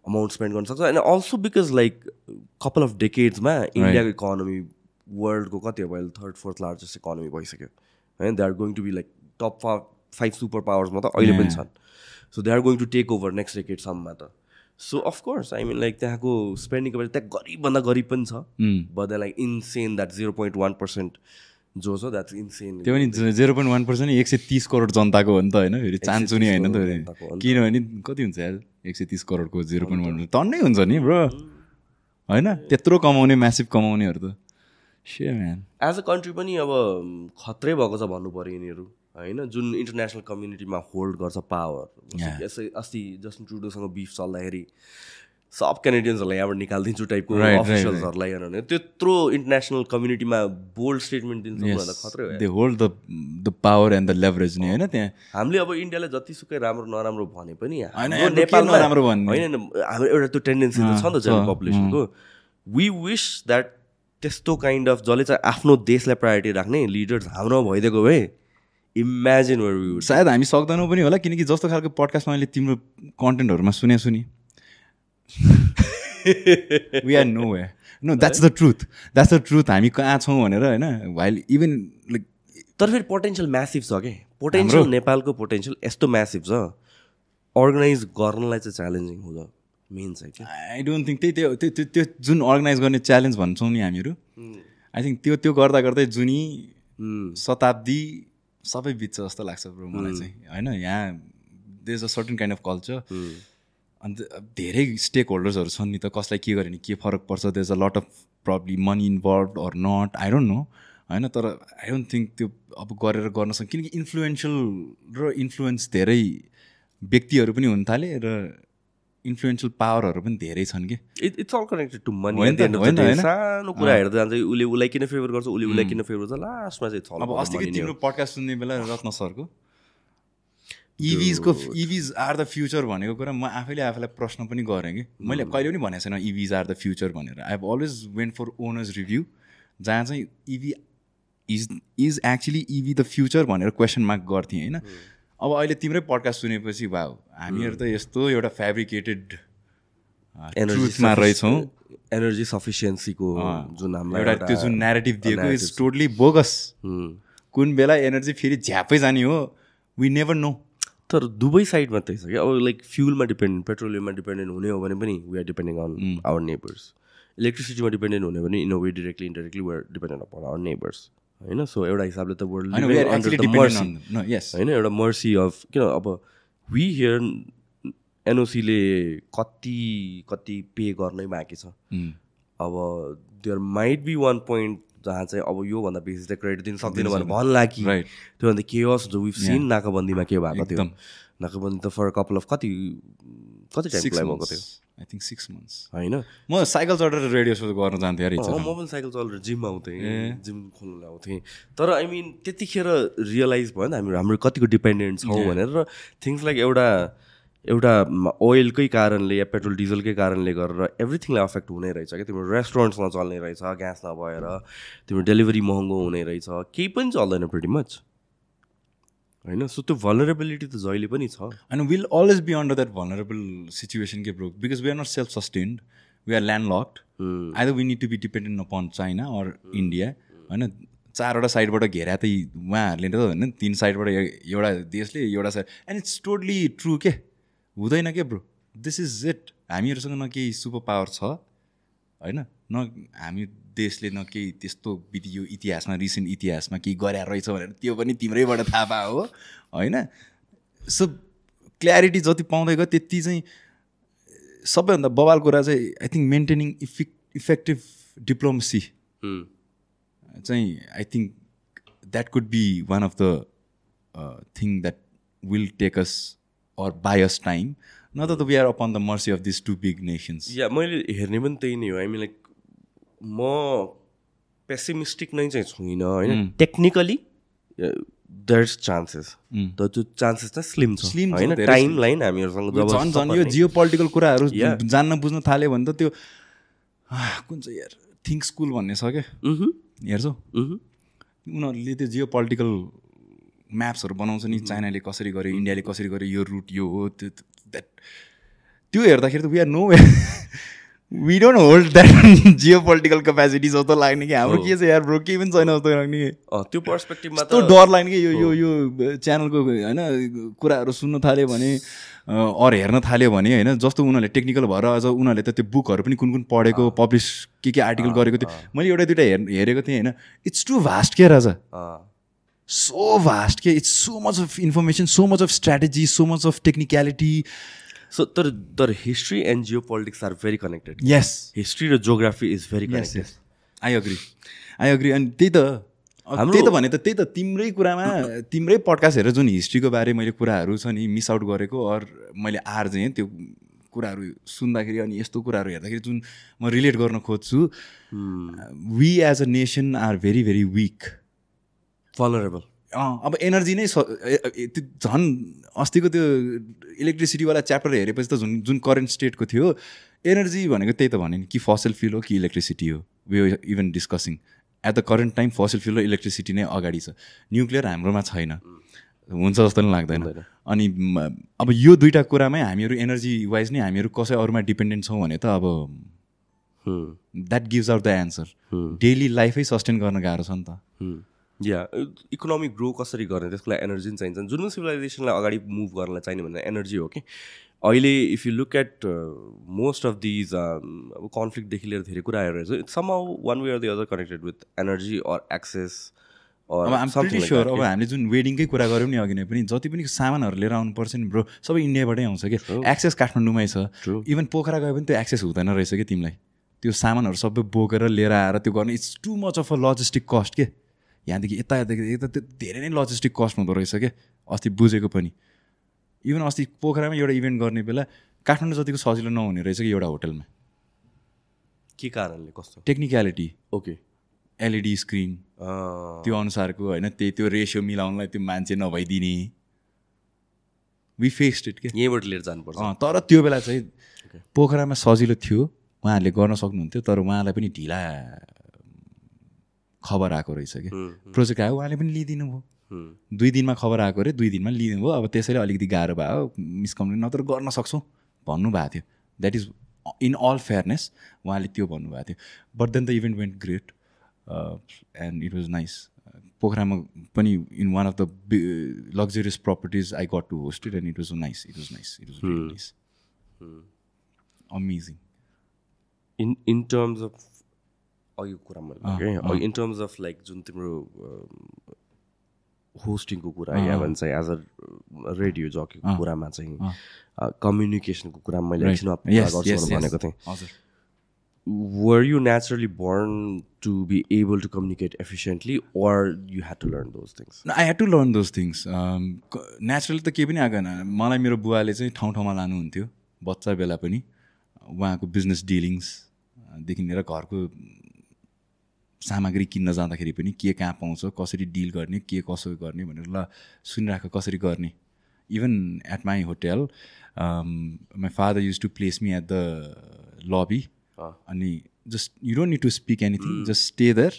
Amount spend गर्न सक्छ and also because like couple of डेकेड्समा इन्डियाको इकोनोमी वर्ल्डको कति अब अहिले 3rd 4th लार्जेस्ट इकोनोमी भइसक्यो होइन they are going to be like top 5 super पावर्समा त अहिले पनि छन् so they are going to take over next डेकेडसम्ममा त so of course I mean like त्यहाँको स्पेन्डिङको बेला त्यहाँ गरिबभन्दा गरिब पनि छ but they like insane that 0.1% जो छ द्याट्स इन्सेन त्यो पनि 0.1% 130 करोड जनताको हो नि त होइन फेरि चान्सु नि होइन नि त किनभने कति हुन्छ यार 130 करोडको 0.1 टन्नै हुन्छ नि ब्रो होइन त्यत्रो कमाउने म्यासिभ कमाउनेहरू त sure man as a country पनि अब खत्रै भएको छ भन्नु पऱ्यो यिनीहरू होइन जुन इन्टरनेसनल कम्युनिटीमा होल्ड गर्छ पावर यसै अस्ति जस्टिन ट्रुडोसँग बिफ चल्दाखेरि सब क्यानेडियन्सहरूलाई यहाँबाट निकालिदिन्छु टाइपको अफिसियल्सहरूलाई भने त्यत्रो इन्टरनेसनल कम्युनिटीमा बोल्ड स्टेटमेन्ट दिन्छ भन्दा खत्रै हो they hold the power and the leverage नि होइन त्यहाँ हामीले अब इन्डियालाई जतिसुकै राम्रो नराम्रो भने पनि नेपालमा राम्रो भन्ने होइन हाम्रो एउटा त्यो टेन्डेन्सी त छ नि त जनरल पपुलेसनको वी विश द्याट त्यस्तो काइन्ड अफ जसले चाहिँ आफ्नो देशलाई प्रायोरिटी राख्ने लिडर्स हाम्रो भइदिएको भए इमेजिन सायद हामी सक्दैनौँ पनि होला किनकि जस्तो खालको पडकास्टमा मैले तिम्रो कन्टेन्टहरूमा सुनि we are no way no that's the truth हामी कहाँ छौँ भनेर होइन वाइल इभन लाइक तर फेरि पोटेन्सियल म्यासिभ छ क्या पोटेन्सियल नेपालको पोटेन्सियल यस्तो म्यासिभ छ अर्गनाइज गर्नलाई चाहिँ च्यालेन्जिङ हुन्छ मेन चाहिँ क्या आई डोन्ट थिङ्क त्यही त्यो जुन अर्गनाइज गर्ने च्यालेन्ज भन्छौँ नि हामीहरू आई थिङ्क त्यो गर्दा गर्दै जुनी शताब्दी सबै बित्छ जस्तो लाग्छ ब्रो मलाई चाहिँ होइन यहाँ there is a certain kind of culture अन्त धेरै स्टेक होल्डर्सहरू छन् नि त कसलाई के गर्यो भने के फरक पर्छ there is a lot of probably money involve or not I don't know होइन तर आई डोन्ट थिङ्क त्यो अब गरेर गर्न सक्छ किनकि इन्फ्लुएन्सियल र इन्फ्लुएन्स धेरै व्यक्तिहरू पनि हुन थाले र इन्फ्लुएन्सियल पावरहरू पनि धेरै छन् कि it's all connected to money सानो कुरा हेर्दा जान्छ उसले उसलाई किन फेभर गर्छ उसले उसलाई किन फेभर गर्छ लास्टमा चाहिँ अब अस्तिको तिम्रो पडकास्ट सुन्ने बेला रत्न सरको इभिज आर द फ्युचर भनेको कुरा म आफैले आफैलाई प्रश्न पनि गरेँ कि मैले कहिले पनि भनेको छैन इभिज आर द फ्युचर भनेर I have always went for owners review जहाँ चाहिँ EV is actually EV the future भनेर क्वेसन मार्क गर्थेँ होइन अब अहिले तिम्रै पडकास्ट सुनेपछि भाउ हामीहरू त यस्तो एउटा फेब्रिकेटेड ट्रुथमा रहेछौँ एनर्जी सफिसियन्सीको जुन हाम्रो एउटा त्यो जुन न्यारेटिभ दिएको इज टोटली बोगस कुन बेला एनर्जी फेरि झ्यापै जाने हो वी नेभर नो तर दुवै साइड मात्रै छ क्या अब लाइक फ्युलमा डिपेन्डेन्ट पेट्रोलियममा डिपेन्डेन्ट हुने हो भने पनि we are depending on our neighbours इलेक्ट्रिसिटीमा डिपेन्डेन्ट हुने भने in a way directly indirectly we are dependent upon our neighbours होइन सो एउटा हिसाबले त वर्ल्ड होइन एउटा मर्सी अफ किन अब वी हियर एनओसीले कति पे गर्नै बाँकी छ अब देयर माइट बी 1 point जहाँ चाहिँ अब योभन्दा बेसी चाहिँ क्रेडिट दिन सक्दैन भनेर भन्ला कि त्योभन्दा केओस जो विभ सिन नाकाबन्दीमा के भएको थियो नाकाबन्दी त फर कपाल अफ कति टाइम भएको थियो आई थिङ्क 6 months होइन म साइकल चढेर रेडियो सो गर्न जान्थेँ यार म पनि साइकल चढेर जिम आउँथेँ जिम खोल्नु आउँथेँ तर आई मिन त्यतिखेर रियलाइज भयो नि त हाम्रो कतिको डिपेन्डेन्ट छौँ भनेर र थिङ्स लाइक एउटा ओइलकै कारणले या पेट्रोल डिजलकै कारणले गरेर एभ्रिथिङलाई अफेक्ट हुने रहेछ क्या तिम्रो रेस्टुरेन्ट्स नचल्ने रहेछ ग्यास नभएर तिम्रो डेलिभरी महँगो हुने रहेछ केही पनि चल्दैन प्रिटी मच होइन सो त्यो भलरेबिलिटी त जहिले पनि छ and will always be under that vulnerable situation के bro because we are not self sustained we are landlocked either we need to be dependent upon China or India होइन 4वटा साइडबाट घेरा त उहाँहरूले त होइन 3 साइडबाट एउटा देशले एउटा side and it's totally true के हुँदैन के ब्रो दिस इज इट हामीहरूसँग न केही सुपर पावर छ होइन न हामी देशले न केही त्यस्तो यो इतिहासमा रिसेन्ट इतिहासमा केही गरे रहेछ भनेर त्यो पनि तिम्रैबाट थाहा पायो हो होइन सो क्ल्यारिटी जति पाउँदै गयो त्यति चाहिँ सबैभन्दा बवाल कुरा चाहिँ I think maintaining effective diplomacy चाहिँ I think that could be one of the thing that will take us or buy us time not that we are upon the mercy of these two big nations मैले हेर्ने पनि त्यही नै हो आई मिन लाइक म पेसिमिस्टिक नै चाहिँ छुइनँ होइन टेक्निकली देयर इज चान्सेस तर त्यो चान्सेस चाहिँ स्लिम छ होइन टाइम लाइन हामीहरूसँग जब झन् यो जियो पोलिटिकल कुराहरू जान्न बुझ्न थाल्यो भने त त्यो कुन चाहिँ यार थिङ्क स्कुल भन्ने छ क्या हेर्छौ उनीहरूले त्यो जियो पोलिटिकल म्याप्सहरू बनाउँछ नि चाइनाले कसरी गर्यो इन्डियाले कसरी गर्यो यो रुट यो हो त्यो हेर्दाखेरि त we are no we don't hold that geopolitical capacity जस्तो लाग्ने कि हाम्रो के छ यार ब्रो केही पनि छैन जस्तो लाग्ने कि त्यो पर्सपेक्टिभमा त डर लाग्ने कि यो च्यानलको होइन कुराहरू सुन्न थाल्यो भने अरू हेर्न थाल्यो भने होइन जस्तो उनीहरूले टेक्निकल भएर अझ उनीहरूले त त्यो बुकहरू पनि कुन कुन पढेको पब्लिस के आर्टिकल गरेको थियो मैले एउटा दुइटा हेरेको थिएँ होइन इट्स टु भास्ट के राजा सो भास्ट के it's so much of information so much of strategy so much of technicality So, the history and geopolitics are very connected. Yes. History and geography is very connected. Yes. I agree. And त्यही त भने त त्यही त तिम्रै कुरामा तिम्रै पडकास्ट हेरेर जुन हिस्ट्रीको बारे मैले कुराहरू छ नि मिस आउट गरेको अर मैले आएर चाहिँ त्यो कुराहरू सुन्दाखेरि अनि यस्तो कुराहरू हेर्दाखेरि जुन म रिलेट गर्न खोज्छु we as a nation are very very weak vulnerable. अब एनर्जी नै झन् अस्तिको त्यो इलेक्ट्रिसिटीवाला च्याप्टर हेरेपछि त जुन करेन्ट स्टेटको थियो एनर्जी भनेको त्यही त भने नि कि फसल फ्युल हो कि इलेक्ट्रिसिटी हो we even discussing at the current time fossil fuel र इलेक्ट्रिसिटी नै अगाडि छ न्युक्लियर हाम्रोमा छैन हुन्छ जस्तो पनि लाग्दैन अनि अब यो दुईवटा कुरामै हामीहरू एनर्जी वाइज नै हामीहरू कसै अरूमा डिपेन्डेन्ट छौँ भने त अब that gives out the answer daily लाइफै सस्टेन गर्न गाह्रो छ नि त या इकोनोमिक ग्रो कसरी गर्ने त्यसको लागि एनर्जी पनि चाहिन्छ जुन सिभिलाइजेसनलाई अगाडि मुभ गर्नलाई चाहिने भन्दा एनर्जी हो कि अहिले if you look at most of these अब कन्फ्लिक्टदेखि लिएर धेरै कुराहरू रहेछ it's some one way or the other connected with energy or access अब अब हामीले जुन वेडिङकै कुरा गऱ्यौँ नि अघि नै पनि जति पनि सामानहरू लिएर आउनुपर्छ नि ब्रो सबै इन्डियाबाटै आउँछ कि एक्सेस काठमाडौँमै छ इभन पोखरा गए पनि त्यो एक्सेस हुँदैन रहेछ कि तिमीलाई त्यो सामानहरू सबै बोकेर लिएर आएर त्यो गर्ने it's too much of a logistic cost के यहाँदेखि यता त्यो धेरै नै लजिस्टिक कस्ट हुँदो रहेछ क्या अस्ति बुझेको पनि इभन अस्ति पोखरामा एउटा इभेन्ट गर्ने बेला काठमाडौँ जतिको सजिलो नहुने रहेछ कि एउटा होटलमा के कारणले कस्तो टेक्निक्यालिटी ओके एलइडी स्क्रिन त्यो अनुसारको होइन त्यो रेसियो मिलाउनलाई त्यो मान्छे नभइदिने वी फेस्ड इट के यहीँबाट लिएर जानुपर्छ तर त्यो बेला चाहिँ पोखरामा सजिलो थियो उहाँहरूले गर्न सक्नुहुन्थ्यो तर उहाँलाई पनि ढिला खबर आएको रहेछ कि प्रोजेक्ट आयो उहाँले पनि लिइदिनु भयो 2 दिनमा खबर आएको अरे 2 दिनमा लिनु भयो अब त्यसैले अलिकति गाह्रो भयो मिसकम्युनिकेसन नत्र गर्न सक्छौँ भन्नुभएको थियो that is in all fairness उहाँले त्यो भन्नुभएको थियो but then the event went great and it was nice पोखरामा पनि in one of the luxurious properties I got to host it and it was nice amazing in terms of अघिको कुरामा इन टर्म्स अफ लाइक जुन तिम्रो होस्टिङको कुरा या भन्छ एज अ रेडियो जकीको कुरामा चाहिँ कम्युनिकेसनको कुरामा मैले एकछिनमा गर्छु भनेको थिएँ were you naturally born to be able to communicate efficiently or you had to learn those things? I had to learn those things. Naturally त केही पनि आएको छैन मलाई मेरो बुवाले चाहिँ ठाउँ ठाउँमा लानुहुन्थ्यो बच्चा बेला पनि उहाँको बिजनेस डिलिङ्सदेखि लिएर घरको सामग्री किन्न जाँदाखेरि पनि के कहाँ पाउँछ कसरी डिल गर्ने के कसो गर्ने भनेर ल सुनिराख कसरी गर्ने even at my hotel my father use to place me at the lobby अनि just you don't need to speak anything just stay there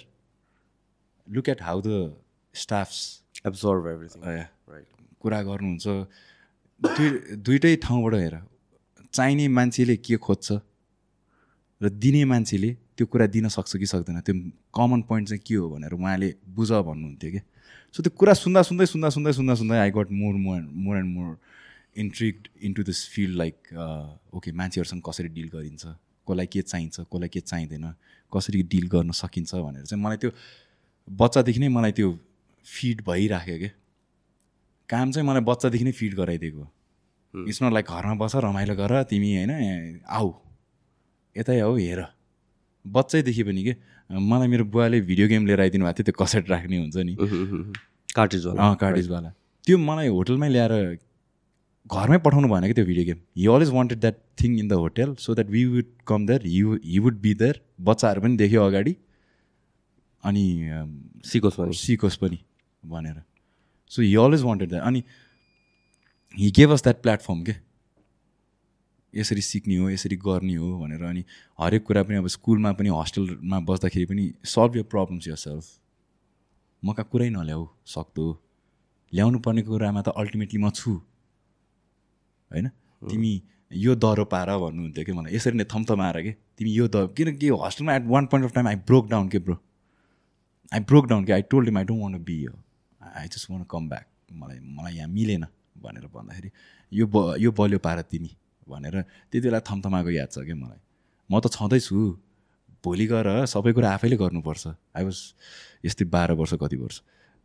look at how the staffs observe everything right कुरा गर्नुहुन्छ दुइटै ठाउँबाट हेर चाहिने मान्छेले के खोज्छ र दिने मान्छेले त्यो कुरा दिन सक्छ कि सक्दैन त्यो कमन पोइन्ट चाहिँ के हो भनेर उहाँले बुझ भन्नुहुन्थ्यो कि सो त्यो कुरा सुन्दा I got more and more intrigued into this field like okay मान्छेहरूसँग कसरी डिल गरिन्छ कसलाई के चाहिन्छ कसलाई के चाहिँदैन कसरी डिल गर्न सकिन्छ भनेर चाहिँ मलाई त्यो बच्चादेखि नै मलाई त्यो फिड भइराख्यो क्या काम चाहिँ मलाई बच्चादेखि नै फिड गराइदिएको इट्स नट लाइक घरमा बस रमाइलो गर तिमी होइन आऊ यतै आऊ हेर बच्चैदेखि पनि के मलाई मेरो बुवाले भिडियो गेम लिएर आइदिनु भएको थियो त्यो कसेट राख्ने हुन्छ नि कार्टेजवाला त्यो मलाई होटलमै ल्याएर घरमै पठाउनु भएन कि त्यो video game he always wanted that thing in the hotel so that we would come there he would be there बच्चाहरू पनि देख्यो अगाडि अनि सिकोस् पनि भनेर so he always wanted that अनि he gave us that platform के यसरी सिक्ने हो यसरी गर्ने हो भनेर अनि हरेक कुरा पनि अब स्कुलमा पनि हस्टेलमा बस्दाखेरि पनि solve your problems yourself मका कुरै नल्याऊ सक्दो ल्याउनु पर्ने कुरामा त अल्टिमेटली म छु होइन तिमी यो दह्रो पार भन्नुहुन्थ्यो कि मलाई, यसरी नै थम्थमाएर कि तिमी यो किनकि हस्टेलमा at one point of time I broke down के ब्रो, आई ब्रोक डाउन कि I told him I don't want to be here, I just want come back, मलाई यहाँ मिलेन भनेर भन्दाखेरि यो बल्यो पार तिमी भनेर त्यति बेला थम्थमाएको याद छ क्या मलाई। म त छँदैछु, भोलि गएर सबै कुरा आफैले गर्नुपर्छ। आई वाज यस्तै 12 वर्ष कति वर्ष,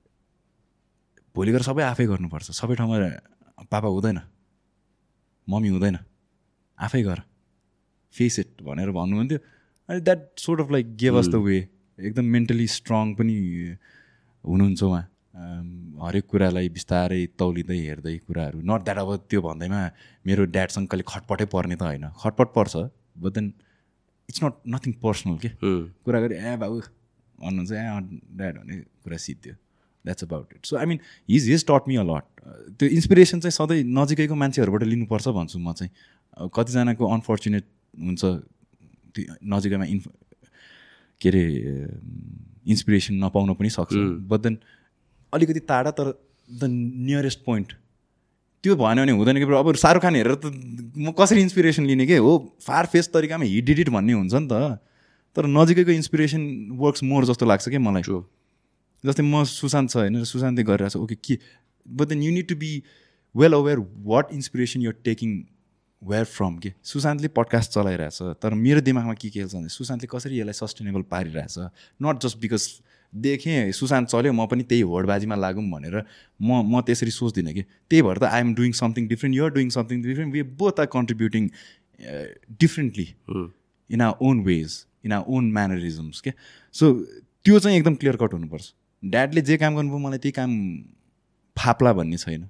भोलि गएर सबै आफै गर्नुपर्छ, सबै ठाउँमा पापा हुँदैन, मम्मी हुँदैन, आफै गर, फेस इट भनेर भन्नुहुन्थ्यो। अनि that sort of like gave us the way. एकदम मेन्टली स्ट्रङ पनि हुनुहुन्छ उहाँ, हरेक कुरालाई बिस्तारै तौलिँदै हेर्दै कुराहरू। नट द्याट अब त्यो भन्दैमा मेरो ड्याडसँग कहिले खटपटै पर्ने त होइन, खटपट पर्छ, but then it's not nothing personal के, कुरा गरी बाबु भन्नुहुन्छ ड्याड भन्ने कुरा सिद्धि, that's about it. So I mean his taught me a lot. त्यो इन्सपिरेसन चाहिँ सधैँ नजिकैको मान्छेहरूबाट लिनुपर्छ भन्छु म चाहिँ। कतिजनाको अनफर्चुनेट हुन्छ त्यो नजिकैमा के अरे इन्सपिरेसन नपाउन पनि सक्छ, बट देन अलिकति टाढा तर द नियरेस्ट पोइन्ट त्यो भएन भने हुँदैन कि ब्रो। अब शाहरुख खान हेरेर त म कसरी इन्सपिरेसन लिने के हो, फार फेस्ट तरिकामा हि डिड इट भन्ने हुन्छ नि त, तर नजिकैको इन्सपिरेसन वर्क्स मोर जस्तो लाग्छ कि मलाई। जस्तै म सुशान्त छ होइन, सुशान्तले गरिरहेको छ ओके के, but then you need to be well aware what inspiration you're taking where from के। सुशान्तले पडकास्ट चलाइरहेछ, तर मेरो दिमागमा के खेल्छ भने सुशान्तले कसरी यसलाई सस्टेनेबल पारिरहेछ, नट जस्ट बिकज देखेँ सुशान्त चल्यो म पनि त्यही होडबाजीमा लागौँ भनेर म त्यसरी सोच्दिनँ कि। त्यही भएर त I am doing something different, you're doing something different, we both are contributing differently in our own ways, in our own mannerisms के। सो त्यो चाहिँ एकदम क्लियर कट हुनुपर्छ। ड्याडले जे काम गर्नुभयो मलाई त्यही काम फाप्ला भन्ने छैन,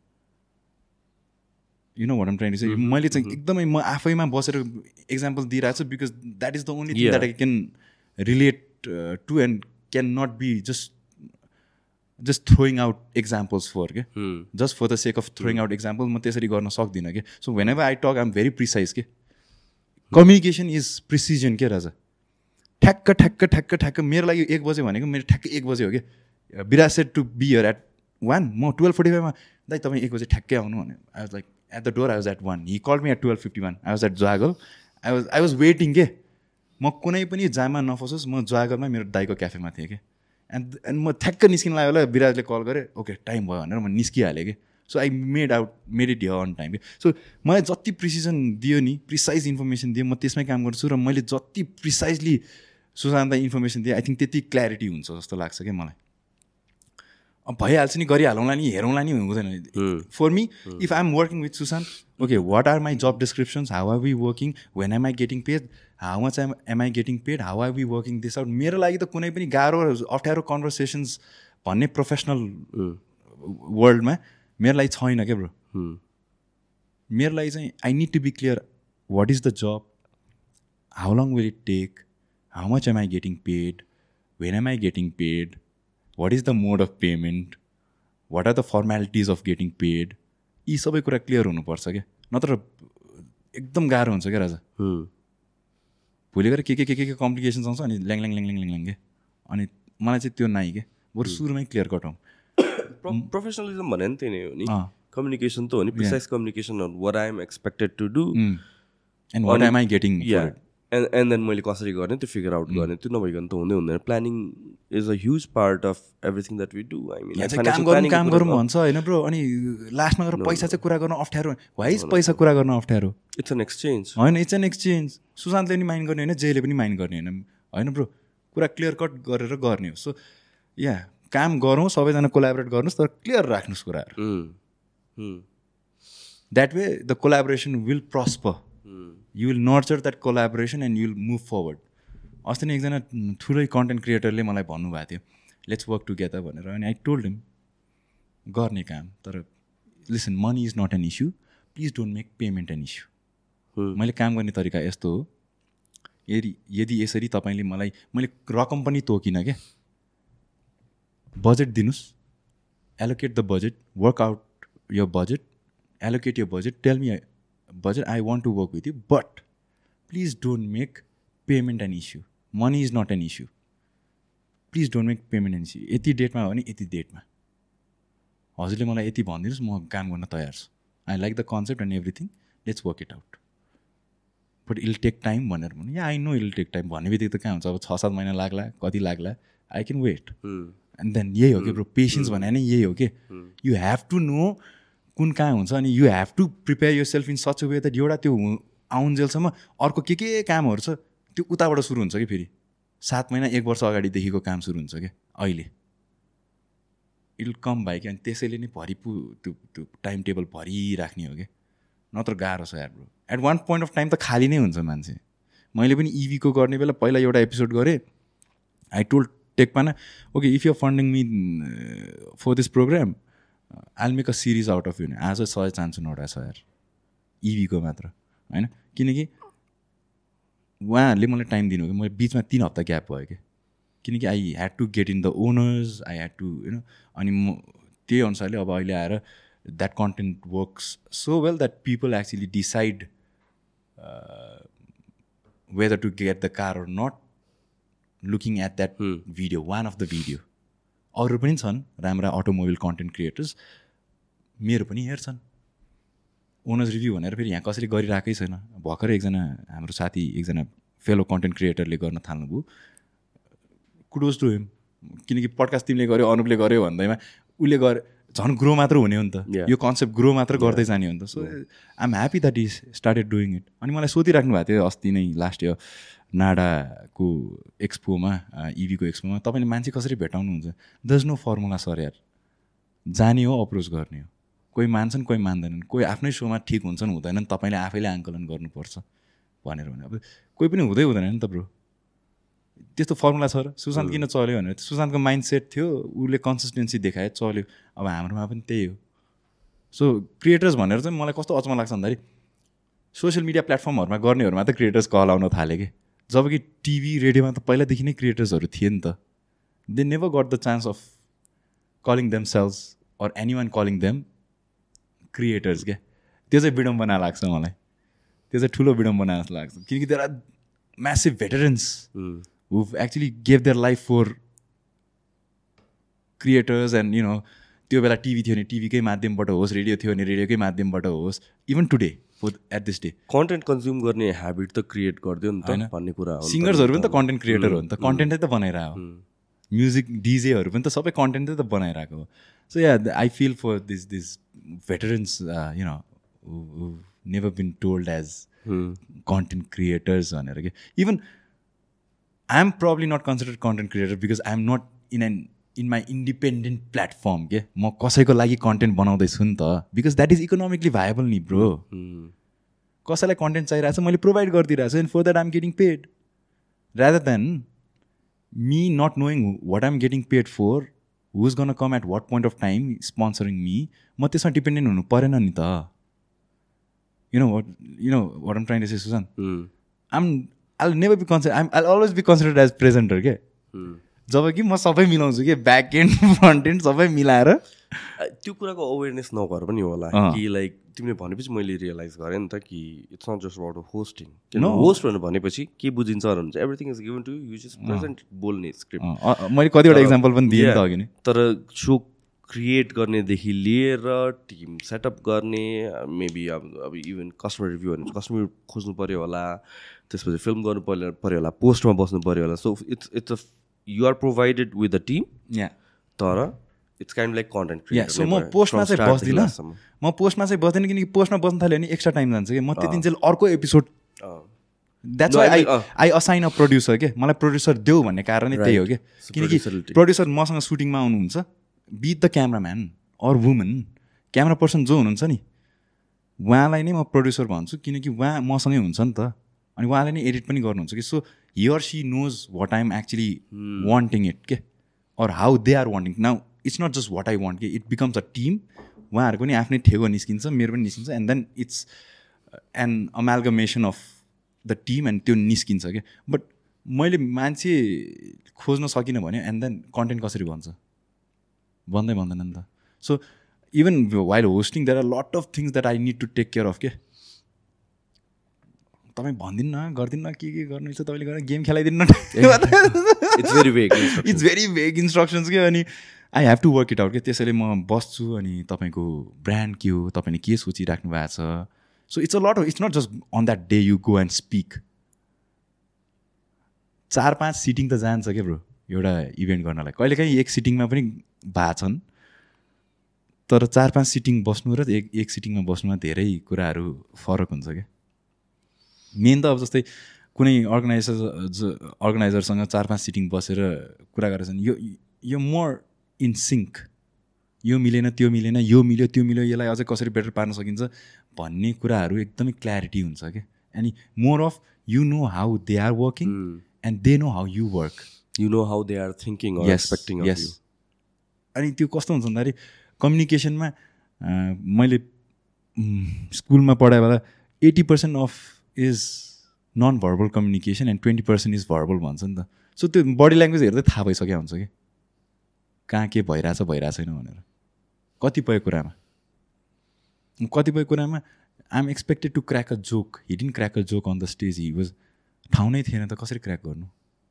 you know what I'm trying to say. मैले चाहिँ एकदमै म आफैमा बसेर इक्जाम्पल दिइरहेको छु because that is the only thing that I can relate to and can not be just throwing out examples for के, just for the sake of throwing out example. म त्यसरी गर्न सक्दिनँ कि। So whenever I talk I am very precise के। कम्युनिकेसन इज प्रिसिजन के राजा, ठ्याक्क ठ्याक्क ठ्याक्क ठ्याक्क। मेरो लागि 1 बजे भनेको मेरो ठ्याक्क 1 बजे हो कि। Viraj said to be here at 1, म 12:45 दाइ तपाईँ 1 बजे ठ्याक्कै आउनु भने I was like at the door, I was at 1, he called me at 12:51, I was at Jwagal, I was waiting के। म कुनै पनि जाममा नफसोस्, म ज्वागलमा मेरो दाइको क्याफेमा थिएँ कि। एन्ड म ठ्याक्क निस्किन लाग्यो होला, विराजले कल गरेँ ओके टाइम भयो भनेर म निस्किहालेँ कि। So I made it here on time कि। सो मलाई जति प्रिसिजन दियो नि, प्रिसाइज इन्फर्मेसन दियो, म त्यसमै काम गर्छु। र मैले जति प्रिसाइजली सुशान्तलाई इन्फर्मेसन दिएँ आई थिङ्क त्यति क्ल्यारिटी हुन्छ जस्तो लाग्छ क्या मलाई। अब भइहाल्छ नि, गरिहालौँला नि, हेरौँला नि, हुँदैन। For me if I am working with Sushant, okay what are my job descriptions, how are we working, when am I getting paid, how much am I getting paid, how are we working this out. मेरो लागि त कुनै पनि गाह्रो अप्ठ्यारो कन्भर्सेसन्स भन्ने प्रोफेसनल वर्ल्डमा मेरो लागि छैन क्या ब्रो। मेरो लागि चाहिँ I need to be clear what is the job, how long will it take, how much am I getting paid, when am I getting paid, what is the mode of payment, what are the formalities of getting paid, यी सबै कुरा क्लियर हुनुपर्छ क्या। नत्र एकदम गाह्रो हुन्छ क्या राजा। भोलि गएर के कम्प्लिकेसन्स आउँछ अनि ल्याङ के। अनि मलाई चाहिँ त्यो नाइ क्या, बरु सुरुमै क्लियर कट हौँ। प्रोफेसनलिजम भने नि त्यही नै हो नि, कम्युनिकेसन त हो नि, precise communication on what I am expected to do and what am I getting, and then मैले कसरी गर्ने त्यो फिगर आउट गर्ने। त्यो नभइकन त हुँदैन। Planning is a huge part of everything that we do. I mean काम गरौँ भन्छ होइन ब्रो, अनि लास्टमा गएर पैसा चाहिँ कुरा गर्न अप्ठ्यारो। वाइज पैसा कुरा गर्न अप्ठ्यारो, इट्स एन एक्सचेन्ज होइन, इट्स एन एक्सचेन्ज। सुशान्तले पनि माइन्ड गर्ने होइन, जेले पनि माइन्ड गर्ने होइन ब्रो, कुरा क्लियर कट गरेर गर्ने हो। सो या काम गरौँ, सबैजना कोलाबोरेट गर्नुहोस्, तर क्लियर राख्नुहोस् कुराहरू। That way the collaboration will prosper, you will nurture that collaboration and you will move forward. अस्ति नै एकजना ठुलै कन्टेन्ट क्रिएटरले मलाई भन्नुभएको थियो लेट्स वर्क टुगेदर भनेर, अनि आई टोल्ड हिम गर्ने काम, तर listen money is not an issue, please don't make payment an issue. मैले काम गर्ने तरिका यस्तो हो, यदि यसरी तपाईँले मैले रकम पनि तोकिनँ क्या, बजेट दिनुहोस्, allocate the budget, work out यो बजेट, एलोकेट यो budget, tell me budget, I want to work with you, but please don't make payment an issue. Money is not an issue. Please don't make payment an issue. यति डेटमा हो भने यति डेटमा हजुरले मलाई यति भनिदिनुहोस्, म काम गर्न तयार छु। I like the concept and everything, let's work it out. But I'll take time भनेर भन्नु या I know I'll take time भन्ने बित्तिकै त कहाँ हुन्छ अब 6-7 महिना लाग्ला कति लाग्ला I can wait and then यही हो कि ब्रो पेसेन्स भने नि यही हो कि यु हेभ टु नो कुन कहाँ हुन्छ अनि you have to prepare yourself in such a way that एउटा त्यो आउन्जेलसम्म अर्को के कामहरू छ त्यो उताबाट सुरु हुन्छ कि फेरि 7 महिना 1 वर्ष अगाडिदेखिको काम सुरु हुन्छ क्या अहिले इट कम भाइ कि अनि त्यसैले नै त्यो टाइम टेबल भरिराख्ने हो कि नत्र गाह्रो छ यार bro at one point of time त खाली नै हुन्छ मान्छे मैले पनि इभीको गर्ने बेला पहिला एउटा एपिसोड गरेँ I told Tekpana okay if you funding me for this program I'll make a series out of you आज 100 चान्स नौटा छ यार इभीको मात्र होइन किनकि उहाँहरूले मलाई टाइम दिनु कि मैले बिचमा 3 हप्ता ग्याप भयो कि किनकि I had to get in the honours I had to होइन अनि म त्यही अनुसारले अब अहिले आएर that content works so well that people actually decide whether to get the car or not looking at that video one of the video अरू पनि छन् राम्रा अटोमोबाइल कन्टेन्ट क्रिएटर्स मेरो पनि हेर्छन् ओनर्स रिभ्यू भनेर फेरि यहाँ कसैले गरिरहेकै छैन भर्खरै एकजना हाम्रो साथी एकजना फेलो कन्टेन्ट क्रिएटरले गर्न थाल्नुभयो कुडोज टु हिम किनकि पडकास्ट तिमीले गर्यो अनुपले गर्यो भन्दैमा उसले गरे झन् ग्रो मात्र हुने हो नि त यो कन्सेप्ट ग्रो मात्र गर्दै जाने हो नि त so I am happy that is started doing it अनि मलाई सोधिराख्नु भएको थियो अस्ति नै लास्ट इयर नाडाको एक्सपोमा इभीको एक्सपोमा तपाईँले मान्छे कसरी भेटाउनुहुन्छ the is no formula sir यार जाने हो अप्रोच गर्ने हो कोही मान्छन् कोही मान्दैनन् कोही आफ्नै सोमा ठिक हुन्छन् हुँदैनन् तपाईँले आफैले आङ्कलन गर्नुपर्छ भनेर भने अब कोही पनि हुँदैन नि त ब्रो त्यस्तो फर्मुला छ र सुशान्त किन चल्यो भनेर सुशान्तको माइन्ड सेट थियो उसले कन्सिस्टेन्सी देखायो चल्यो अब हाम्रोमा पनि त्यही हो सो क्रिएटर्स भनेर चाहिँ मलाई कस्तो अचम्म लाग्छ भन्दाखेरि सोसियल मिडिया प्लेटफर्महरूमा गर्नेहरूमा त क्रिएटर्स कहलाउन थाल्यो कि जब कि टिभी रेडियोमा त पहिलादेखि नै क्रिएटर्सहरू थिए नि त they never got the chance of calling themselves or anyone calling them creators क्या त्यो चाहिँ विडम्बना लाग्छ मलाई त्यो चाहिँ ठुलो विडम्बना जस्तो लाग्छ किनकि there are massive veterans who actually gave their life for creators and you know त्यो बेला टिभी थियो भने टिभीकै माध्यमबाट होस् रेडियो थियो भने रेडियोकै माध्यमबाट होस् even today at this day content consume गर्ने ह्याबिट त क्रिएट गरिदियो नि त भन्ने कुरा हो सिङ्गर्सहरू पनि त कन्टेन्ट क्रिएटर हो नि त कन्टेन्टै त बनाइरहेको हो म्युजिक डिजेहरू पनि त सबै कन्टेन्टै त बनाइरहेको हो so yeah I feel for this veterans you know never been told as content creators भनेर कि even I am probably not considered content creator because I am not in my independent platform के म कसैको लागि कन्टेन्ट बनाउँदैछु नि त because that is economically viable नि ब्रो कसैलाई कन्टेन्ट चाहिरहेको छ मैले प्रोभाइड गरिदिइरहेको छु and for that I am getting paid rather than me not knowing what I am getting paid for who is gonna come at what point of time sponsoring me म त्यसमा डिपेन्डेन्ट हुनु परेन नि त you know what I'm trying to say Sushant I'll never be considered. I'll always be considered as presenter के जब कि म सबै मिलाउँछु कि ब्याक एन्ड फ्रन्ट एन्ड सबै मिलाएर त्यो कुराको अवेरनेस नगर पनि होला कि लाइक तिमीले भनेपछि मैले रियलाइज गरेँ नि त कि it's not just about hosting किन होस्ट भनेपछि के बुझिन्छ भने everything is given to you just present बोल्ने स्क्रिप्ट मैले कतिवटा इक्जाम्पल पनि दिएँ त अघि नै तर सो क्रिएट गर्नेदेखि लिएर टिम सेटअप गर्ने मेबी अब इभन कस्टमर रिभ्यू भने कस्टमर खोज्नु पऱ्यो होला त्यसपछि फिल्म गर्नु पऱ्यो होला पोस्टमा बस्नु पऱ्यो होला so it's a you are provided with the team तर it's kind like content creator so म पोस्टमा चाहिँ बस्दिनँ किनकि पोस्टमा बस्नु थाल्यो भने एक्स्ट्रा टाइम जान्छ कि म त्यति चाहिँ अर्को episode that's why I assign a producer के मलाई प्रड्युसर देऊ भन्ने कारणै त्यही हो कि किनकि प्रड्युसर मसँग सुटिङमा आउनुहुन्छ with the cameraman or woman camera person जो हुनुहुन्छ नि उहाँलाई नै म प्रड्युसर भन्छु किनकि उहाँ मसँगै हुन्छ नि त अनि उहाँले नै एडिट पनि गर्नुहुन्छ कि so he or she knows what I am actually wanting it के or how they are wanting now it's not just what I want के इट बिकम्स अ टिम उहाँहरूको नि आफ्नै ठेगो निस्किन्छ मेरो पनि निस्किन्छ and then it's an amalgamation of the team and त्यो निस्किन्छ क्या बट मैले मान्छे खोज्न सकिनँ भने एन्ड देन कन्टेन्ट कसरी भन्छ भन्दैन नि त so even while hosting there are lot of things that I need to take care of के तपाईँ भनिदिनु न गरिदिनु न के गर्नुहुन्छ तपाईँले गरेर गेम खेलाइदिनु न इट्स भेरी भेग इन्स्ट्रक्सन्स के अनि I have to work it out के त्यसैले म बस्छु अनि तपाईँको ब्रान्ड के हो तपाईँले के सोचिराख्नु भएको छ so it's a lot of it's not just on that day you go and speak 4-5 sitting त जान्छ क्या ब्रो एउटा इभेन्ट गर्नलाई कहिलेकाहीँ एक सिटिङमा पनि भएको छन् तर 4-5 सिटिङ बस्नु र एक सिटिङमा बस्नुमा धेरै कुराहरू फरक हुन्छ क्या मेन त अब जस्तै कुनै अर्गनाइजरसँग 4-5 सिटिङ बसेर कुरा गरेर छन् यो मोर इन सिङ्क यो मिलेन त्यो मिलेन यो मिल्यो त्यो मिल्यो यसलाई अझै कसरी बेटर पार्न सकिन्छ भन्ने कुराहरू एकदमै क्ल्यारिटी हुन्छ क्या अनि more of you know how they are working and they know how you work you know how they are thinking or expecting of you अनि त्यो कस्तो हुन्छ भन्दाखेरि कम्युनिकेसनमा मैले स्कुलमा पढाए बेला 80% of is non verbal communication and 20% is verbal भन्छ नि त सो त्यो बडी ल्याङ्ग्वेज हेर्दै थाहा भइसक्यो हुन्छ कि कहाँ के भइरहेछ छैन भनेर कतिपय कुरामा I'm expected to crack a joke he didn't crack a joke on the stage he was ठाउँ नै थिएन त कसरी क्र्याक गर्नु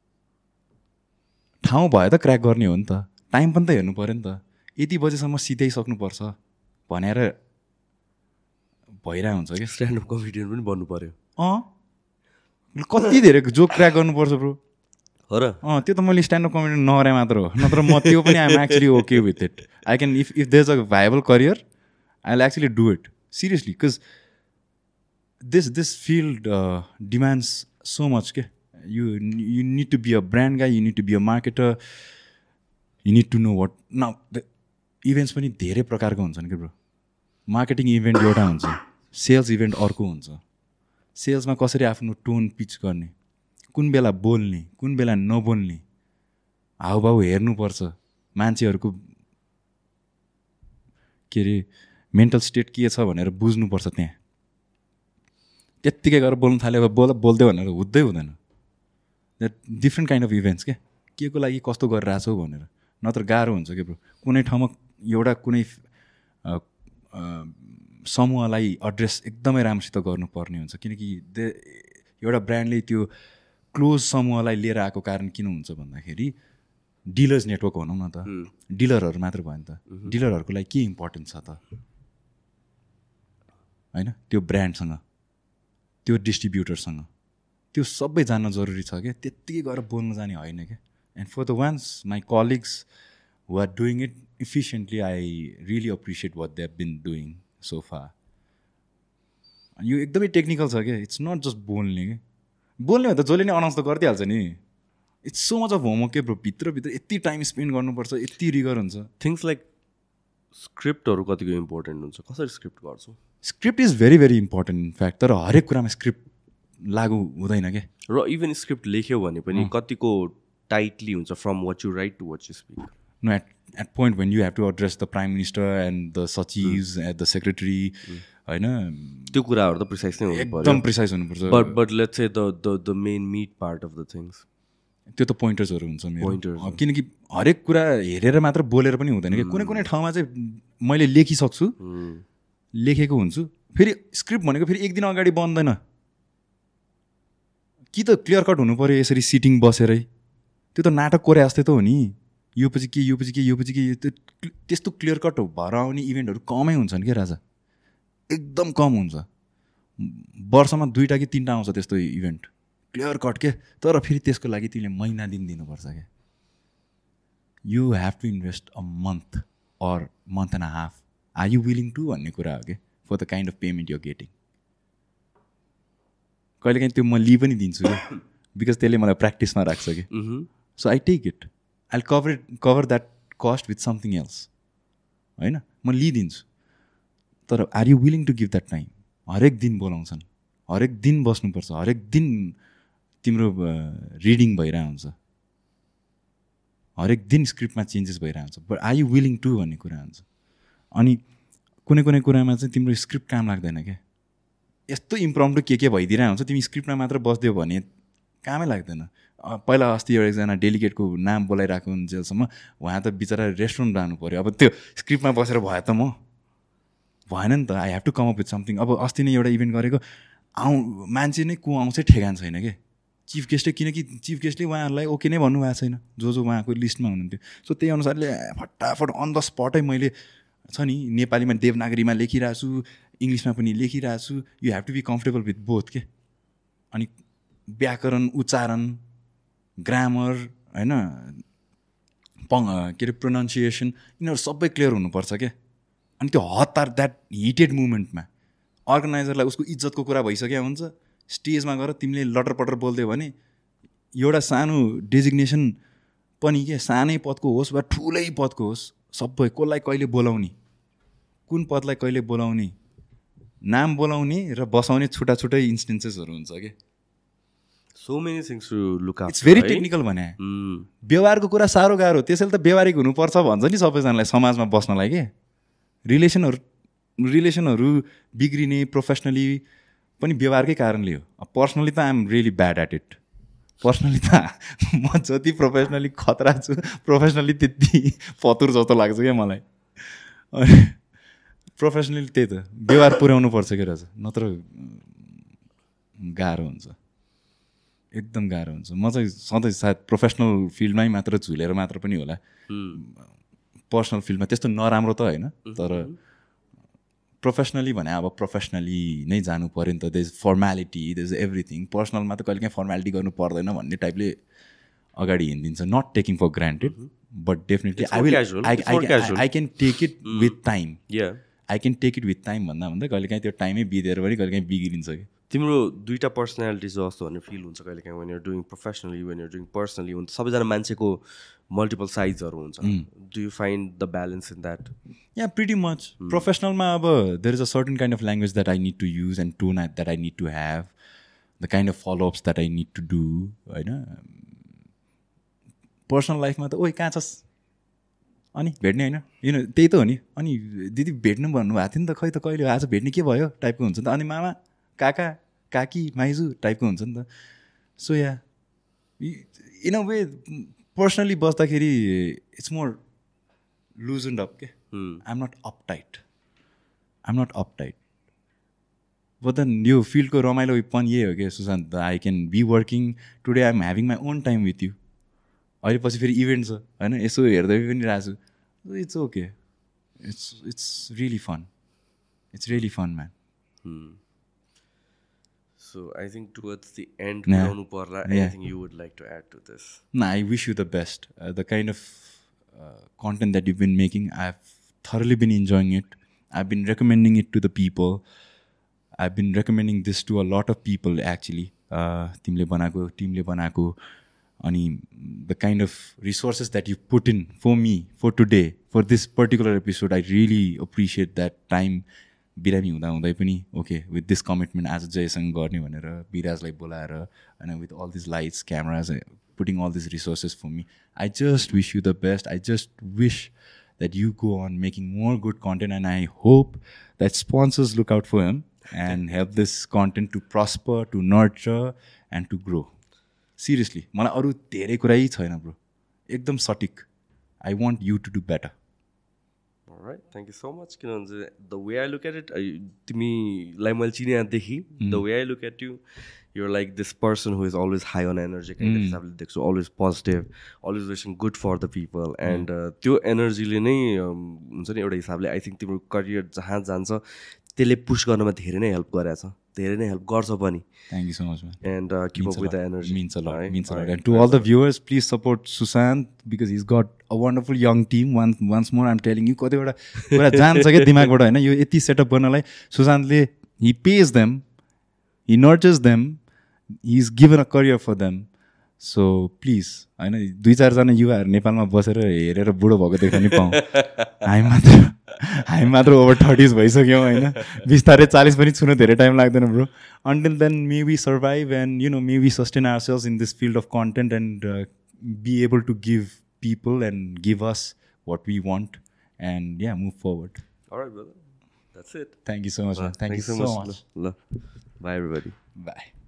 ठाउँ भयो त क्र्याक गर्ने हो नि त टाइम पनि त हेर्नु पऱ्यो नि त यति बजेसम्म सिधाइसक्नुपर्छ भनेर भइरहेको हुन्छ क्या स्ट्यान्डअप कमेडियन पनि बन्नु पऱ्यो कति धेरै जोक क्र्याक गर्नुपर्छ ब्रो हो र त्यो त मैले स्ट्यान्डअप कमेडियन नगरे मात्र हो नत्र म त्यो पनि I'm actually okay with it I can if there is a viable career I will actually do it seriously because this field demands so much के you need to be a brand guy, you need to be a marketer, you need to know what now the events पनि धेरै प्रकारको हुन्छन् के ब्रो मार्केटिङ इभेन्ट एउटा हुन्छ सेल्स इभेन्ट अर्को हुन्छ सेल्समा कसरी आफ्नो टोन पिच गर्ने कुन बेला बोल्ने कुन बेला नबोल्ने हाउभाउ हेर्नुपर्छ मान्छेहरूको के अरे मेन्टल स्टेट के छ भनेर बुझ्नुपर्छ त्यहाँ त्यत्तिकै गरेर बोल्नु थाल्यो बोल्दै भनेर हुँदैन that different kind of events के को लागि कस्तो गरिरहेछौ भनेर नत्र गाह्रो हुन्छ कि ब्रो कुनै ठाउँमा एउटा कुनै समूहलाई एड्रेस एकदमै राम्रोसित गर्नुपर्ने हुन्छ किनकि एउटा ब्रान्डले त्यो क्लोज समूहलाई लिएर आएको कारण किन हुन्छ भन्दाखेरि डिलर्स नेटवर्क भनौँ न त डिलरहरू मात्र भयो नि त डिलरहरूको लागि के इम्पोर्टेन्ट छ त होइन त्यो ब्रान्डसँग त्यो डिस्ट्रिब्युटरसँग त्यो सबै जान्न जरुरी छ क्या त्यत्तिकै गएर बोल्नु जाने होइन क्या and for the ones my colleagues who are doing it efficiently I really appreciate what they have been doing so far यो एकदमै टेक्निकल छ क्या इट्स नट जस्ट बोल्ने क्या बोल्ने हो त जसले नै अनाउन्स त गरिदिइहाल्छ नि it's so much of homework के ब्रो भित्रभित्र यति टाइम स्पेन्ड गर्नुपर्छ यति रिगर हुन्छ थिङ्स लाइक स्क्रिप्टहरू कतिको इम्पोर्टेन्ट हुन्छ कसरी स्क्रिप्ट गर्छौ script is very very important in fact तर हरेक कुरामा स्क्रिप्ट लागु हुँदैन क्या र इभन स्क्रिप्ट लेख्यो भने पनि कतिको टाइटली हुन्छ from what you write to what you speak no at point when you have to address the prime minister and the सचिव्स एन्ड द सेक्रेटरी होइन त्यो कुराहरू त प्रिसाइज नै हुनु पर्यो एकदम प्रिसाइज हुनुपर्छ but let's say the main meat part of the things त्यो त पोइन्टर्सहरू हुन्छ मेरो किनकि हरेक कुरा हेरेर मात्र बोलेर पनि हुँदैन कि कुनै ठाउँमा चाहिँ मैले लेखिसक्छु लेखेको हुन्छु फेरि स्क्रिप्ट भनेको फेरि एक दिन अगाडि बन्दैन कि त क्लियर कट हुनु पऱ्यो यसरी सिटिङ बसेरै त्यो त नाटक कोरे जस्तै त हो नि यो पछि के त्यस्तो क्लियर कट भएर आउने इभेन्टहरू कमै हुन्छन् क्या राजा एकदम कम हुन्छ वर्षमा 2टा कि 3टा आउँछ त्यस्तो इभेन्ट क्लियर कट के तर फेरि त्यसको लागि तिमीले महिना दिन दिनुपर्छ क्या you have to invest a month or month and a half are you willing to भन्ने कुरा हो कि for the kind of payment you getting कहिलेकाहीँ त्यो म लि पनि दिन्छु कि बिकज त्यसले मलाई प्र्याक्टिसमा राख्छ कि so I take it I cover that cost with something else होइन म लिइदिन्छु तर are you willing to give that time हरेक दिन बोलाउँछन् हरेक दिन बस्नुपर्छ हरेक दिन तिम्रो रिडिङ भइरहेको हुन्छ हरेक दिन स्क्रिप्टमा चेन्जेस भइरहेको हुन्छ but are you willing to भन्ने कुरा हुन्छ अनि कुनै कुरामा चाहिँ तिम्रो स्क्रिप्ट काम लाग्दैन क्या यस्तो इम्प्रम्प्टु के भइदिरहेको हुन्छ तिमी स्क्रिप्टमा मात्र बस्दियो भने कामै लाग्दैन पहिला अस्ति एकजना डेलिगेटको नाम बोलाइरहेको हुन्जेलसम्म उहाँ त बिचरा रेस्टुरेन्ट जानु पऱ्यो अब त्यो स्क्रिप्टमा बसेर भयो त म भएन नि त I have to come up with something अब अस्ति नै एउटा इभेन्ट गरेको मान्छे नै को आउँछ ठेगान छैन कि चिफ गेस्टै किनकि चिफ गेस्टले उहाँहरूलाई ओके नै भन्नुभएको छैन जो उहाँको लिस्टमा हुनुहुन्थ्यो सो त्यही अनुसारले फटाफट अन द स्पटै मैले छ नि नेपालीमा देवनागरीमा लेखिरहेको छु इङ्ग्लिसमा पनि लेखिरहेको छु. You have to be comfortable with both के. अनि व्याकरण, उच्चारण, ग्रामर होइन, के अरे प्रोनाउन्सिएसन, यिनीहरू सबै क्लियर हुनुपर्छ क्या. अनि त्यो हतार द्याट हिटेड मुमेन्टमा अर्गनाइजरलाई उसको इज्जतको कुरा भइसक्यो हुन्छ. स्टेजमा गएर तिमीले लटरपटर बोलिदियो भने एउटा सानो डेजिग्नेसन पनि के सानै पदको होस् वा ठुलै पदको होस्, सबै कसलाई कहिले बोलाउने, कुन पदलाई कहिले बोलाउने, नाम बोलाउने र बसाउने छुट्टा छुट्टै इन्स्टेन्सेसहरू हुन्छ कि. So many things to look up. It's very technical भने. व्यवहारको कुरा साह्रो गाह्रो, त्यसैले त व्यवहारिक हुनुपर्छ भन्छ नि सबैजनालाई समाजमा बस्नलाई के. रिलेसनहरू बिग्रिने प्रोफेसनली पनि व्यवहारकै कारणले हो. पर्सनली त I'm really bad at it. Personally त म जति प्रोफेसनली खतरा छु, प्रोफेसनली त्यति फतुर जस्तो लाग्छ क्या मलाई. प्रोफेसनली त्यही त व्यवहार पुर्याउनु पर्छ क्या रहेछ, नत्र गाह्रो हुन्छ, एकदम गाह्रो हुन्छ. म चाहिँ सधैँ सायद प्रोफेसनल फिल्डमै मात्र झुलेर मात्र पनि होला, पर्सनल फिल्डमा त्यस्तो नराम्रो त होइन, तर प्रोफेसनली भने अब प्रोफेसनली नै जानु पऱ्यो नि त. There is formality, there is everything. पर्सनलमा त कहिले काहीँ फर्मालिटी गर्नु पर्दैन भन्ने टाइपले अगाडि हिँडिदिन्छ. Not taking for granted, but definitely I can take it with time. I can take it with time भन्दा कहिले काहीँ त्यो टाइमै बितेर पनि कहिले काहीँ बिग्रिन्छ कि. तिम्रो दुईवटा पर्सनालिटी जस्तो भन्ने फिल हुन्छ कहिले काहीँ, when you're doing professionally, when you're doing personally. हुन्छ सबैजना मान्छेको मल्टिपल साइड्सहरू हुन्छ. Do you find the balance in that? Yeah pretty much. प्रोफेसनलमा अब there is a certain kind of language that I need to use and tone that I need to have, the kind of followups that I need to do होइन. पर्सनल लाइफमा त ओइ कहाँ छस् अनि भेट्ने होइन, यो त्यही त हो नि. अनि दिदी भेट्नु भन्नुभएको थियो नि त, खै त कहिले आज भेट्ने के भयो टाइपको हुन्छ नि त. अनि मामा, काका, काकी, माइजू टाइपको हुन्छ नि त. So yeah in a way personally बस्दाखेरि इट्स मोर लुजन्ड अप के. I'm not uptight. But then यो फिल्डको रमाइलोपन यही हो क्या Sushant. I can be working today, I am having my own time with you. अहिले पछि फेरि इभेन्ट छ होइन, यसो हेर्दै पनि रहेको छु. It's okay, it's really fun. It's really fun man. So I think towards the end, anything you would like to add to this? No, I wish you the best. The kind of content that you've been making, I've thoroughly been enjoying it. I've been recommending it to the people. I've been recommending this to a lot of people actually. Teamle banako. Ani the kind of resources that you put in for me for today, for this particular episode, I really appreciate that time. बिरामी हुँदै पनि ओके विथ दिस कमिटमेन्ट आज जयसँग गर्ने भनेर विराजलाई बोलाएर होइन, with all this lights, cameras, putting all this resources for me. I just wish you the best. I just wish that you go on making more good content and I hope that sponsors look out for him and help this content to prosper, to nurture and to grow. Seriously मलाई अरू धेरै कुरै छैन ब्रो, एकदम सटिक. I want you to do better. Alright, thank you so much. The way I look at it, तिमीलाई मैले चिनेदेखि, the way I look at you, you're like this person who is always high on energy, kind of हिसाबले देख्छु, always positive, always wishing good for the people, and त्यो एनर्जीले नै हुन्छ नि एउटा हिसाबले आई थिङ्क तिम्रो करियर जहाँ जान्छ त्यसले पुश गर्नमा धेरै नै हेल्प गरेको छ, धेरै नै हेल्प गर्छ पनि. Thank you so much, man. And keep up with the energy. Means a lot. Means a lot. And to all the viewers, please support Sushant because he's got a wonderful young team. Once more, I'm telling you, कतिवटा कुरा जान्छ क्या दिमागबाट होइन, यो यति सेटअप गर्नलाई सुशान्तले he pays them, he nurtures them, he's given a career for them. So please होइन, 2-4जना युवाहरू नेपालमा बसेर हेरेर बुढो भएको देख्न नि पाऊँ. हामी मात्र ओभर 30s भइसक्यौँ होइन, बिस्तारै 40 पनि छुन धेरै टाइम लाग्दैन bro. Until then, may we survive and may we sustain ourselves in this field of content and be able to give people and give us what we want and move forward. All right, brother. That's it. Thank you so much, man. Thank you so much. Bye, everybody. Bye.